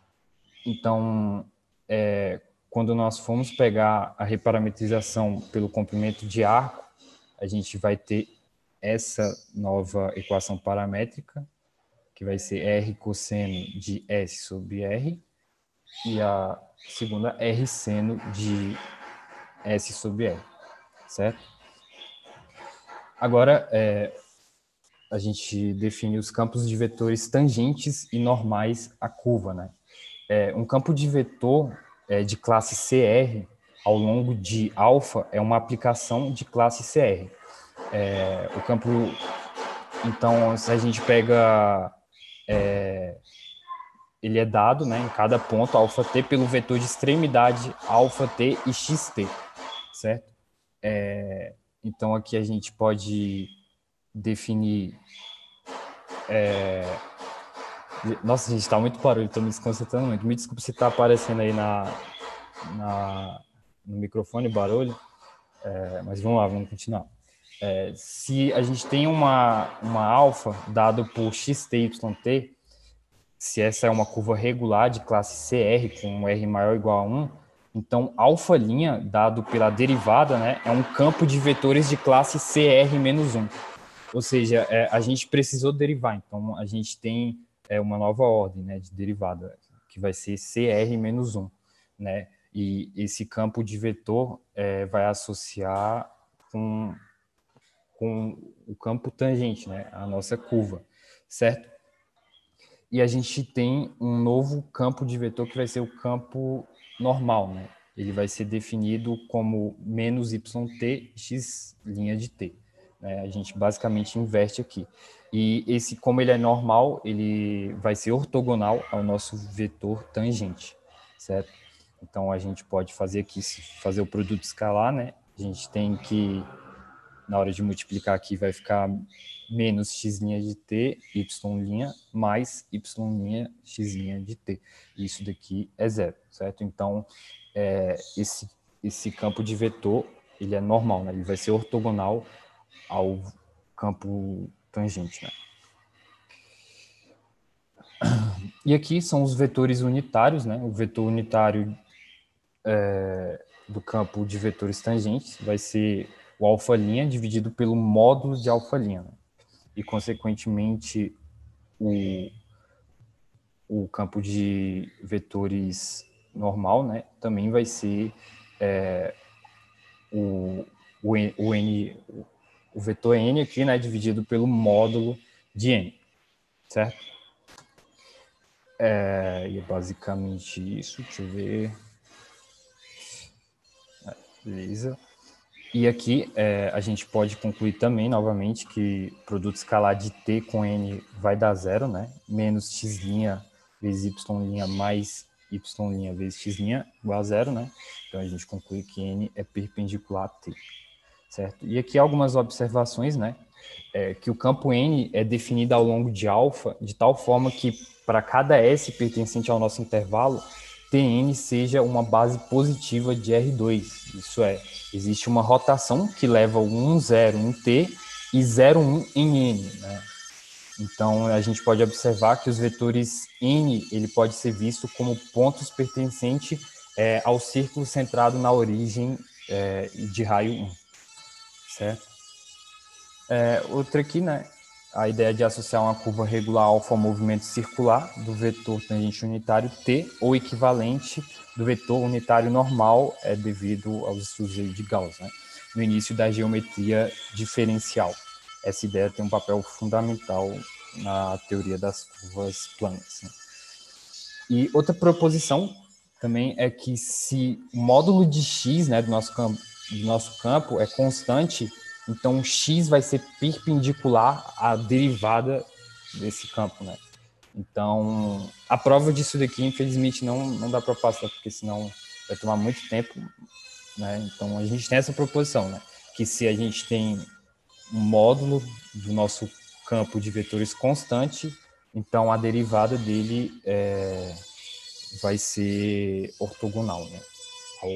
Então, é, quando nós formos pegar a reparametrização pelo comprimento de arco, a gente vai ter essa nova equação paramétrica, que vai ser R cosseno de S sobre R, e a segunda R seno de S sobre R, certo? Agora, é, a gente define os campos de vetores tangentes e normais à curva, né? É, um campo de vetor é, de classe C R ao longo de alfa é uma aplicação de classe C R. É, o campo, então, se a gente pega, é, ele é dado, né, em cada ponto alfa t pelo vetor de extremidade alfa t e xt, certo? É, então, aqui a gente pode definir... É, nossa, gente, está muito barulho, estou me desconcentrando muito. Me desculpe se está aparecendo aí na, na, no microfone barulho, é, mas vamos lá, vamos continuar. É, se a gente tem uma, uma alfa dado por xt, yt, se essa é uma curva regular de classe C R com um R maior ou igual a um, então alfa', dado pela derivada, né, é um campo de vetores de classe C R menos um. Ou seja, é, a gente precisou derivar, então a gente tem é, uma nova ordem, né, de derivada, que vai ser C R menos um, né, e esse campo de vetor é, vai associar com, com o campo tangente, né, a nossa curva, certo? e a gente tem um novo campo de vetor que vai ser o campo normal, né? Ele vai ser definido como menos yt, x' de t. Né? A gente basicamente inverte aqui. E esse, como ele é normal, ele vai ser ortogonal ao nosso vetor tangente, certo? Então, a gente pode fazer aqui, fazer o produto escalar, né? A gente tem que, na hora de multiplicar aqui, vai ficar menos x' de t, y' mais y' x' de t. Isso daqui é zero, certo? Então, é, esse, esse campo de vetor, ele é normal, né? Ele vai ser ortogonal ao campo tangente, né? E aqui são os vetores unitários, né? O vetor unitário é, do campo de vetores tangentes vai ser o alfa' dividido pelo módulo de alfa', né? E, consequentemente, o, o campo de vetores normal, né? Também vai ser é, o, o, N, o, N, o vetor N aqui, né? Dividido pelo módulo de N, certo? É, e é basicamente isso, deixa eu ver. É, beleza. E aqui é, a gente pode concluir também, novamente, que produto escalar de t com n vai dar zero, né? Menos x' vezes y' mais y' vezes x' igual a zero, né? Então a gente conclui que n é perpendicular a t, certo? E aqui algumas observações, né? É, que o campo n é definido ao longo de alfa de tal forma que para cada s pertencente ao nosso intervalo, Tn seja uma base positiva de R dois. Isso é, existe uma rotação que leva o um, zero em T e zero, um em N, né? Então, a gente pode observar que os vetores N, ele pode ser visto como pontos pertencentes é, ao círculo centrado na origem é, de raio um, certo? É, outra aqui, né? A ideia de associar uma curva regular alfa ao movimento circular do vetor tangente unitário T ou equivalente do vetor unitário normal é devido aos estudos de Gauss, né? No início da geometria diferencial. Essa ideia tem um papel fundamental na teoria das curvas planas, né? E outra proposição também é que se o módulo de x, né, do nosso campo, do nosso campo é constante, então x vai ser perpendicular à derivada desse campo, né? Então, a prova disso daqui, infelizmente, não, não dá para passar, porque senão vai tomar muito tempo, né? Então, a gente tem essa proposição, né? Que se a gente tem um módulo do nosso campo de vetores constante, então a derivada dele é, vai ser ortogonal, né? Ao,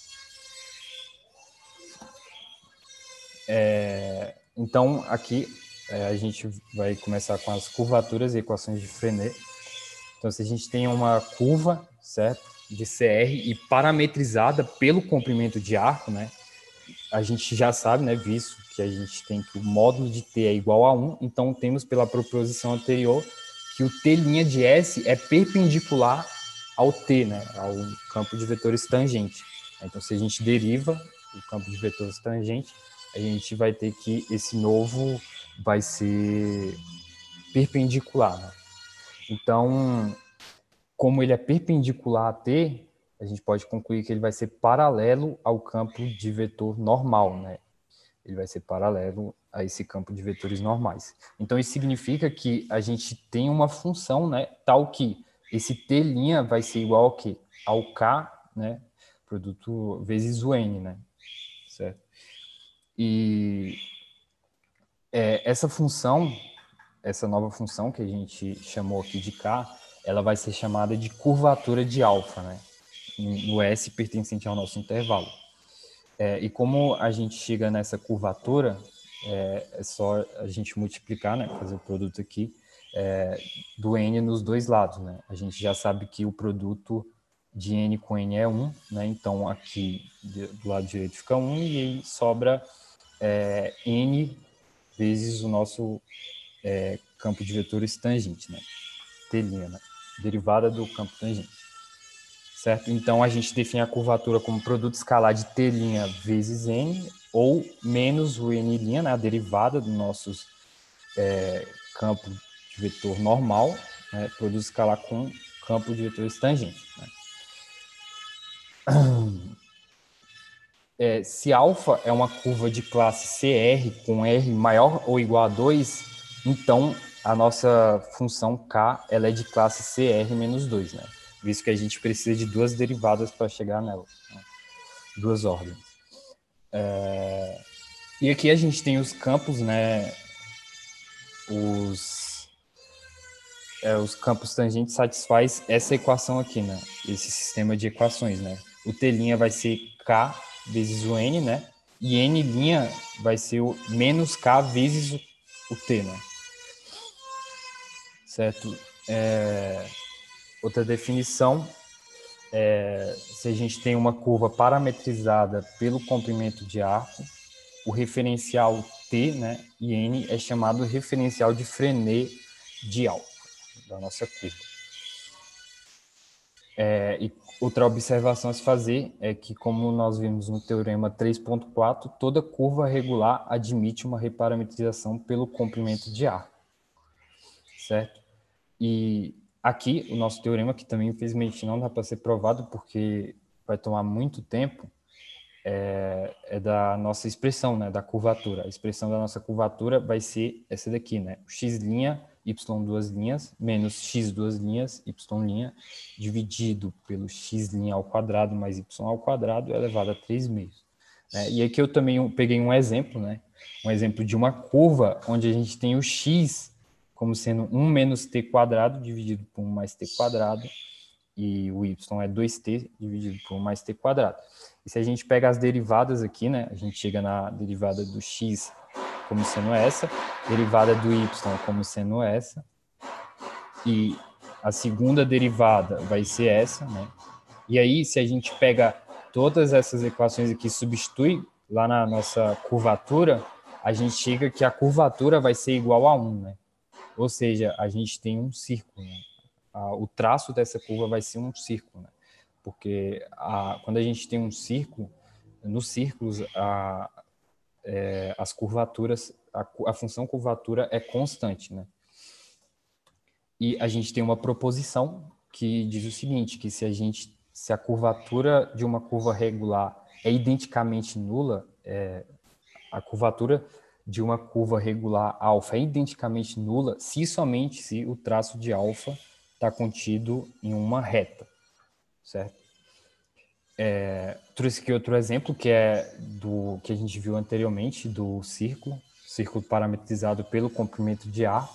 É, então, aqui é, a gente vai começar com as curvaturas e equações de Frenet. Então, se a gente tem uma curva, certo, de C R e parametrizada pelo comprimento de arco, né, a gente já sabe, né, visto que a gente tem que o módulo de T é igual a um, então temos pela proposição anterior que o T' de S é perpendicular ao T, né, ao campo de vetores tangente. Então, se a gente deriva o campo de vetores tangente, a gente vai ter que esse novo vai ser perpendicular, né? Então, como ele é perpendicular a T, a gente pode concluir que ele vai ser paralelo ao campo de vetor normal, né? Ele vai ser paralelo a esse campo de vetores normais. Então, isso significa que a gente tem uma função, né, tal que esse T' vai ser igual ao quê? Ao K, né, produto vezes o N, né? Certo? E é, essa função, essa nova função que a gente chamou aqui de K, ela vai ser chamada de curvatura de alfa, né? No S pertencente ao nosso intervalo. É, e como a gente chega nessa curvatura, é, é só a gente multiplicar, né? Fazer o produto aqui é, do N nos dois lados, né? A gente já sabe que o produto de N com N é um, né? Então aqui do lado direito fica um e aí sobra É, N vezes o nosso é, campo de vetores tangente, né? T', né? Derivada do campo tangente. Certo? Então, a gente define a curvatura como produto escalar de T' vezes N ou menos o N', né? A derivada do nosso é, campo de vetor normal, né? Produto escalar com campo de vetores tangentes, né? É, se alfa é uma curva de classe C R com R maior ou igual a dois, então a nossa função K ela é de classe C R menos dois, né? Visto que a gente precisa de duas derivadas para chegar nela, né? Duas ordens. É, e aqui a gente tem os campos, né? Os, é, os campos tangentes satisfaz essa equação aqui, né? Esse sistema de equações, né? O T' vai ser K vezes o N, né? E N' vai ser o menos K vezes o, o T, né? Certo? É, outra definição é se a gente tem uma curva parametrizada pelo comprimento de arco, o referencial T, né, e N é chamado referencial de Frenet de alfa da nossa curva. É, e outra observação a se fazer é que, como nós vimos no teorema três ponto quatro, toda curva regular admite uma reparametrização pelo comprimento de arco, certo? E aqui, o nosso teorema, que também, infelizmente, não dá para ser provado porque vai tomar muito tempo, é, é da nossa expressão, né, da curvatura. A expressão da nossa curvatura vai ser essa daqui, né? X', y duas linhas, menos x duas linhas, y', dividido pelo x' ao quadrado mais y ao quadrado elevado a três meios. Né? E aqui eu também peguei um exemplo, né? Um exemplo de uma curva onde a gente tem o x como sendo um menos t quadrado dividido por um mais t quadrado, e o y é dois t dividido por um mais t quadrado. E se a gente pega as derivadas aqui, né, a gente chega na derivada do x como sendo essa, derivada do y como sendo essa, e a segunda derivada vai ser essa, né? E aí, se a gente pega todas essas equações aqui e substitui lá na nossa curvatura, a gente chega que a curvatura vai ser igual a um, né? Ou seja, a gente tem um círculo, né? O traço dessa curva vai ser um círculo, né? Porque a, quando a gente tem um círculo, nos círculos, a, é, as curvaturas, a, a função curvatura é constante, né? E a gente tem uma proposição que diz o seguinte, que se a gente, se a curvatura de uma curva regular é identicamente nula, é, a curvatura de uma curva regular alfa é identicamente nula se somente se o traço de alfa está contido em uma reta, certo? É, trouxe aqui outro exemplo, que é do que a gente viu anteriormente, do círculo, círculo parametrizado pelo comprimento de arco.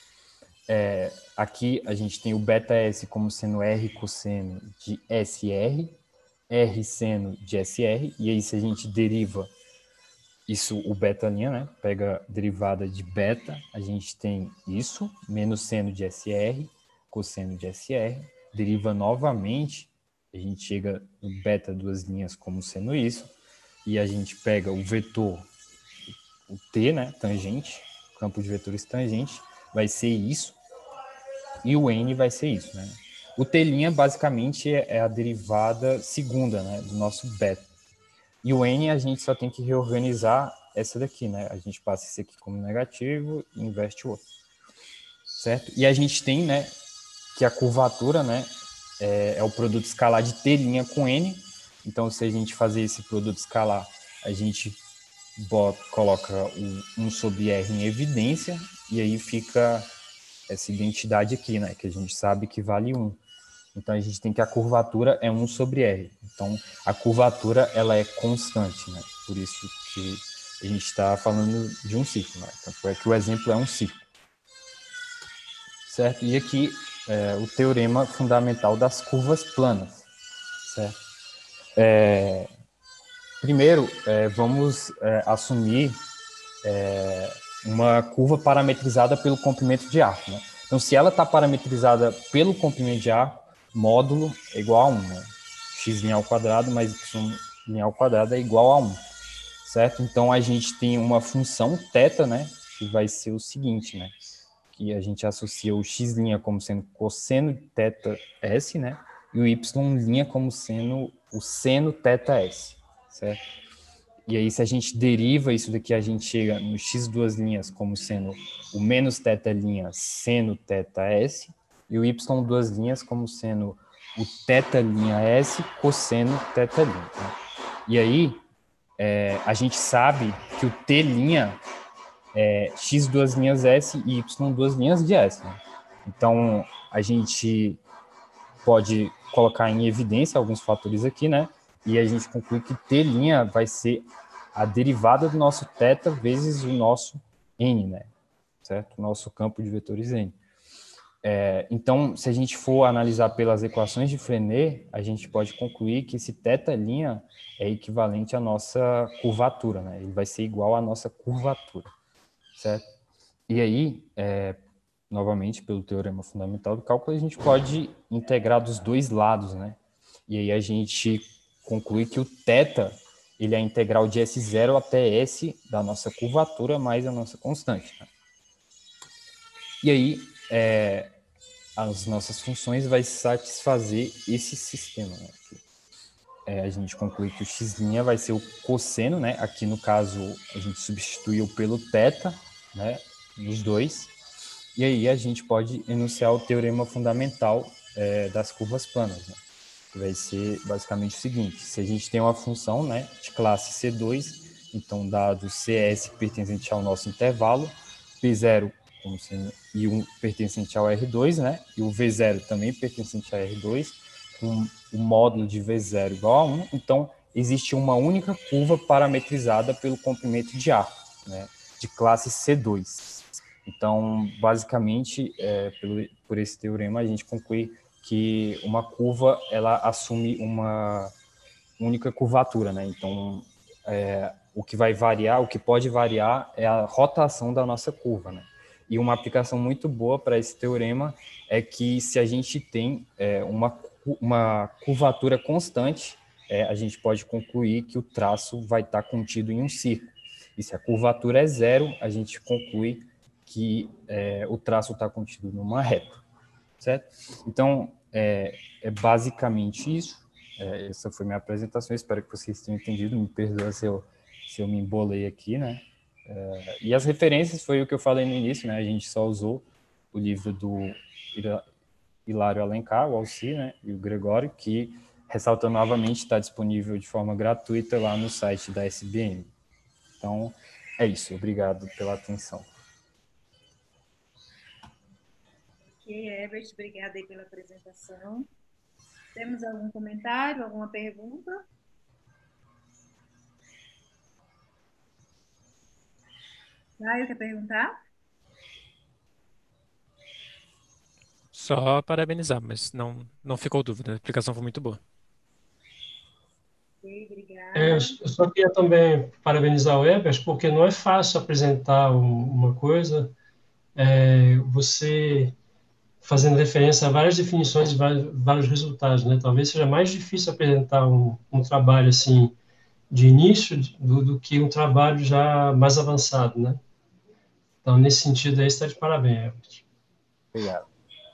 É, aqui a gente tem o beta-S como sendo R cosseno de S R, R seno de S R, e aí se a gente deriva isso, o beta linha, né? Pega a derivada de beta, a gente tem isso, menos seno de S R, cosseno de S R, deriva novamente, a gente chega no beta duas linhas como sendo isso, e a gente pega o vetor, o T, né? Tangente, campo de vetores tangente, vai ser isso, e o N vai ser isso, né? O T' basicamente é a derivada segunda, né? Do nosso beta. E o N a gente só tem que reorganizar essa daqui, né? A gente passa esse aqui como negativo e inverte o outro, certo? E a gente tem, né, que a curvatura, né, é, é o produto escalar de T' com N. Então, se a gente fazer esse produto escalar, a gente bota, coloca o um sobre R em evidência, e aí fica essa identidade aqui, né, que a gente sabe que vale um. Então, a gente tem que a curvatura é um sobre R. Então, a curvatura, ela é constante, né? Por isso que a gente está falando de um círculo, né? Então, é que o exemplo é um círculo. Certo? E aqui, é, o teorema fundamental das curvas planas, certo? É, primeiro, é, vamos é, assumir é, uma curva parametrizada pelo comprimento de arco, né? Então, se ela está parametrizada pelo comprimento de arco, módulo é igual a um, né? X' ao quadrado mais y' ao quadrado é igual a um, certo? Então, a gente tem uma função θ, né? Que vai ser o seguinte, né? Que a gente associa o x' como sendo cosseno de θs, né? E o y' como sendo o seno θs, certo? E aí, se a gente deriva isso daqui, a gente chega no x duas linhas como sendo o menos θ' seno θs, e o y duas linhas como sendo o θ' S cosseno θ'. Né? E aí, é, a gente sabe que o T' é x duas linhas S e y duas linhas de S. Né? Então, a gente pode colocar em evidência alguns fatores aqui, né? E a gente conclui que T' vai ser a derivada do nosso θ vezes o nosso N, né? Certo? O nosso campo de vetores N. É, então, se a gente for analisar pelas equações de Frenet, a gente pode concluir que esse θ' é equivalente à nossa curvatura, né? Ele vai ser igual à nossa curvatura, certo? E aí, é, novamente, pelo teorema fundamental do cálculo, a gente pode integrar dos dois lados, né? E aí a gente conclui que o θ, ele é a integral de S zero até S da nossa curvatura mais a nossa constante. Né? E aí, é, as nossas funções vai satisfazer esse sistema. Né? É, a gente conclui que o x' vai ser o cosseno, né? Aqui no caso a gente substituiu pelo θ, né? Nos dois. E aí a gente pode enunciar o teorema fundamental é, das curvas planas, né? Que vai ser basicamente o seguinte: se a gente tem uma função, né, de classe C dois, então dado C S pertencente ao nosso intervalo, P zero como sendo, e um pertencente ao R dois, né, e o V zero também pertencente a R dois, com o módulo de V zero igual a um, então existe uma única curva parametrizada pelo comprimento de A, né, de classe C dois. Então, basicamente, é, pelo, por esse teorema, a gente conclui que uma curva ela assume uma única curvatura, né? Então, é, o que vai variar, o que pode variar é a rotação da nossa curva, né? E uma aplicação muito boa para esse teorema é que se a gente tem é, uma, uma curvatura constante, é, a gente pode concluir que o traço vai estar contido em um círculo. E se a curvatura é zero, a gente conclui que é, o traço está contido numa reta, certo? Então, é, é basicamente isso. É, essa foi minha apresentação, espero que vocês tenham entendido, me perdoa se eu, se eu me embolei aqui, né? É, e as referências foi o que eu falei no início, né? A gente só usou o livro do Hilário Alencar, o Alci, né? E o Gregório, que, ressaltando novamente, está disponível de forma gratuita lá no site da S B M. Então, é isso. Obrigado pela atenção. Ok, Herbert, obrigada aí pela apresentação. Temos algum comentário, alguma pergunta? Caio, quer perguntar? Só parabenizar, mas não, não ficou dúvida. A explicação foi muito boa. Ok, obrigada. É, eu só queria também parabenizar o Herbert, porque não é fácil apresentar um, uma coisa, é, você fazendo referência a várias definições e vários, vários resultados, né? Talvez seja mais difícil apresentar um, um trabalho assim de início do, do que um trabalho já mais avançado, né? Então, nesse sentido aí, está de parabéns, Herbert. Obrigado.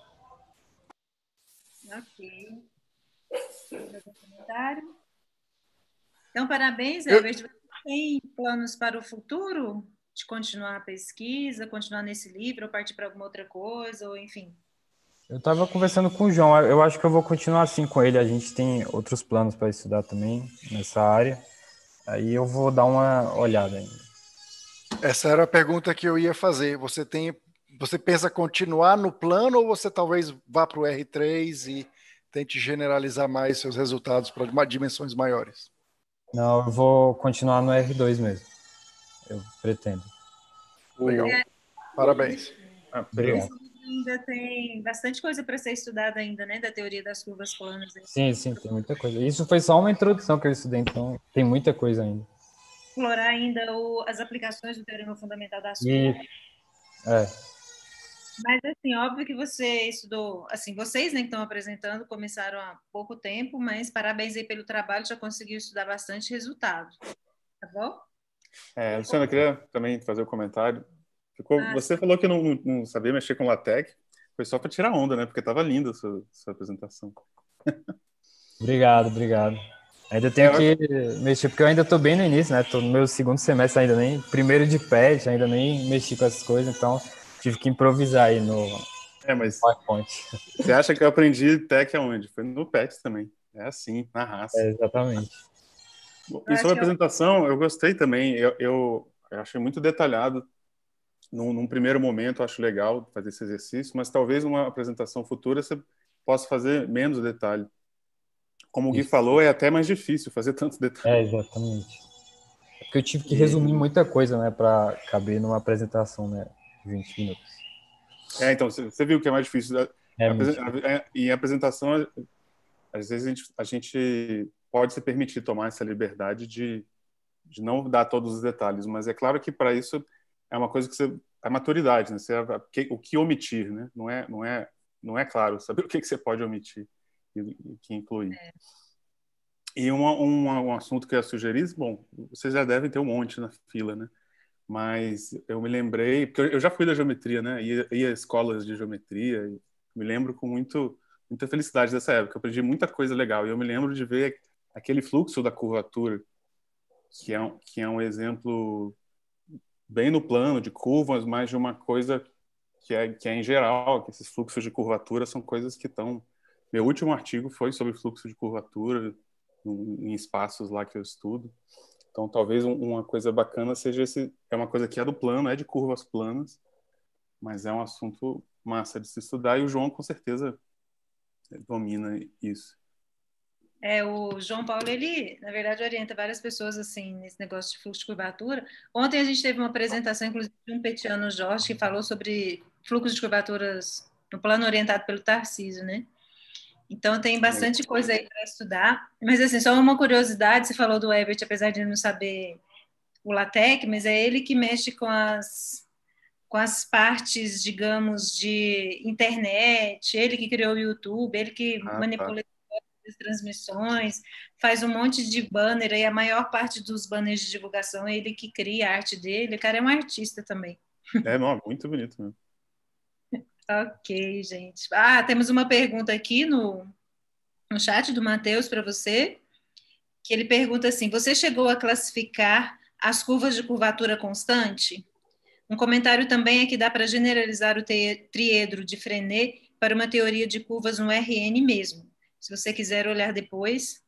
Ok. Algum comentário? Então, parabéns, Eu- Herbert. Você tem planos para o futuro? De continuar a pesquisa, continuar nesse livro, ou partir para alguma outra coisa, ou enfim. Eu estava conversando com o João, eu acho que eu vou continuar assim com ele, a gente tem outros planos para estudar também nessa área, aí eu vou dar uma olhada ainda. Essa era a pergunta que eu ia fazer. Você tem, você pensa continuar no plano ou você talvez vá para o R três e tente generalizar mais seus resultados para dimensões maiores? Não, eu vou continuar no R dois mesmo, eu pretendo. Legal. Parabéns. Ah, Obrigado. Ainda tem bastante coisa para ser estudada ainda, né? Da teoria das curvas planas. Sim, sim, tem muita coisa. Isso foi só uma introdução que eu estudei, então tem muita coisa ainda. Explorar ainda o, as aplicações do teorema fundamental das E, curvas. é, Mas, assim, óbvio que você estudou, assim, vocês, né, que estão apresentando, começaram há pouco tempo, mas parabéns aí pelo trabalho, já conseguiu estudar bastante resultado. Tá bom? É, Luciana, eu queria também fazer um comentário. Ficou, Ah, você falou que não, não sabia mexer com LaTeX, foi só para tirar onda, né? Porque estava linda a sua, sua apresentação. obrigado, obrigado. Ainda tenho que mexer, porque eu ainda estou bem no início, né? Estou no meu segundo semestre ainda nem, primeiro de pet, ainda nem mexi com essas coisas, então tive que improvisar aí no, É, mas PowerPoint. você acha que eu aprendi tech aonde? Foi no Pets também. É assim, na raça. É, exatamente. E sobre a apresentação, eu gostei também. Eu, eu, eu achei muito detalhado. Num, num primeiro momento, eu acho legal fazer esse exercício, mas talvez numa apresentação futura você possa fazer menos detalhe. Como o Gui Isso. falou, é até mais difícil fazer tantos detalhes. É, exatamente. É porque eu tive que E- resumir muita coisa, né, para caber numa apresentação, né, de vinte minutos. É, então, você você viu que é mais difícil. A- É a muito apresen- a- Em apresentação, às vezes a gente, a gente pode se permitir tomar essa liberdade de, de não dar todos os detalhes, mas é claro que para isso é uma coisa que você é maturidade, né? Você, o que omitir, né? Não é, não é, não é claro saber o que, que você pode omitir e o que incluir. É. E um, um, um assunto que eu ia sugerir, bom, vocês já devem ter um monte na fila, né? Mas eu me lembrei, porque eu já fui da geometria, né? Ia, ia a escolas de geometria, e me lembro com muito, muita felicidade dessa época. Eu aprendi muita coisa legal. E eu me lembro de ver aquele fluxo da curvatura, que é um, que é um exemplo bem no plano de curvas, mas de uma coisa que é, que é em geral, que esses fluxos de curvatura são coisas que estão... Meu último artigo foi sobre fluxo de curvatura em espaços lá que eu estudo. Então, talvez uma coisa bacana seja esse... É uma coisa que é do plano, é de curvas planas, mas é um assunto massa de se estudar, e o João, com certeza, domina isso. É, o João Paulo, ele, na verdade, orienta várias pessoas, assim, nesse negócio de fluxo de curvatura. Ontem a gente teve uma apresentação, inclusive, de um petiano Jorge, que falou sobre fluxos de curvaturas no plano orientado pelo Tarcísio, né? Então, tem bastante coisa aí para estudar. Mas, assim, só uma curiosidade, você falou do Ebert, apesar de não saber o LaTeX, mas é ele que mexe com as, com as partes, digamos, de internet, ele que criou o YouTube, ele que Ah, manipula tá. as transmissões, faz um monte de banner, aí a maior parte dos banners de divulgação é ele que cria a arte dele, o cara é um artista também. É, não, muito bonito mesmo. Ok, gente. Ah, temos uma pergunta aqui no, no chat do Matheus para você, que ele pergunta assim: você chegou a classificar as curvas de curvatura constante? Um comentário também é que dá para generalizar o triedro de Frenet para uma teoria de curvas no R N mesmo. Se você quiser olhar depois.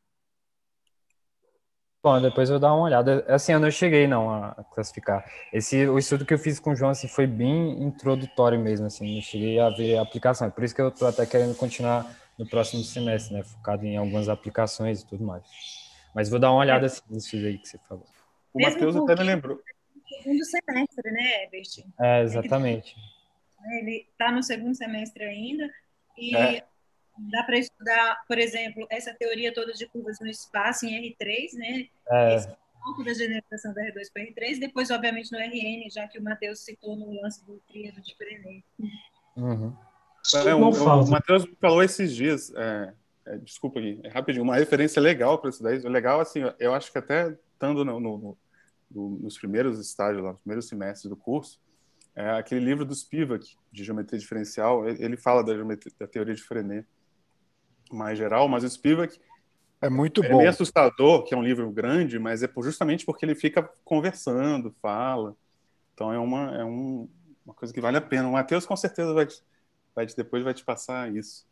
Bom, depois eu vou dar uma olhada. Assim, eu não cheguei não a classificar. Esse, o estudo que eu fiz com o João assim, foi bem introdutório mesmo, assim, não cheguei a ver a aplicação. Por isso que eu estou até querendo continuar no próximo semestre, né, focado em algumas aplicações e tudo mais. Mas vou dar uma olhada assim, nisso aí que você falou. O Matheus até me lembrou. Segundo semestre, né, Ebert? É, exatamente. Ele está no segundo semestre ainda e É. dá para estudar, por exemplo, essa teoria toda de curvas no espaço em R três, né? É. Esse ponto da generalização da R dois para R três, depois, obviamente, no R N, já que o Matheus citou no lance do tríado de Frenet. Uhum. É, Não um, falta. o Matheus falou esses dias, é, é, desculpa aqui, é rapidinho, uma referência legal para isso daí. Legal, assim, eu acho que até estando no, no, no, nos primeiros estágios, lá, nos primeiros semestres do curso, é aquele livro do Spivak, de geometria diferencial. Ele, ele fala da, geometria, da teoria de Frenet mais geral, mas o Spivak é muito é bom. meio assustador, que é um livro grande, mas é justamente porque ele fica conversando, fala. Então é uma, é um, uma coisa que vale a pena. O Matheus com certeza vai, vai depois vai te passar isso.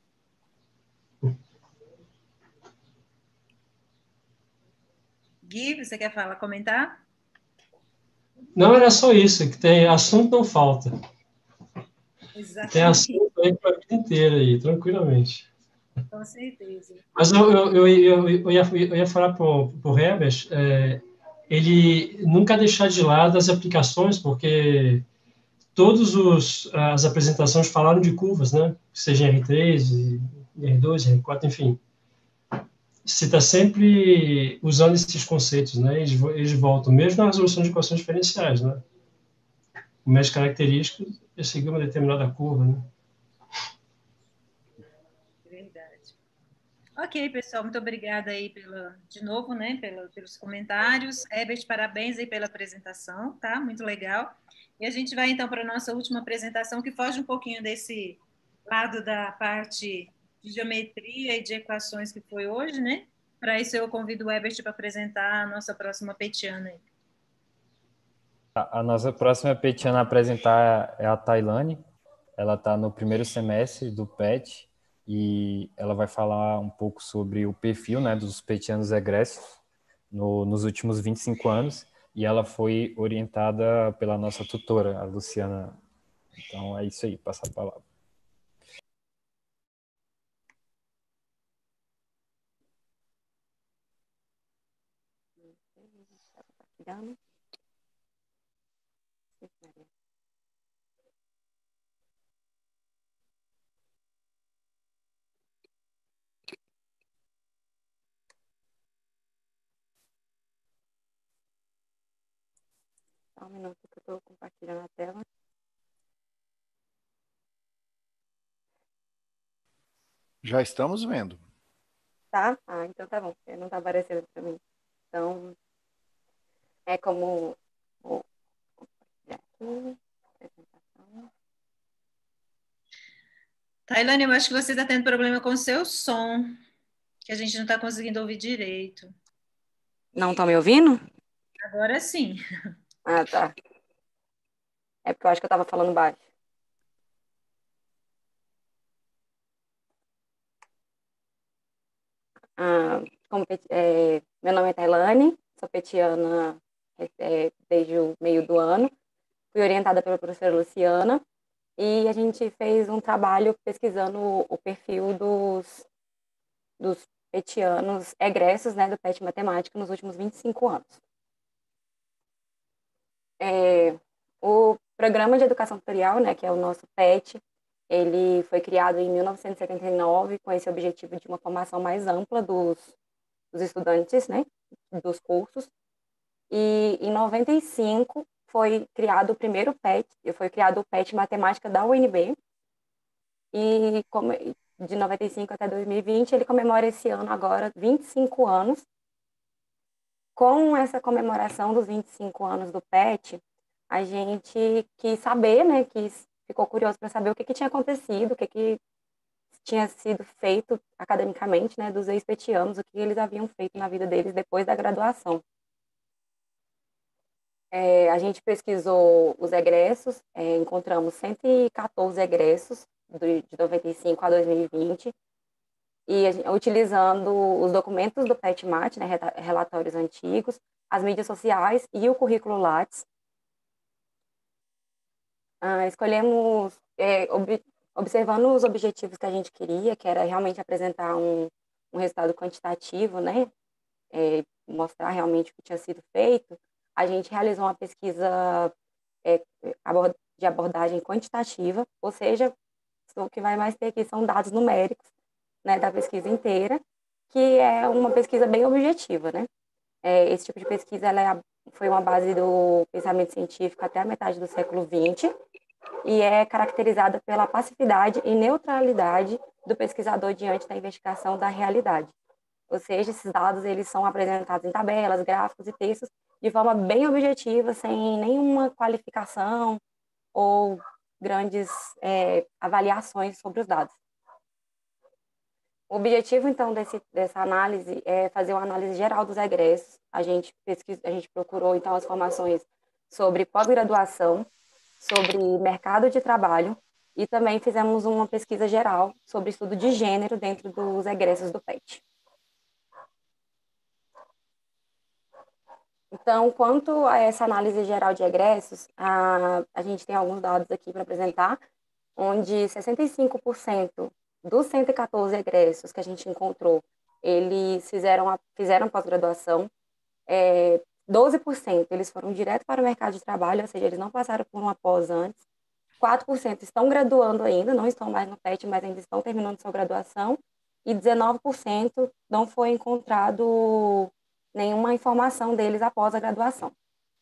Gui, você quer falar, comentar? Não era só isso, que tem assunto não falta. Exatamente. Tem assunto aí para a vida inteira aí, tranquilamente. Com certeza. Mas eu, eu, eu, eu, eu, ia, eu ia falar para o Herbert, é, ele nunca deixar de lado as aplicações, porque todas as apresentações falaram de curvas, né? Seja R três, R dois, R quatro, enfim. Você está sempre usando esses conceitos, né? Eles, eles voltam, mesmo na resolução de equações diferenciais, né? O mesh característico é seguir uma determinada curva, né? Verdade. Ok, pessoal, muito obrigada aí pela, de novo, né, pela, pelos comentários. Herbert, parabéns aí pela apresentação, tá? Muito legal. E a gente vai então para a nossa última apresentação, que foge um pouquinho desse lado da parte de geometria e de equações que foi hoje, né? Para isso eu convido o Herbert para apresentar a nossa próxima petiana aí. A, a nossa próxima petiana a apresentar é a Tailane. ela está no primeiro semestre do PET e ela vai falar um pouco sobre o perfil, né, dos petianos egressos no, nos últimos vinte e cinco anos, e ela foi orientada pela nossa tutora, a Luciana. Então é isso aí, passa a palavra. Só um minuto que eu estou compartilhando a tela. Já estamos vendo. Tá? Ah, então tá bom. Não está aparecendo para mim. Então, é como... Vou compartilhar aqui. Apresentação. Tailane, eu acho que você está tendo problema com o seu som, que a gente não está conseguindo ouvir direito. Não estão me ouvindo? Agora sim. Ah, tá. É porque eu acho que eu estava falando baixo. Ah, como, é, meu nome é Tailane, sou petiana é, desde o meio do ano. Fui orientada pela professora Luciana e a gente fez um trabalho pesquisando o perfil dos, dos petianos egressos, né, do PET Matemática nos últimos vinte e cinco anos. É, o Programa de Educação Tutorial, né, que é o nosso PET, ele foi criado em mil novecentos e setenta e nove com esse objetivo de uma formação mais ampla dos, dos estudantes, né, dos cursos. E em noventa e cinco foi criado o primeiro PET, foi criado o PET Matemática da U N B. E como, de noventa e cinco até dois mil e vinte, ele comemora esse ano agora vinte e cinco anos. Com essa comemoração dos vinte e cinco anos do PET, a gente quis saber, né, quis, ficou curioso para saber o que, que tinha acontecido, o que, que tinha sido feito academicamente, né, dos ex-petianos, o que eles haviam feito na vida deles depois da graduação. É, a gente pesquisou os egressos, é, encontramos cento e quatorze egressos de, de noventa e cinco a dois mil e vinte, e a gente, utilizando os documentos do PET-MAT, né, relatórios antigos, as mídias sociais e o currículo Lattes. Ah, escolhemos, é, ob, observando os objetivos que a gente queria, que era realmente apresentar um, um resultado quantitativo, né, é, mostrar realmente o que tinha sido feito, a gente realizou uma pesquisa é, de abordagem quantitativa, ou seja, o que vai mais ter aqui são dados numéricos, né, da pesquisa inteira, que é uma pesquisa bem objetiva, né? É, esse tipo de pesquisa ela é, foi uma base do pensamento científico até a metade do século vinte e é caracterizada pela passividade e neutralidade do pesquisador diante da investigação da realidade. Ou seja, esses dados eles são apresentados em tabelas, gráficos e textos de forma bem objetiva, sem nenhuma qualificação ou grandes é, avaliações sobre os dados. O objetivo, então, desse, dessa análise é fazer uma análise geral dos egressos. A gente, pesquisa, a gente procurou, então, as informações sobre pós-graduação, sobre mercado de trabalho e também fizemos uma pesquisa geral sobre estudo de gênero dentro dos egressos do PET. Então, quanto a essa análise geral de egressos, a, a gente tem alguns dados aqui para apresentar, onde sessenta e cinco por cento dos cento e quatorze egressos que a gente encontrou, eles fizeram, fizeram pós-graduação, é, doze por cento eles foram direto para o mercado de trabalho, ou seja, eles não passaram por uma pós antes, quatro por cento estão graduando ainda, não estão mais no PET, mas ainda estão terminando sua graduação, e dezenove por cento não foi encontrado nenhuma informação deles após a graduação.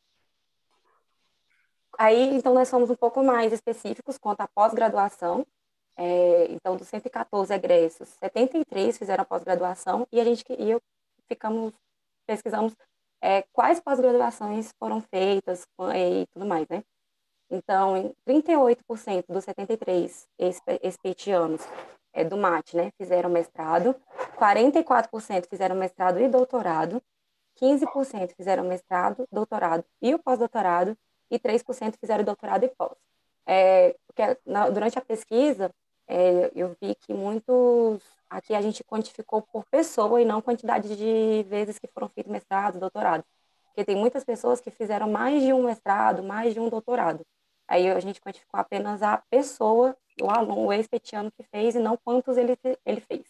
Aí, então, nós somos um pouco mais específicos quanto à pós-graduação. É, então, dos cento e quatorze egressos, setenta e três fizeram a pós-graduação e a gente e eu ficamos, pesquisamos é, quais pós-graduações foram feitas e tudo mais, né? Então, trinta e oito por cento dos setenta e três ex-petianos é, do MAT, né, fizeram mestrado, quarenta e quatro por cento fizeram mestrado e doutorado, quinze por cento fizeram mestrado, doutorado e o pós-doutorado, e três por cento fizeram doutorado e pós. É, porque na, durante a pesquisa, é, eu vi que muitos, aqui a gente quantificou por pessoa e não quantidade de vezes que foram feitos mestrado, doutorado. Porque tem muitas pessoas que fizeram mais de um mestrado, mais de um doutorado. Aí a gente quantificou apenas a pessoa, o aluno, o ex-petiano que fez, e não quantos ele, ele fez.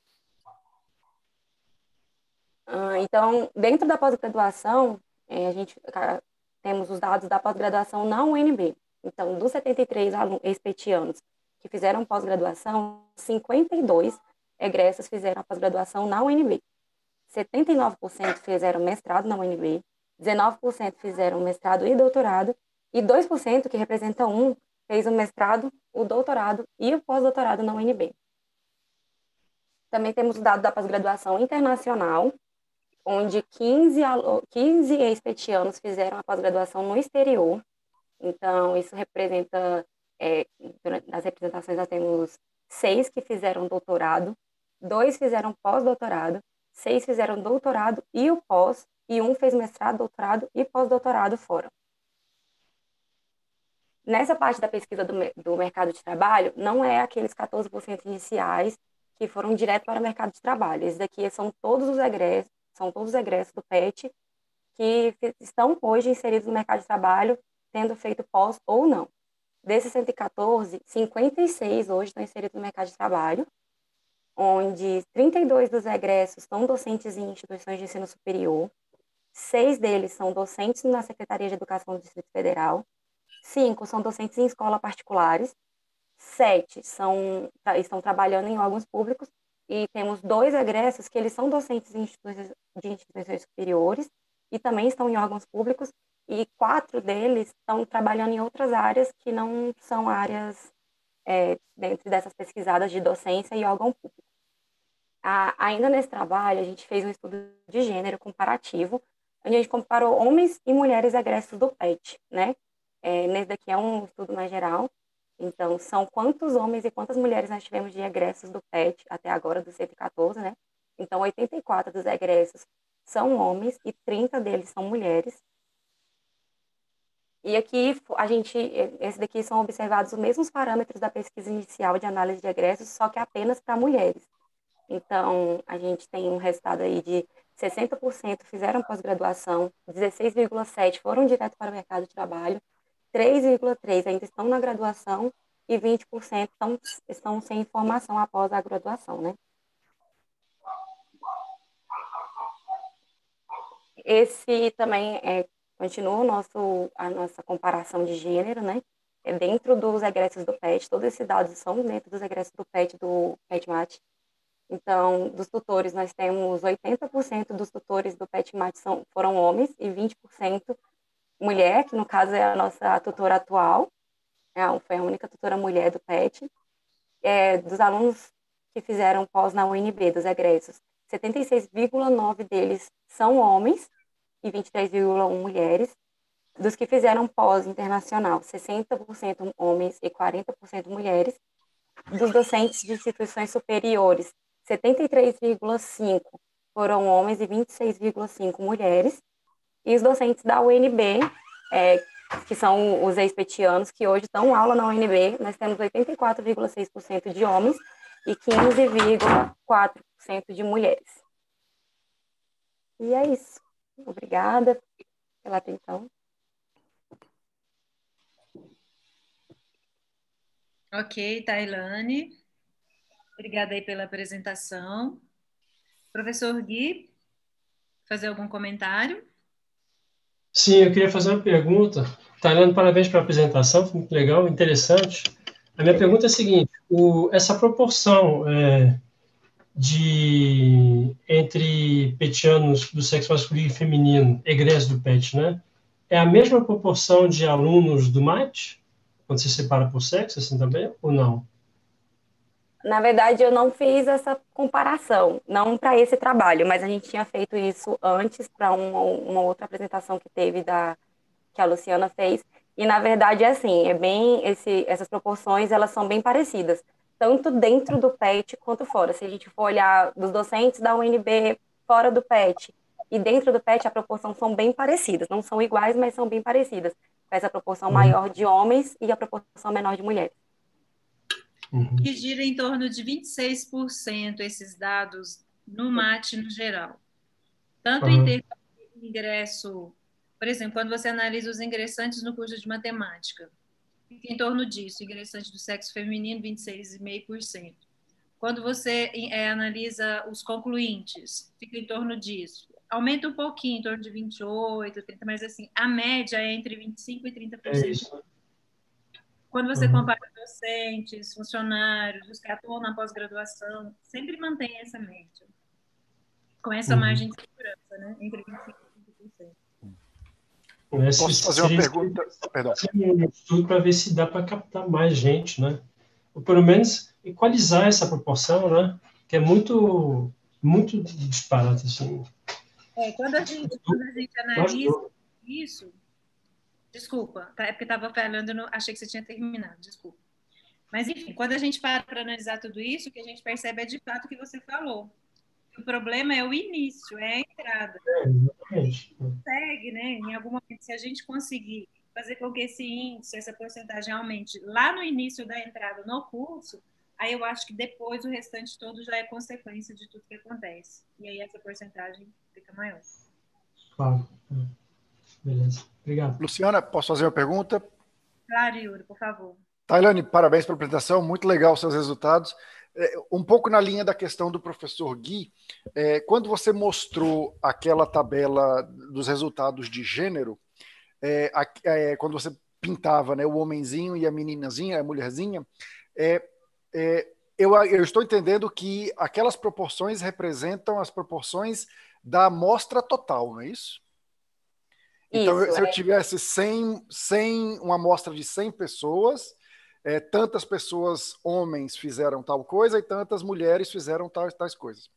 Ah, então, dentro da pós-graduação, é, a gente a, temos os dados da pós-graduação na U N B. Então, dos setenta e três ex-petianos que fizeram pós-graduação, cinquenta e dois egressos fizeram a pós-graduação na U N B. setenta e nove por cento fizeram mestrado na U N B, dezenove por cento fizeram mestrado e doutorado, e dois por cento, que representa um, fez o mestrado, o doutorado e o pós-doutorado na U N B. Também temos o dado da pós-graduação internacional, onde quinze, quinze ex-petianos fizeram a pós-graduação no exterior. Então, isso representa, é, nas representações nós temos seis que fizeram doutorado, dois fizeram pós-doutorado, seis fizeram doutorado e o pós, e um fez mestrado, doutorado e pós-doutorado fora. Nessa parte da pesquisa do, do mercado de trabalho, não é aqueles quatorze por cento iniciais que foram direto para o mercado de trabalho. Esses daqui são todos os egressos, são todos os egressos do P E T que estão hoje inseridos no mercado de trabalho, tendo feito pós ou não. Desses cento e quatorze, cinquenta e seis hoje estão inseridos no mercado de trabalho, onde trinta e dois dos egressos são docentes em instituições de ensino superior, seis deles são docentes na Secretaria de Educação do Distrito Federal, cinco são docentes em escolas particulares, sete são, estão trabalhando em órgãos públicos, e temos dois egressos que eles são docentes em instituições, de instituições superiores e também estão em órgãos públicos, e quatro deles estão trabalhando em outras áreas que não são áreas é, dentro dessas pesquisadas de docência e órgão público. A, ainda nesse trabalho, a gente fez um estudo de gênero comparativo, onde a gente comparou homens e mulheres egressos do P E T, né? É, nesse daqui é um estudo mais geral. Então, são quantos homens e quantas mulheres nós tivemos de egressos do P E T até agora, dos cento e quatorze, né? Então, oitenta e quatro dos egressos são homens e trinta deles são mulheres. E aqui, a gente, esse daqui são observados os mesmos parâmetros da pesquisa inicial de análise de egressos, só que apenas para mulheres. Então, a gente tem um resultado aí de sessenta por cento fizeram pós-graduação, dezesseis vírgula sete por cento foram direto para o mercado de trabalho, três vírgula três por cento ainda estão na graduação e vinte por cento estão, estão sem formação após a graduação, né? Esse também é, continua o nosso, a nossa comparação de gênero, né? É dentro dos egressos do P E T, todos esses dados são dentro dos egressos do P E T, do PETMAT. Então, dos tutores, nós temos oitenta por cento dos tutores do PETMAT são, foram homens e vinte por cento mulher, que no caso é a nossa tutora atual, é, foi a única tutora mulher do P E T. É, dos alunos que fizeram pós na U N B, dos egressos, setenta e seis vírgula nove por cento deles são homens e vinte e três vírgula um por cento mulheres. Dos que fizeram pós internacional, sessenta por cento homens e quarenta por cento mulheres. Dos docentes de instituições superiores, setenta e três vírgula cinco por cento foram homens e vinte e seis vírgula cinco por cento mulheres. E os docentes da U N B, é, que são os ex-petianos, que hoje dão aula na U N B, nós temos oitenta e quatro vírgula seis por cento de homens e quinze vírgula quatro por cento de mulheres. E é isso. Obrigada pela atenção. Ok, Tailane. Obrigada aí pela apresentação. Professor Gui, fazer algum comentário? Sim, eu queria fazer uma pergunta. Tailane, parabéns pela apresentação, foi muito legal, interessante. A minha pergunta é a seguinte, o, essa proporção é, de, entre petianos do sexo masculino e feminino, egresso do P E T, né? É a mesma proporção de alunos do M A T? Quando se separa por sexo, assim também, ou não? Na verdade, eu não fiz essa comparação, não para esse trabalho, mas a gente tinha feito isso antes para uma, uma outra apresentação que teve, da, que a Luciana fez, e na verdade é assim, é bem, esse, essas proporções, elas são bem parecidas, tanto dentro do P E T quanto fora. Se a gente for olhar dos docentes da U N B fora do P E T e dentro do P E T, a proporção são bem parecidas, não são iguais, mas são bem parecidas. essa proporção Uhum. maior de homens e a proporção menor de mulheres. Uhum. Que gira em torno de vinte e seis por cento esses dados no MAT no geral. Tanto Uhum. em termos de ingresso, por exemplo, quando você analisa os ingressantes no curso de matemática, fica em torno disso, ingressante do sexo feminino, vinte e seis vírgula cinco por cento. Quando você é, analisa os concluintes, fica em torno disso. Aumenta um pouquinho, em torno de vinte e oito, trinta, mas assim, a média é entre vinte e cinco por cento e trinta por cento. É isso. Quando você Uhum. compara docentes, funcionários, os que atuam na pós-graduação, sempre mantém essa média, com essa Uhum. margem de segurança, né? Entre vinte e cinco e trinta por cento. Esse Posso fazer uma seria pergunta? Perdão. um estudo para ver se dá para captar mais gente, né? Ou pelo menos equalizar essa proporção, né? Que é muito, muito disparate, assim. É, quando a gente, quando a gente analisa isso, desculpa, tá? É porque estava falando, eu não, achei que você tinha terminado, desculpa. Mas, enfim, quando a gente para para analisar tudo isso, o que a gente percebe é de fato o que você falou. O problema é o início, é a entrada. É, exatamente. Consegue, né? Em algum momento, se a gente conseguir fazer com que esse índice, essa porcentagem aumente lá no início da entrada no curso, aí eu acho que depois o restante todo já é consequência de tudo que acontece. E aí essa porcentagem fica maior. Claro. Beleza. Obrigado. Luciana, posso fazer uma pergunta? Claro, Yuri, por favor. Tailane, parabéns pela apresentação, muito legal os seus resultados. É, um pouco na linha da questão do professor Gui, é, quando você mostrou aquela tabela dos resultados de gênero, é, a, é, quando você pintava, né, o homenzinho e a meninazinha, a mulherzinha, é, é, eu, eu estou entendendo que aquelas proporções representam as proporções da amostra total, não é isso? Então, Isso, se eu é. tivesse cem, cem, uma amostra de cem pessoas, é, tantas pessoas, homens, fizeram tal coisa e tantas mulheres fizeram tais, tais coisas.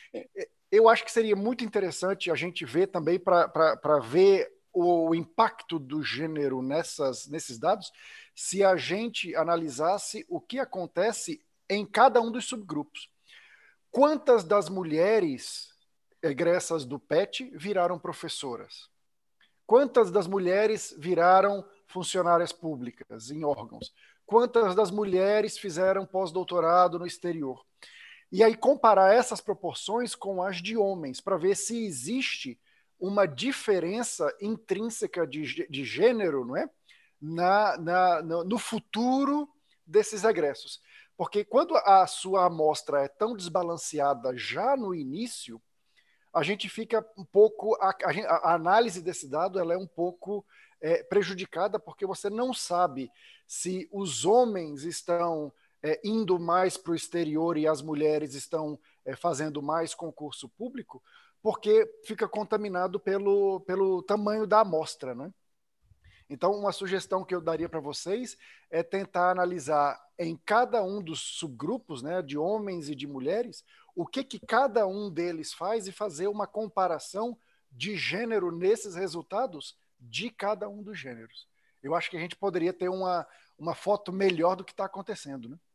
Eu acho que seria muito interessante a gente ver também para ver o impacto do gênero nessas, nesses dados, se a gente analisasse o que acontece em cada um dos subgrupos. Quantas das mulheres egressas do P E T viraram professoras? Quantas das mulheres viraram funcionárias públicas em órgãos? Quantas das mulheres fizeram pós-doutorado no exterior? E aí comparar essas proporções com as de homens, para ver se existe uma diferença intrínseca de, de gênero, não é? Na, na, no futuro desses egressos. Porque quando a sua amostra é tão desbalanceada já no início, a gente fica um pouco, a, a, a análise desse dado ela é um pouco é, prejudicada, porque você não sabe se os homens estão é, indo mais para o exterior e as mulheres estão é, fazendo mais concurso público, porque fica contaminado pelo, pelo tamanho da amostra, né? Então, uma sugestão que eu daria para vocês é tentar analisar em cada um dos subgrupos, né, de homens e de mulheres, o que, que cada um deles faz e fazer uma comparação de gênero nesses resultados de cada um dos gêneros. Eu acho que a gente poderia ter uma, uma foto melhor do que está acontecendo, né?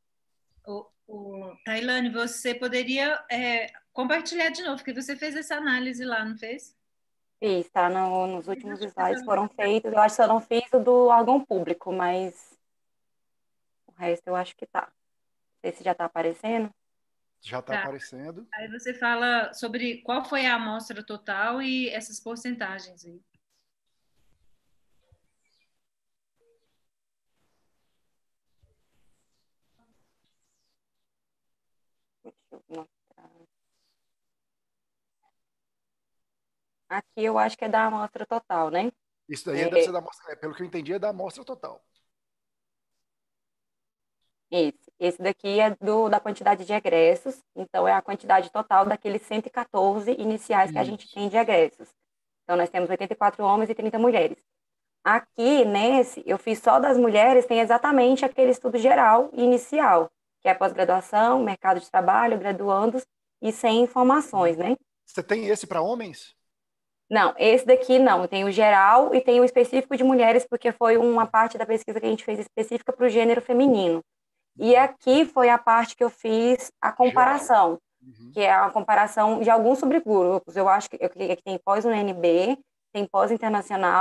O, o, Tailane, você poderia é, compartilhar de novo, porque você fez essa análise lá, não fez? Fiz, tá? No, nos últimos slides foram feitos. Eu acho que eu não fiz o do órgão público, mas o resto eu acho que tá. Não sei se já tá aparecendo. Já está tá. aparecendo. Aí você fala sobre qual foi a amostra total e essas porcentagens aí. Deixa eu mostrar. Aqui eu acho que é da amostra total, né? Isso daí é, deve ser da amostra, pelo que eu entendi, é da amostra total. Esse, esse daqui é do, da quantidade de egressos, então é a quantidade total daqueles cento e quatorze iniciais que a gente tem de egressos. Então nós temos oitenta e quatro homens e trinta mulheres. Aqui, nesse, eu fiz só das mulheres, tem exatamente aquele estudo geral e inicial, que é pós-graduação, mercado de trabalho, graduandos e sem informações, né? Você tem esse para homens? Não, esse daqui não. Tem o geral e tem o específico de mulheres, porque foi uma parte da pesquisa que a gente fez específica para o gênero feminino. E aqui foi a parte que eu fiz a comparação, uhum. que é a comparação de alguns subgrupos. Eu acho que, que tem pós-U N B, tem pós-internacional,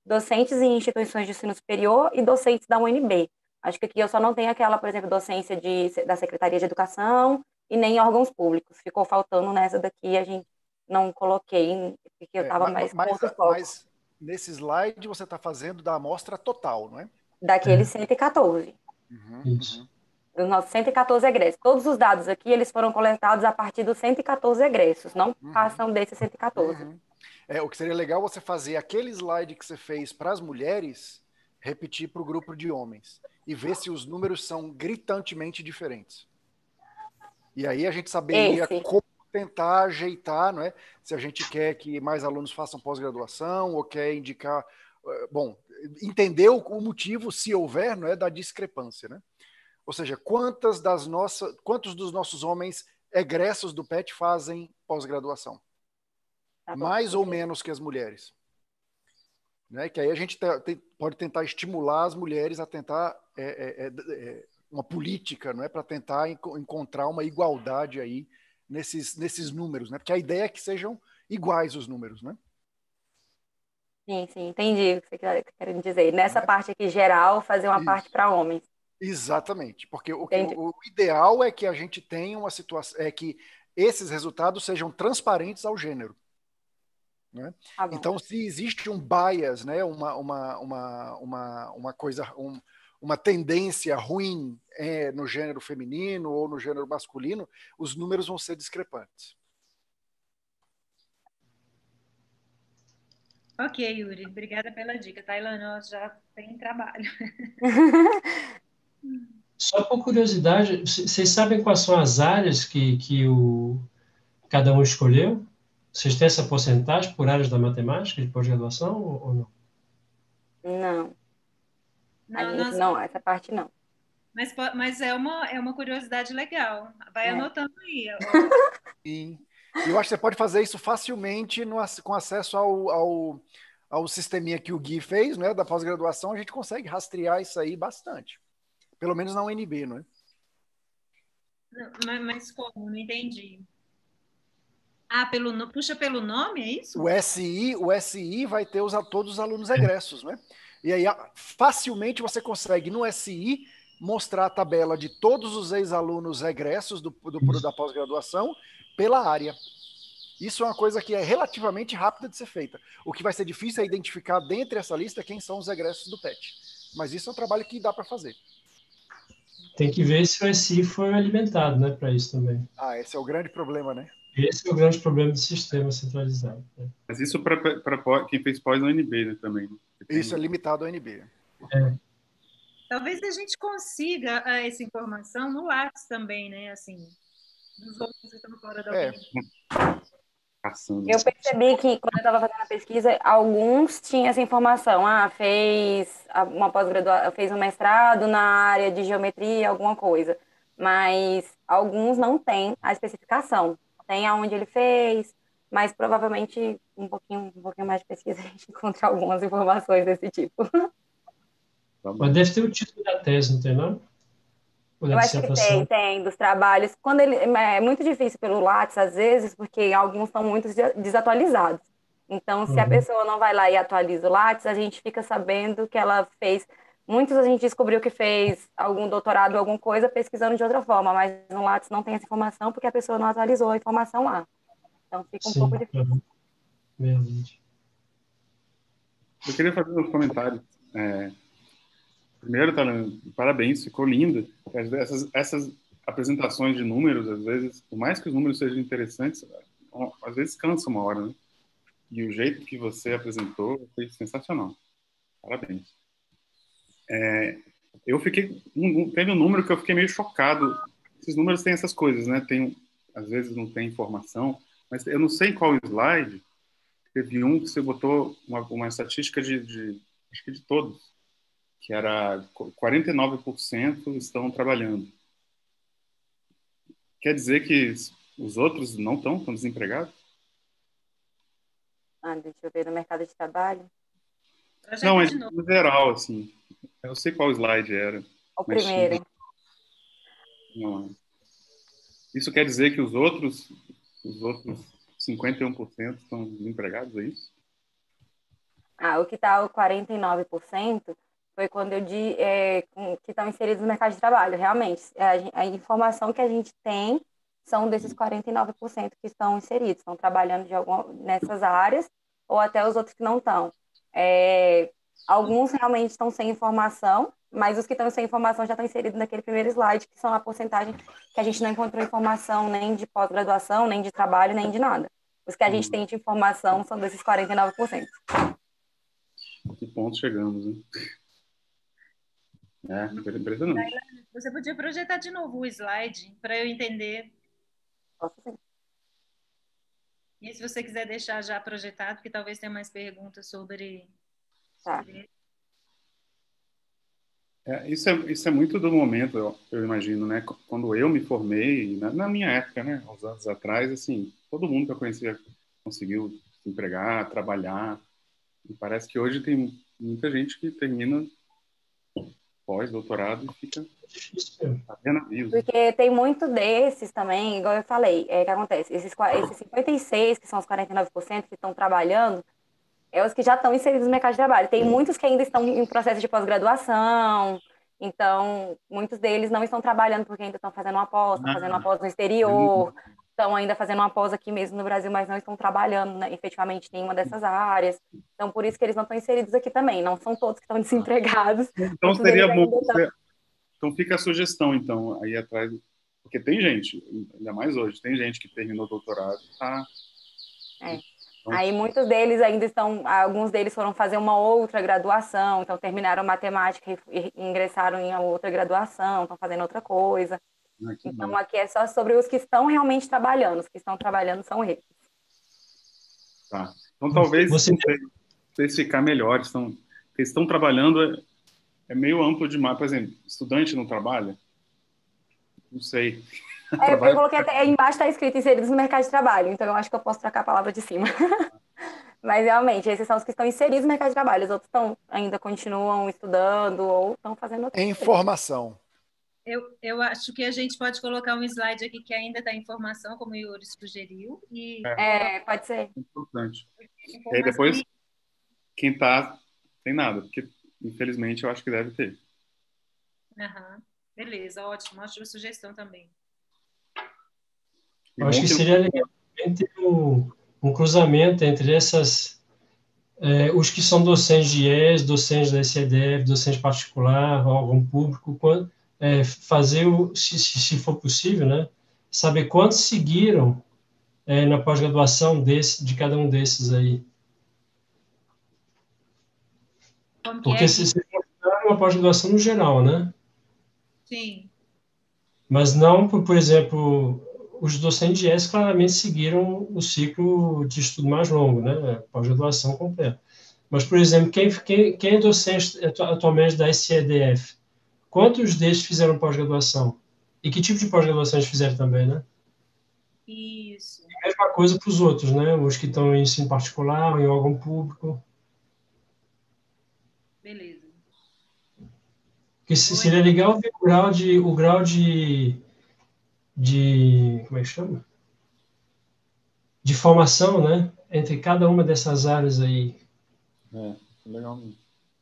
docentes em instituições de ensino superior e docentes da U N B. Acho que aqui eu só não tenho aquela, por exemplo, docência de, da Secretaria de Educação e nem órgãos públicos. Ficou faltando nessa daqui, a gente não coloquei, porque eu estava É, mais mas, com outro foco. Mas nesse slide você está fazendo da amostra total, não é? Daqueles cento e quatorze. Uhum, Isso. uhum. Dos nossos cento e quatorze egressos. Todos os dados aqui, eles foram coletados a partir dos cento e quatorze egressos, não Uhum. passam desses cento e quatorze. Uhum. É, o que seria legal você fazer aquele slide que você fez para as mulheres, repetir para o grupo de homens e ver se os números são gritantemente diferentes. E aí a gente saberia Esse. como tentar ajeitar, não é? Se a gente quer que mais alunos façam pós-graduação ou quer indicar, bom, entender o motivo, se houver, não é, da discrepância, né? Ou seja, quantas das nossas, quantos dos nossos homens egressos do P E T fazem pós-graduação? Tá bom, Mais ou entendi. menos que as mulheres. Né? Que aí a gente te, te, pode tentar estimular as mulheres a tentar é, é, é, uma política, não é, para tentar enco encontrar uma igualdade aí nesses, nesses números, né? Porque a ideia é que sejam iguais os números, né? Sim, sim, entendi o que você quer, quer dizer. Nessa Né? parte aqui geral, fazer uma Isso. parte para homens. Exatamente, porque o, que, Entendi. o, o ideal é que a gente tenha uma situação, é que esses resultados sejam transparentes ao gênero. Né? Tá bom. Então, se existe um bias, né, uma, uma, uma, uma, uma coisa, um, uma tendência ruim é, no gênero feminino ou no gênero masculino, os números vão ser discrepantes. Ok, Yuri, obrigada pela dica. Tailândia já tem trabalho. Só por curiosidade, vocês sabem quais são as áreas que, que o, cada um escolheu? Vocês têm essa porcentagem por áreas da matemática de pós-graduação ou, ou não? Não. A Não, gente, nós, não, essa parte não. mas, mas é, uma, é uma curiosidade legal. Vai É. anotando aí. Ó. E eu acho que você pode fazer isso facilmente no, com acesso ao, ao, ao sisteminha que o Gui fez, né, da pós-graduação, a gente consegue rastrear isso aí bastante. Pelo menos na U N B, não é? Não, mas, mas como? Não entendi. Ah, pelo, puxa pelo nome, é isso? O S I, o S I vai ter os, todos os alunos egressos, né? E aí facilmente você consegue no S I mostrar a tabela de todos os ex-alunos egressos do, do, da pós-graduação pela área. Isso é uma coisa que é relativamente rápida de ser feita. O que vai ser difícil é identificar dentre essa lista quem são os egressos do P E T. Mas isso é um trabalho que dá para fazer. Tem que ver se o S I foi alimentado, né, para isso também. Ah, esse é o grande problema, né? Esse é o grande problema do sistema centralizado. Né? Mas isso para quem fez pós na U N B, né, também. Isso é limitado ao U N B. É. Talvez a gente consiga uh, essa informação no Lattes também, né? Assim, dos outros que estão fora da É. U N B. Eu percebi que, quando eu estava fazendo a pesquisa, alguns tinham essa informação. Ah, fez uma pós-graduação, fez um mestrado na área de geometria, alguma coisa. Mas alguns não têm a especificação. Tem aonde ele fez, mas provavelmente um pouquinho, um pouquinho mais de pesquisa a gente encontra algumas informações desse tipo. Mas deve ter o título da tese, não tem, não? Eu acho que tem, tem, dos trabalhos. Quando ele, é muito difícil pelo Lattes, às vezes, porque alguns estão muito desatualizados. Então, se uhum. a pessoa não vai lá e atualiza o Lattes, a gente fica sabendo que ela fez... Muitos a gente descobriu que fez algum doutorado, alguma coisa, pesquisando de outra forma, mas no Lattes não tem essa informação porque a pessoa não atualizou a informação lá. Então, fica um Sim, pouco difícil. Uhum. Verdade. Eu queria fazer uns comentários. É... Primeiro, Tailândia, parabéns, ficou linda. Essas, essas apresentações de números, às vezes, por mais que os números sejam interessantes, às vezes cansa uma hora, né? E o jeito que você apresentou foi sensacional. Parabéns. É, eu fiquei... Um, teve um número que eu fiquei meio chocado. Esses números têm essas coisas, né? Tem, às vezes não tem informação, mas eu não sei em qual slide teve um que você botou uma, uma estatística de, de... acho que de todos. Que era quarenta e nove por cento estão trabalhando. Quer dizer que os outros não estão, estão desempregados? Ah, deixa eu ver, no mercado de trabalho. Não, mas no geral, assim. Eu sei qual slide era. O primeiro. Não. Isso quer dizer que os outros, os outros cinquenta e um por cento estão desempregados, é isso? Ah, o que está o quarenta e nove por cento foi quando eu di, é, com- que estão inseridos no mercado de trabalho. Realmente, é, a, gen- a informação que a gente tem são desses quarenta e nove por cento que estão inseridos, estão trabalhando de alguma, nessas áreas, ou até os outros que não estão. É, alguns realmente estão sem informação, mas os que estão sem informação já estão inseridos naquele primeiro slide, que são a porcentagem que a gente não encontrou informação nem de pós-graduação, nem de trabalho, nem de nada. Os que a gente tem de informação são desses quarenta e nove por cento. Que ponto chegamos, né? É, impressionante. Tailane, você podia projetar de novo o slide para eu entender. Posso sim. E se você quiser deixar já projetado, porque talvez tenha mais perguntas sobre. Tá. sobre... É, isso, é, isso é muito do momento, eu, eu imagino, né? Quando eu me formei, na, na minha época, né? Uns anos atrás, assim, todo mundo que eu conhecia conseguiu se empregar, trabalhar. E parece que hoje tem muita gente que termina pós-doutorado e fica apenas vivo. Porque tem muito desses também, igual eu falei, é, que acontece, esses, qua- esses cinquenta e seis, que são os quarenta e nove por cento que estão trabalhando, é os que já estão inseridos no mercado de trabalho. Tem muitos que ainda estão em processo de pós-graduação, então muitos deles não estão trabalhando porque ainda estão fazendo uma pós, estão fazendo uma pós no exterior, estão ainda fazendo uma pós aqui mesmo no Brasil, mas não estão trabalhando, né, efetivamente em uma dessas áreas. Então, por isso que eles não estão inseridos aqui também. Não são todos que estão desempregados. Então muitos seria deles bom. ainda estão- Então fica a sugestão, então, aí atrás, porque tem gente, ainda mais hoje, tem gente que terminou o doutorado, tá? É. Aí muitos deles ainda estão, alguns deles foram fazer uma outra graduação, então terminaram matemática e e ingressaram em outra graduação, estão fazendo outra coisa. Ah, que Então bom. aqui é só sobre os que estão realmente trabalhando, os que estão trabalhando são eles. Tá. Então talvez Você- especificar melhor, estão, eles estão trabalhando, é, é meio amplo demais, por exemplo, estudante não trabalha? Não sei. É, eu Trabalha- coloquei até, embaixo está escrito inseridos no mercado de trabalho, então eu acho que eu posso trocar a palavra de cima. Mas realmente, esses são os que estão inseridos no mercado de trabalho, os outros estão, ainda continuam estudando ou estão fazendo outra coisa. Informação. Eu, eu acho que a gente pode colocar um slide aqui que ainda está em informação, como o Yuri sugeriu. E É, pode ser. É importante. E informação aí depois, quem tá, tem nada, porque infelizmente eu acho que deve ter. Aham. Beleza, ótimo. Ótima sugestão também. E Eu acho bom que que- seria legal também ter um, um cruzamento entre essas, é, os que são docentes de I E S, docentes da S E D F, docente particular, órgão público, quan- é, fazer, o, se, se se for possível, né, saber quantos seguiram é, na pós-graduação desse, de cada um desses aí. Como que Porque é, se Gui? se for uma pós-graduação no geral, né? Sim. Mas não, por, por exemplo, os docentes de I E S claramente seguiram o ciclo de estudo mais longo, né? Pós-graduação completa. Mas, por exemplo, quem, quem, quem é docente atu- atualmente da S E D F, quantos desses fizeram pós-graduação? E que tipo de pós-graduação eles fizeram também, né? Isso. A mesma coisa para os outros, né? Os que estão em ensino particular, em órgão público. Beleza. Que se- seria legal ver o grau de, o grau de, de, como é que chama? De formação, né? Entre cada uma dessas áreas aí. É, legal mesmo.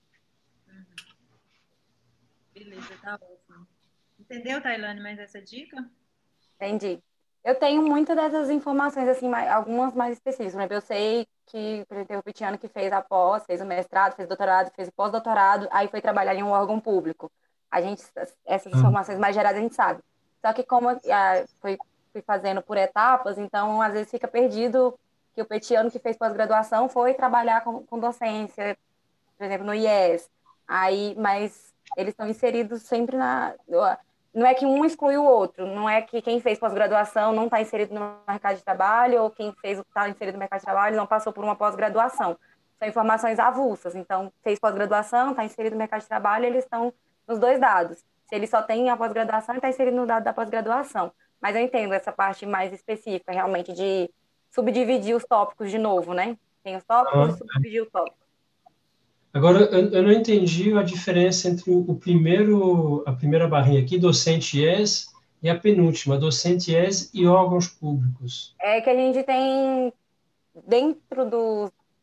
Beleza, tá ótimo. Entendeu, Tailane, mais essa dica? Entendi. Eu tenho muitas dessas informações, assim, mais- algumas mais específicas. Por exemplo, eu sei que, por exemplo, tem o Pitiano que fez a pós, fez o mestrado, fez o doutorado, fez o pós-doutorado, aí foi trabalhar em um órgão público. A gente, essas informações mais gerais a gente sabe. Só que como ah, foi, fui fazendo por etapas, então às vezes fica perdido que o Petiano que fez pós-graduação foi trabalhar com, com docência, por exemplo, no I E S. Aí, mas eles estão inseridos sempre na... Não é que um exclui o outro, não é que quem fez pós-graduação não está inserido no mercado de trabalho ou quem fez o que está inserido no mercado de trabalho não passou por uma pós-graduação. São informações avulsas. Então, fez pós-graduação, está inserido no mercado de trabalho, eles estão nos dois dados. Se ele só tem a pós-graduação, ele está inserido no dado da pós-graduação. Mas eu entendo essa parte mais específica, realmente, de subdividir os tópicos de novo, né? Tem os tópicos e subdividir o tópico. Agora, eu, eu não entendi a diferença entre o, o primeiro, a primeira barrinha aqui, docente I E S, e a penúltima, docente I E S e órgãos públicos. É que a gente tem, dentro do,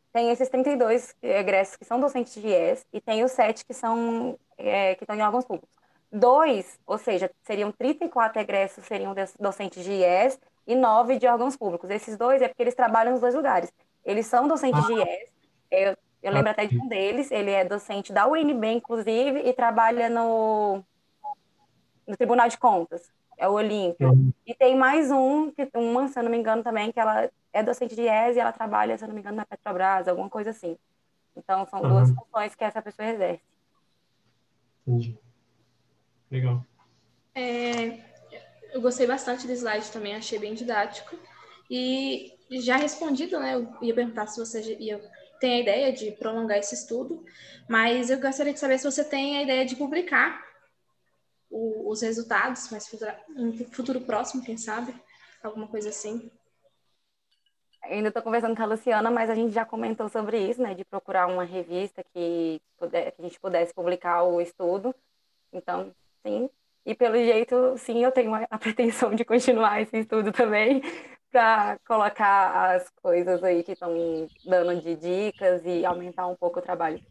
tem esses trinta e dois egressos que são docentes de I E S e tem os sete que são é, que estão em órgãos públicos. Dois, ou seja, seriam trinta e quatro egressos seriam docentes de I E S e nove de órgãos públicos. Esses dois é porque eles trabalham nos dois lugares. Eles são docentes de I E S, eu, eu lembro até de um deles, ele é docente da U N B, inclusive, e trabalha no, no Tribunal de Contas, é o Olímpio. Uhum. E tem mais um, que, uma, se eu não me engano também, que ela é docente de I E S e ela trabalha, se eu não me engano, na Petrobras, alguma coisa assim. Então, são Uhum. duas funções que essa pessoa exerce. Entendi. Legal. É, eu gostei bastante do slide também, achei bem didático. E já respondido, né, eu ia perguntar se você ia, tem a ideia de prolongar esse estudo, mas eu gostaria de saber se você tem a ideia de publicar o, os resultados, mas em futuro próximo, quem sabe, alguma coisa assim. Ainda estou conversando com a Luciana, mas a gente já comentou sobre isso, né, de procurar uma revista que, puder, que a gente pudesse publicar o estudo. Então, sim. E pelo jeito, sim, eu tenho a pretensão de continuar esse estudo também, para colocar as coisas aí que estão dando de dicas e aumentar um pouco o trabalho.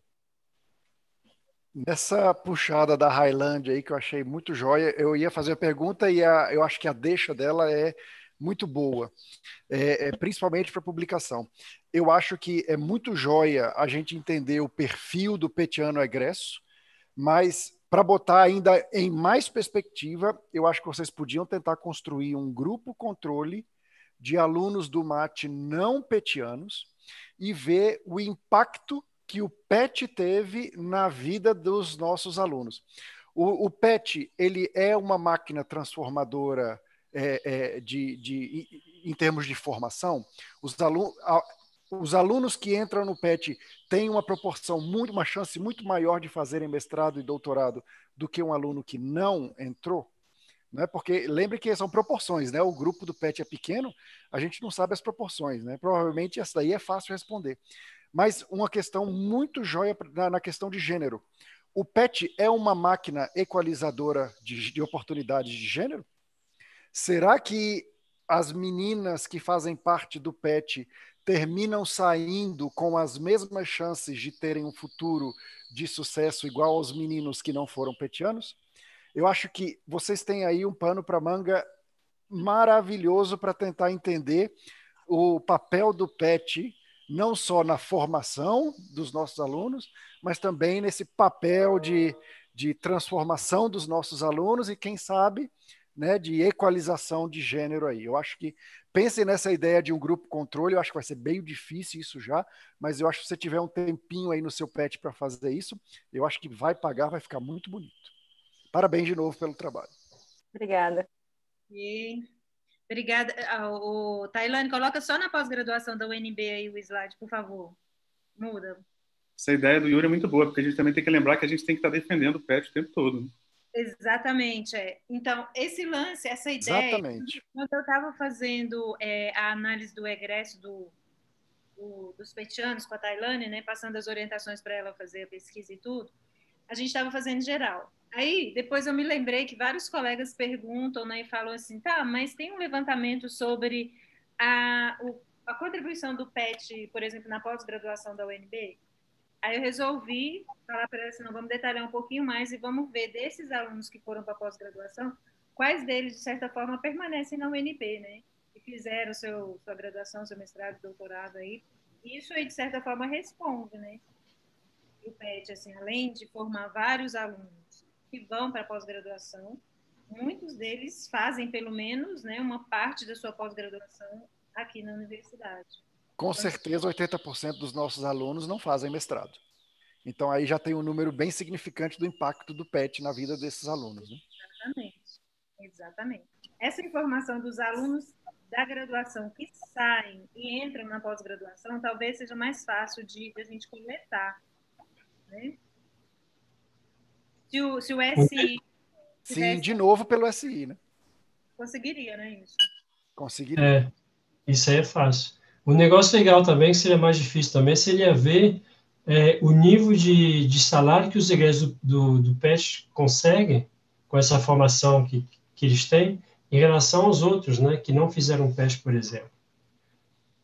Nessa puxada da Highland aí, que eu achei muito joia, eu ia fazer a pergunta e a, eu acho que a deixa dela é muito boa, é, é, principalmente para publicação. Eu acho que é muito joia a gente entender o perfil do petiano egresso, mas para botar ainda em mais perspectiva, eu acho que vocês podiam tentar construir um grupo controle de alunos do MAT não petianos e ver o impacto que o P E T teve na vida dos nossos alunos. O, o P E T, ele é uma máquina transformadora é, é, de, de, em termos de formação. Os, alu a, os alunos que entram no P E T têm uma proporção, muito, uma chance muito maior de fazerem mestrado e doutorado do que um aluno que não entrou. Né? Porque lembre que são proporções, né? O grupo do P E T é pequeno, a gente não sabe as proporções, né? Provavelmente essa daí é fácil responder. Mas uma questão muito joia na, na questão de gênero. O P E T é uma máquina equalizadora de, de oportunidades de gênero? Será que as meninas que fazem parte do P E T terminam saindo com as mesmas chances de terem um futuro de sucesso igual aos meninos que não foram petianos? Eu acho que vocês têm aí um pano para manga maravilhoso para tentar entender o papel do P E T, não só na formação dos nossos alunos, mas também nesse papel de, de transformação dos nossos alunos e, quem sabe, né, de equalização de gênero aí. Eu acho que, pensem nessa ideia de um grupo controle, eu acho que vai ser bem difícil isso já, mas eu acho que se você tiver um tempinho aí no seu P E T para fazer isso, eu acho que vai pagar, vai ficar muito bonito. Parabéns de novo pelo trabalho. Obrigada. E... Obrigada. O Tailane, coloca só na pós-graduação da U N B aí o slide, por favor. Muda. Essa ideia do Yuri é muito boa, porque a gente também tem que lembrar que a gente tem que estar defendendo o P E T o tempo todo. Né? Exatamente. É. Então, esse lance, essa ideia... Exatamente. Quando eu estava fazendo é, a análise do egresso do, do, dos petianos com a Tailane, né, passando as orientações para ela fazer a pesquisa e tudo, a gente estava fazendo geral. Aí, depois eu me lembrei que vários colegas perguntam, né, e falam assim, tá, mas tem um levantamento sobre a, o, a contribuição do P E T, por exemplo, na pós-graduação da U N B? Aí eu resolvi falar para ela assim, não, vamos detalhar um pouquinho mais e vamos ver desses alunos que foram para a pós-graduação, quais deles, de certa forma, permanecem na U N B, né? E fizeram seu, sua graduação, seu mestrado, doutorado aí. Isso aí, de certa forma, responde, né? O P E T, assim, além de formar vários alunos que vão para a pós-graduação, muitos deles fazem, pelo menos, né, uma parte da sua pós-graduação aqui na universidade. Com certeza, oitenta por cento dos nossos alunos não fazem mestrado. Então, aí já tem um número bem significante do impacto do P E T na vida desses alunos. Né? Exatamente. Exatamente. Essa informação dos alunos da graduação que saem e entram na pós-graduação talvez seja mais fácil de, de a gente coletar. Né? Se o, se o S I... Sim, de novo pelo S I, né? Conseguiria, né, isso? Conseguiria. É, isso aí é fácil. O negócio legal também, que seria mais difícil também, seria ver é, o nível de, de salário que os egressos do, do, do P E T conseguem com essa formação que, que eles têm em relação aos outros, né, que não fizeram P E T, por exemplo.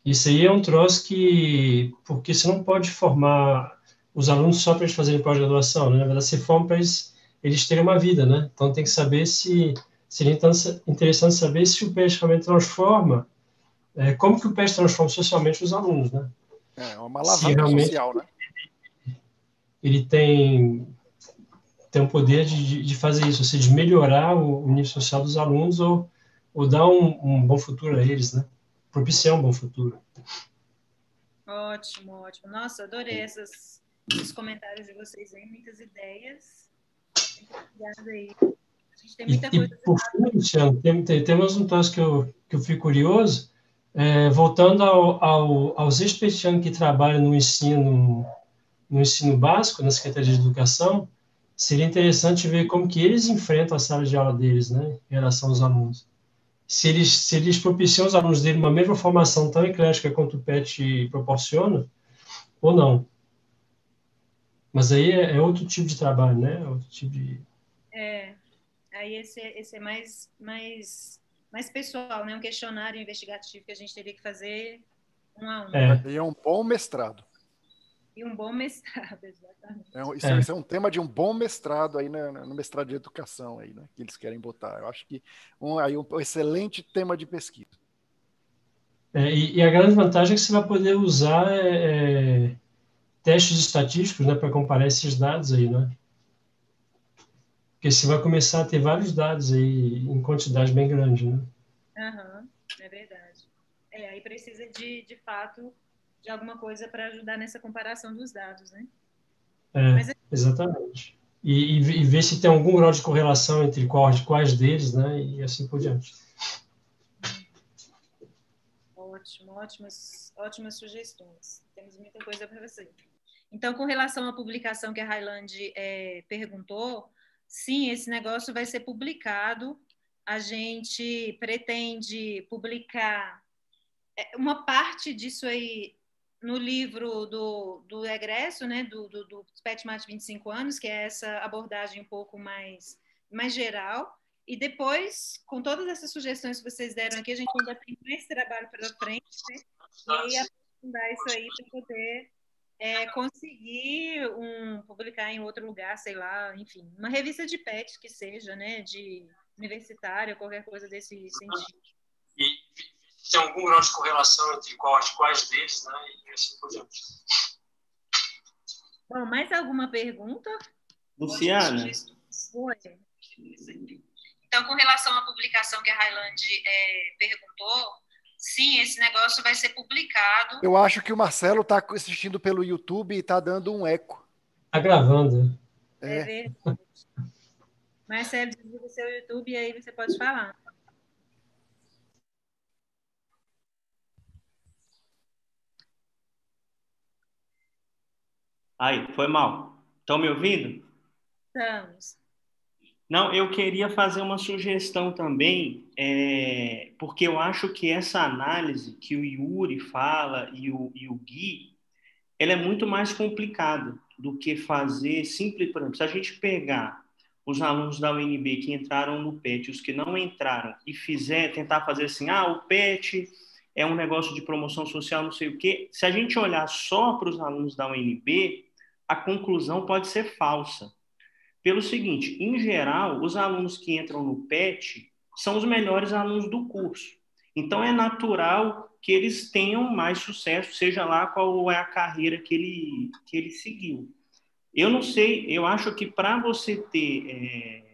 Isso aí é um troço que... Porque você não pode formar os alunos só para eles fazerem pós-graduação, né? Na verdade, você forma para eles, eles terem uma vida, né? Então, tem que saber se... Seria então interessante saber se o PET realmente transforma... É, como que o PET transforma socialmente os alunos, né? É uma Se alavanca realmente social, né? ele tem... tem o poder de, de fazer isso, ou seja, de melhorar o, o nível social dos alunos ou, ou dar um, um bom futuro a eles, né? Propiciar um bom futuro. Ótimo, ótimo. Nossa, adorei essas, esses comentários de vocês aí, muitas ideias. Obrigada aí. A gente tem E, muita e coisa. por fim, Luciano, tem, tem, temos um troço que eu, que eu fico curioso, é, voltando ao, ao, aos ex-petianos que trabalham no ensino, no ensino básico, na Secretaria de Educação, seria interessante ver como que eles enfrentam a sala de aula deles, né, em relação aos alunos. Se eles, se eles propiciam aos alunos dele uma mesma formação tão eclética quanto o PET proporciona, ou não. Mas aí é, é outro tipo de trabalho, né? É outro tipo de... É, aí esse, esse é mais, mais, mais pessoal, né? Um questionário investigativo que a gente teria que fazer um a um. É. E é um bom mestrado. E um bom mestrado, exatamente. É, isso, É. isso é um tema de um bom mestrado aí né, no mestrado de educação aí, né, que eles querem botar. Eu acho que um, aí um excelente tema de pesquisa. É, e, e a grande vantagem é que você vai poder usar é, é, testes estatísticos, né, para comparar esses dados aí, né? Porque você vai começar a ter vários dados aí em quantidade bem grande, né? Aham, é verdade. É, aí precisa de, de fato, de alguma coisa para ajudar nessa comparação dos dados, né? É, Mas é exatamente. E, e, e ver se tem algum grau de correlação entre quais, quais deles, né? E assim por diante. ótimo, ótimas, ótimas sugestões. Temos muita coisa para você. Então, com relação à publicação que a Highland é, perguntou, sim, esse negócio vai ser publicado. A gente pretende publicar uma parte disso aí no livro do, do egresso, né, do, do, do PETMAT vinte e cinco anos, que é essa abordagem um pouco mais, mais geral. E depois, com todas essas sugestões que vocês deram aqui, a gente ainda tem mais trabalho pela frente, né? E aí aprofundar isso aí para poder é, conseguir um, publicar em outro lugar, sei lá, enfim, uma revista de pet que seja, né, de universitária, qualquer coisa desse sentido. E se tem algum grau de correlação entre quais, quais deles, né, e assim por diante. Bom, mais alguma pergunta? Luciana? Oi. Então, com relação à publicação que a Highland é, perguntou, sim, esse negócio vai ser publicado. Eu acho que o Marcelo está assistindo pelo YouTube e está dando um eco. Está gravando. É, é verdade. Marcelo, desliga o seu YouTube e aí você pode falar. Aí, foi mal. Estão me ouvindo? Estamos. Não, eu queria fazer uma sugestão também, é, porque eu acho que essa análise que o Yuri fala e o, e o Gui, ela é muito mais complicada do que fazer simples, por exemplo, se a gente pegar os alunos da U N B que entraram no PET, os que não entraram, e fizer, tentar fazer assim, ah, o PET é um negócio de promoção social, não sei o quê, se a gente olhar só para os alunos da U N B, a conclusão pode ser falsa. Pelo seguinte, em geral, os alunos que entram no PET são os melhores alunos do curso. Então, é natural que eles tenham mais sucesso, seja lá qual é a carreira que ele, que ele seguiu. Eu não sei, eu acho que para você ter é,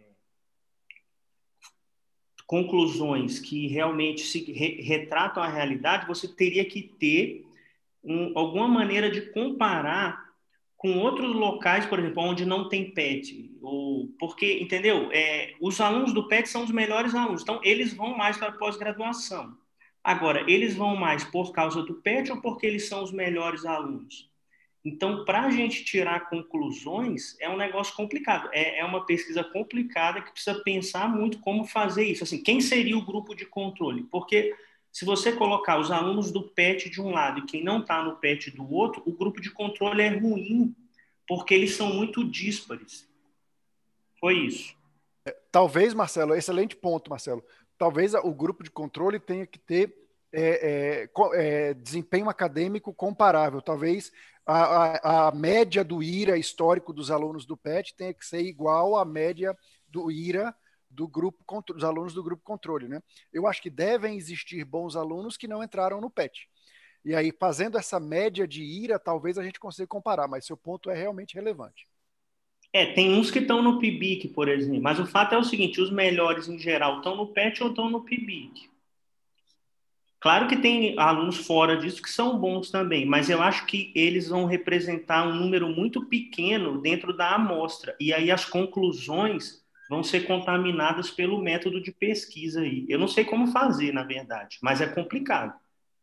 conclusões que realmente se re, retratam a realidade, você teria que ter um, alguma maneira de comparar com outros locais, por exemplo, onde não tem PET, ou porque, entendeu? É, os alunos do PET são os melhores alunos, então eles vão mais para a pós-graduação. Agora, eles vão mais por causa do PET ou porque eles são os melhores alunos? Então, para a gente tirar conclusões, é um negócio complicado. É, é uma pesquisa complicada que precisa pensar muito como fazer isso. Assim, quem seria o grupo de controle? Porque se você colocar os alunos do PET de um lado e quem não está no PET do outro, o grupo de controle é ruim, porque eles são muito díspares. Foi isso. Talvez, Marcelo, excelente ponto, Marcelo. Talvez o grupo de controle tenha que ter é, é, é, desempenho acadêmico comparável. Talvez a, a, a média do I R A histórico dos alunos do P E T tenha que ser igual à média do I R A do grupo, dos alunos do grupo controle, né? Eu acho que devem existir bons alunos que não entraram no P E T. E aí, fazendo essa média de I R A, talvez a gente consiga comparar, mas seu ponto é realmente relevante. É, tem uns que estão no P I B I C, por exemplo, mas o fato é o seguinte, os melhores em geral estão no P E T ou estão no P I B I C. Claro que tem alunos fora disso que são bons também, mas eu acho que eles vão representar um número muito pequeno dentro da amostra, e aí as conclusões vão ser contaminadas pelo método de pesquisa aí. Eu não sei como fazer, na verdade, mas é complicado.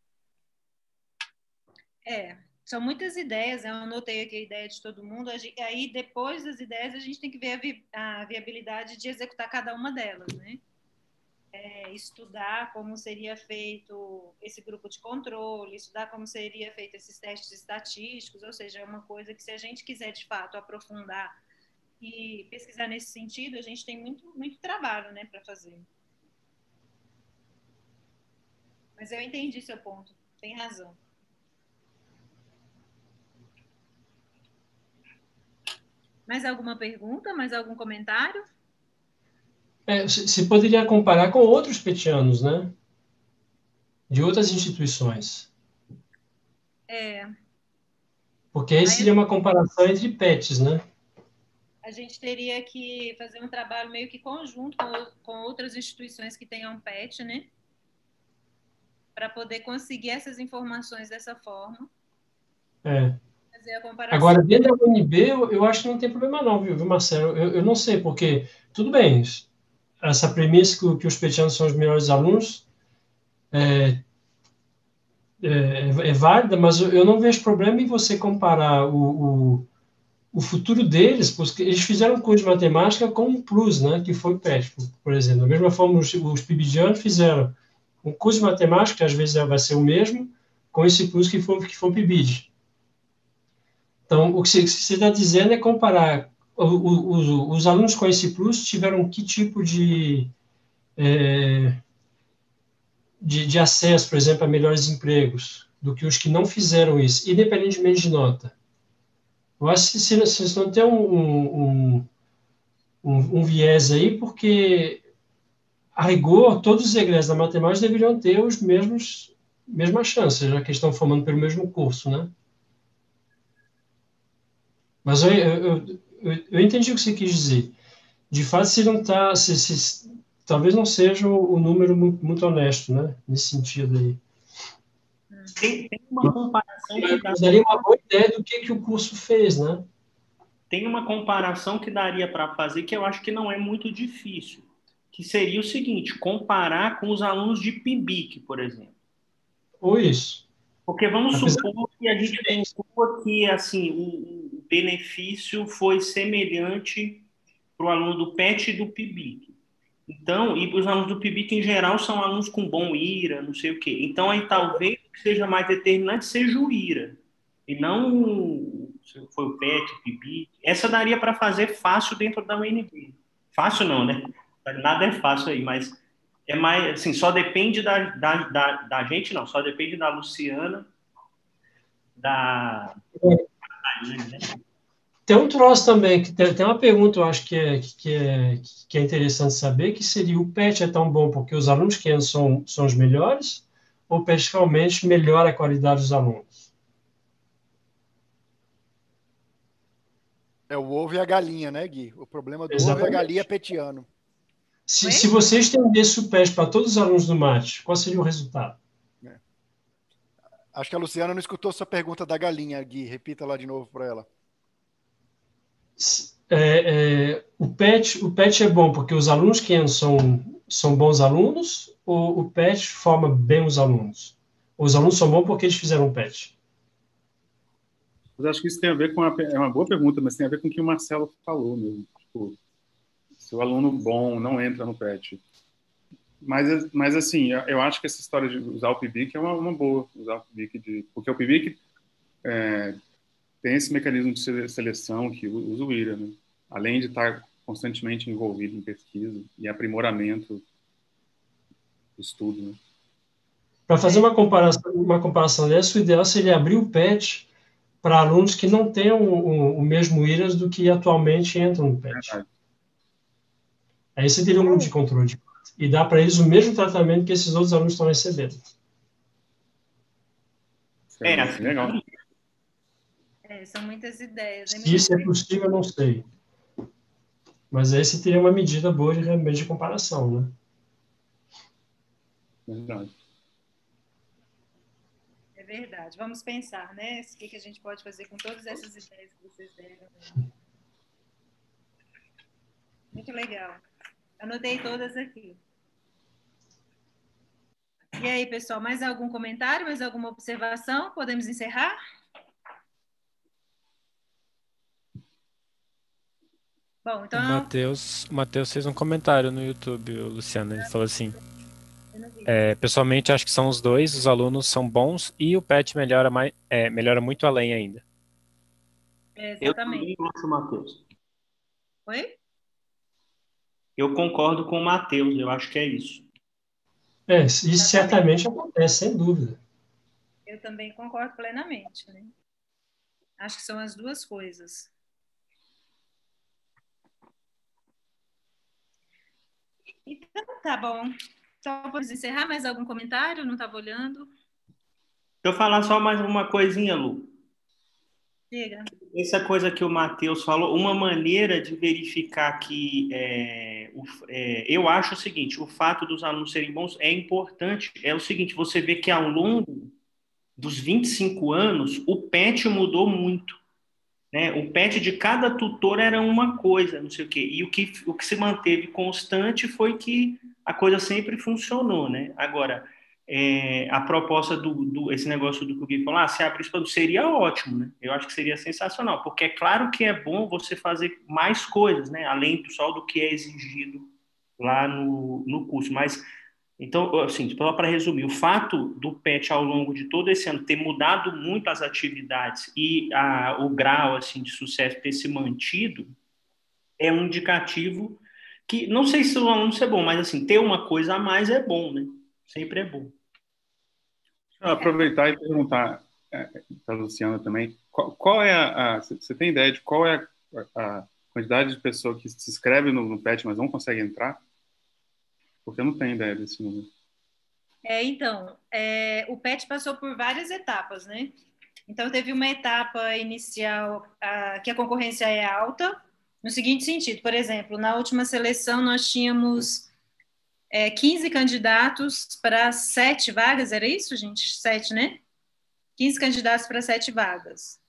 É, são muitas ideias, eu anotei aqui a ideia de todo mundo, aí depois das ideias a gente tem que ver a, vi a viabilidade de executar cada uma delas, né? É, estudar como seria feito esse grupo de controle, estudar como seria feito esses testes estatísticos, ou seja, é uma coisa que se a gente quiser de fato aprofundar e pesquisar nesse sentido, a gente tem muito, muito trabalho, né, para fazer. Mas eu entendi seu ponto, tem razão. Mais alguma pergunta? Mais algum comentário? É, se poderia comparar com outros petianos, né? De outras instituições. É. Porque aí seria uma comparação entre P E Ts, né? A gente teria que fazer um trabalho meio que conjunto com, com outras instituições que tenham P E T, né? Para poder conseguir essas informações dessa forma. É. Fazer a comparação. Agora, dentro da U N B, eu, eu acho que não tem problema não, viu, Marcelo? Eu, eu não sei, porque, tudo bem, essa premissa que, que os petianos são os melhores alunos é, é, é válida, mas eu, eu não vejo problema em você comparar o, o, o futuro deles, porque eles fizeram um curso de matemática com um plus, né, que foi o P E T, por exemplo. Da mesma forma, os, os PIBidianos fizeram um curso de matemática, que às vezes vai ser o mesmo, com esse plus que foi, que foi o P I B I D. Então, o que você está dizendo é comparar o, o, os, os alunos com esse plus tiveram que tipo de, é, de, de acesso, por exemplo, a melhores empregos do que os que não fizeram isso, independentemente de nota. Eu acho que vocês não tem um, um, um, um viés aí, porque, a rigor, todos os egressos da matemática deveriam ter os mesmos mesmas chances, já que estão formando pelo mesmo curso, né? Mas eu, eu, eu, eu entendi o que você quis dizer. De fato, se não tá, se, se, talvez não seja o, o número muito, muito honesto, né? Nesse sentido aí. Tem, tem uma comparação que dá... daria uma boa ideia do que, que o curso fez, né? Tem uma comparação que daria para fazer que eu acho que não é muito difícil, que seria o seguinte, comparar com os alunos de P I B I C, por exemplo. Ou isso. Porque vamos Apesar supor que a gente conclua que assim, o, o benefício foi semelhante para o aluno do P E T e do P I B I C. Então, e os alunos do P I B I C, em geral, são alunos com bom I R A, não sei o quê. Então, aí talvez o que seja mais determinante seja o I R A. E não se foi o P E T, o P I B I C. Essa daria para fazer fácil dentro da U N B. Fácil não, né? Nada é fácil aí, mas é mais, assim, só depende da, da, da, da gente, não. Só depende da Luciana, da... Tem um troço também, que tem, tem uma pergunta, eu acho que é, que, é, que é interessante saber, que seria, o P E T é tão bom porque os alunos que entram são, são os melhores, ou o P E T realmente melhora a qualidade dos alunos? É o ovo e a galinha, né, Gui? O problema do Exatamente. ovo e a galinha petiano. Se, se você estendesse o P E T para todos os alunos do mate, qual seria o resultado? É. Acho que a Luciana não escutou sua pergunta da galinha, Gui. Repita lá de novo para ela. É, é, o, P E T, o P E T é bom porque os alunos que entram são, são bons alunos, ou o P E T forma bem os alunos? Ou os alunos são bons porque eles fizeram o P E T? Eu acho que isso tem a ver com a, é uma boa pergunta, mas tem a ver com o que o Marcelo falou mesmo. Tipo, se o aluno bom não entra no P E T. Mas, mas assim, eu acho que essa história de usar o P I B I C é uma, uma boa, usar o P I B I C de, porque o P I B I C é, tem esse mecanismo de seleção que usa o I R A, né? Além de estar constantemente envolvido em pesquisa e aprimoramento do estudo, né? Para fazer uma comparação, uma comparação dessa, o ideal seria abrir o P E T para alunos que não tenham o, o mesmo I R A S do que atualmente entram no P E T. Aí você teria um grupo de controle de fato. E dá para eles o mesmo tratamento que esses outros alunos estão recebendo. É, assim, legal. É, são muitas ideias. Se isso é possível, eu não sei. Mas aí você teria uma medida boa de, realmente de comparação, né? Verdade. É verdade. Vamos pensar, né? O que, que a gente pode fazer com todas essas ideias que vocês deram. Muito legal. Anotei todas aqui. E aí, pessoal, mais algum comentário, mais alguma observação? Podemos encerrar? Bom, então... O Matheus, o Matheus fez um comentário no YouTube, o Luciano. Ele falou assim: é, pessoalmente, acho que são os dois, os alunos são bons e o P E T melhora, mais, é, melhora muito além ainda. É, Eu exatamente. também acho, Matheus. Oi? Eu concordo com o Matheus, eu acho que é isso. É, isso certamente acontece, sem dúvida. Eu também concordo plenamente, né? Acho que são as duas coisas. Então, tá bom. Então, podemos encerrar? Mais algum comentário? Não estava olhando. Deixa eu falar só mais uma coisinha, Lu. Diga. Essa coisa que o Matheus falou, uma maneira de verificar que é, o, é, eu acho o seguinte, o fato dos alunos serem bons é importante. É o seguinte, você vê que ao longo dos vinte e cinco anos, o P E T mudou muito. Né? O P E T de cada tutor era uma coisa, não sei o quê. E o que, o que se manteve constante foi que a coisa sempre funcionou. Né? Agora, é, a proposta do, do esse negócio do que o Gui falou, ah, se abrir isso seria ótimo, né? Eu acho que seria sensacional, porque é claro que é bom você fazer mais coisas, né? Além do só do que é exigido lá no, no curso. Mas, então, assim, só para resumir, o fato do P E T ao longo de todo esse ano ter mudado muito as atividades e a, o grau assim, de sucesso ter se mantido é um indicativo que, não sei se o aluno é bom, mas assim, ter uma coisa a mais é bom, né? Sempre é bom. Aproveitar e perguntar é, para a Luciana também, qual, qual é a, a... Você tem ideia de qual é a, a quantidade de pessoas que se inscreve no, no P E T, mas não consegue entrar? Porque eu não tenho ideia desse número. É, então, é, o P E T passou por várias etapas, né? Então, teve uma etapa inicial a, que a concorrência é alta, no seguinte sentido, por exemplo, na última seleção nós tínhamos é, quinze candidatos para sete vagas, era isso, gente? Sete, né? quinze candidatos para sete vagas.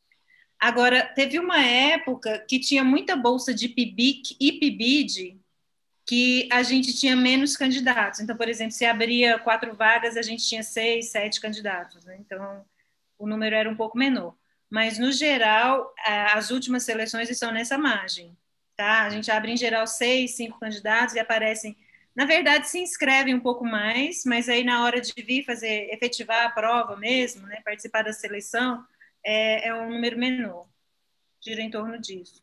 Agora, teve uma época que tinha muita bolsa de P I B I C e P I B I D, que a gente tinha menos candidatos. Então, por exemplo, se abria quatro vagas, a gente tinha seis, sete candidatos. Né? Então, o número era um pouco menor. Mas, no geral, as últimas seleções estão nessa margem. Tá? A gente abre, em geral, seis, cinco candidatos e aparecem... Na verdade, se inscrevem um pouco mais, mas aí, na hora de vir fazer, efetivar a prova mesmo, né, participar da seleção, é, é um número menor. Gira em torno disso.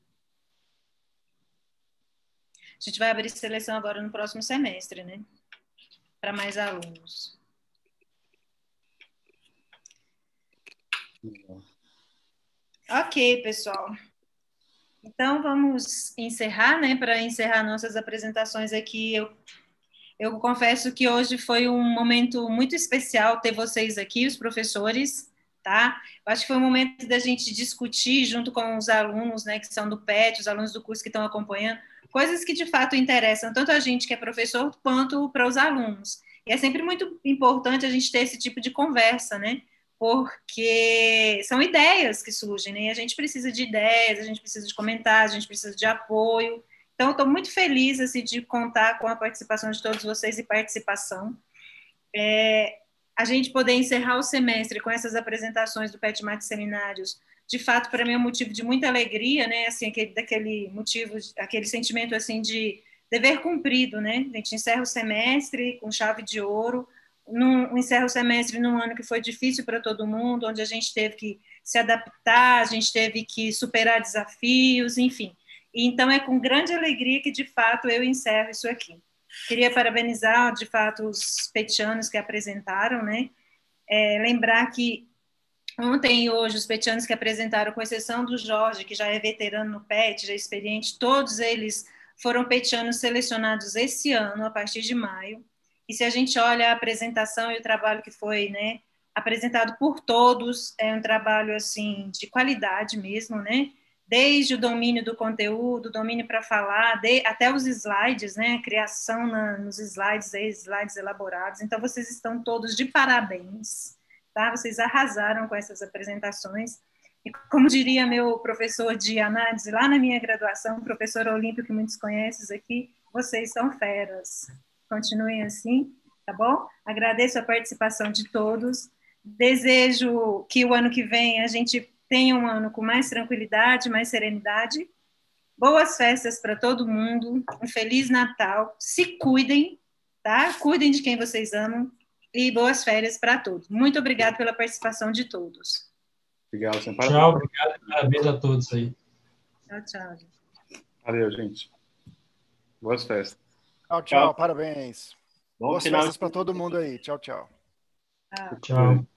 A gente vai abrir seleção agora no próximo semestre, né? Para mais alunos. Ok, pessoal. Então, vamos encerrar, né? Para encerrar nossas apresentações aqui, eu, eu confesso que hoje foi um momento muito especial ter vocês aqui, os professores, tá? Eu acho que foi um momento da gente discutir junto com os alunos, né? Que são do P E T, os alunos do curso que estão acompanhando, coisas que de fato interessam tanto a gente que é professor quanto para os alunos. E é sempre muito importante a gente ter esse tipo de conversa, né? Porque são ideias que surgem, né? E a gente precisa de ideias, a gente precisa de comentários, a gente precisa de apoio. Então, estou muito feliz assim, de contar com a participação de todos vocês e participação. É, a gente poder encerrar o semestre com essas apresentações do P E T Mate Seminários, de fato, para mim é um motivo de muita alegria, né? Assim, aquele, daquele motivo, aquele sentimento assim de dever cumprido, né? A gente encerra o semestre com chave de ouro, num, encerra o semestre num ano que foi difícil para todo mundo, onde a gente teve que se adaptar, a gente teve que superar desafios, enfim. Então, é com grande alegria que, de fato, eu encerro isso aqui. Queria parabenizar, de fato, os petianos que apresentaram, né? É, lembrar que ontem e hoje os petianos que apresentaram, com exceção do Jorge, que já é veterano no P E T, já é experiente, todos eles foram petianos selecionados esse ano, a partir de maio. E se a gente olha a apresentação e o trabalho que foi, né, apresentado por todos, é um trabalho assim de qualidade mesmo, né? Desde o domínio do conteúdo, domínio para falar, de, até os slides, né? A criação na, nos slides, aí, slides elaborados. Então, vocês estão todos de parabéns, tá? Vocês arrasaram com essas apresentações. E como diria meu professor de análise lá na minha graduação, professor Olímpio, que muitos conhecem aqui, vocês são feras. Continuem assim, tá bom? Agradeço a participação de todos. Desejo que o ano que vem a gente tenha um ano com mais tranquilidade, mais serenidade. Boas festas para todo mundo. Um Feliz Natal. Se cuidem, tá? Cuidem de quem vocês amam. E boas férias para todos. Muito obrigada pela participação de todos. Obrigado, Sam. Tchau, obrigado e parabéns a todos aí. Tchau, tchau. Valeu, gente. Boas festas. Tchau, tchau. Parabéns. Bom Boas final festas de- para todo mundo aí. Tchau, tchau. Tchau. Tchau.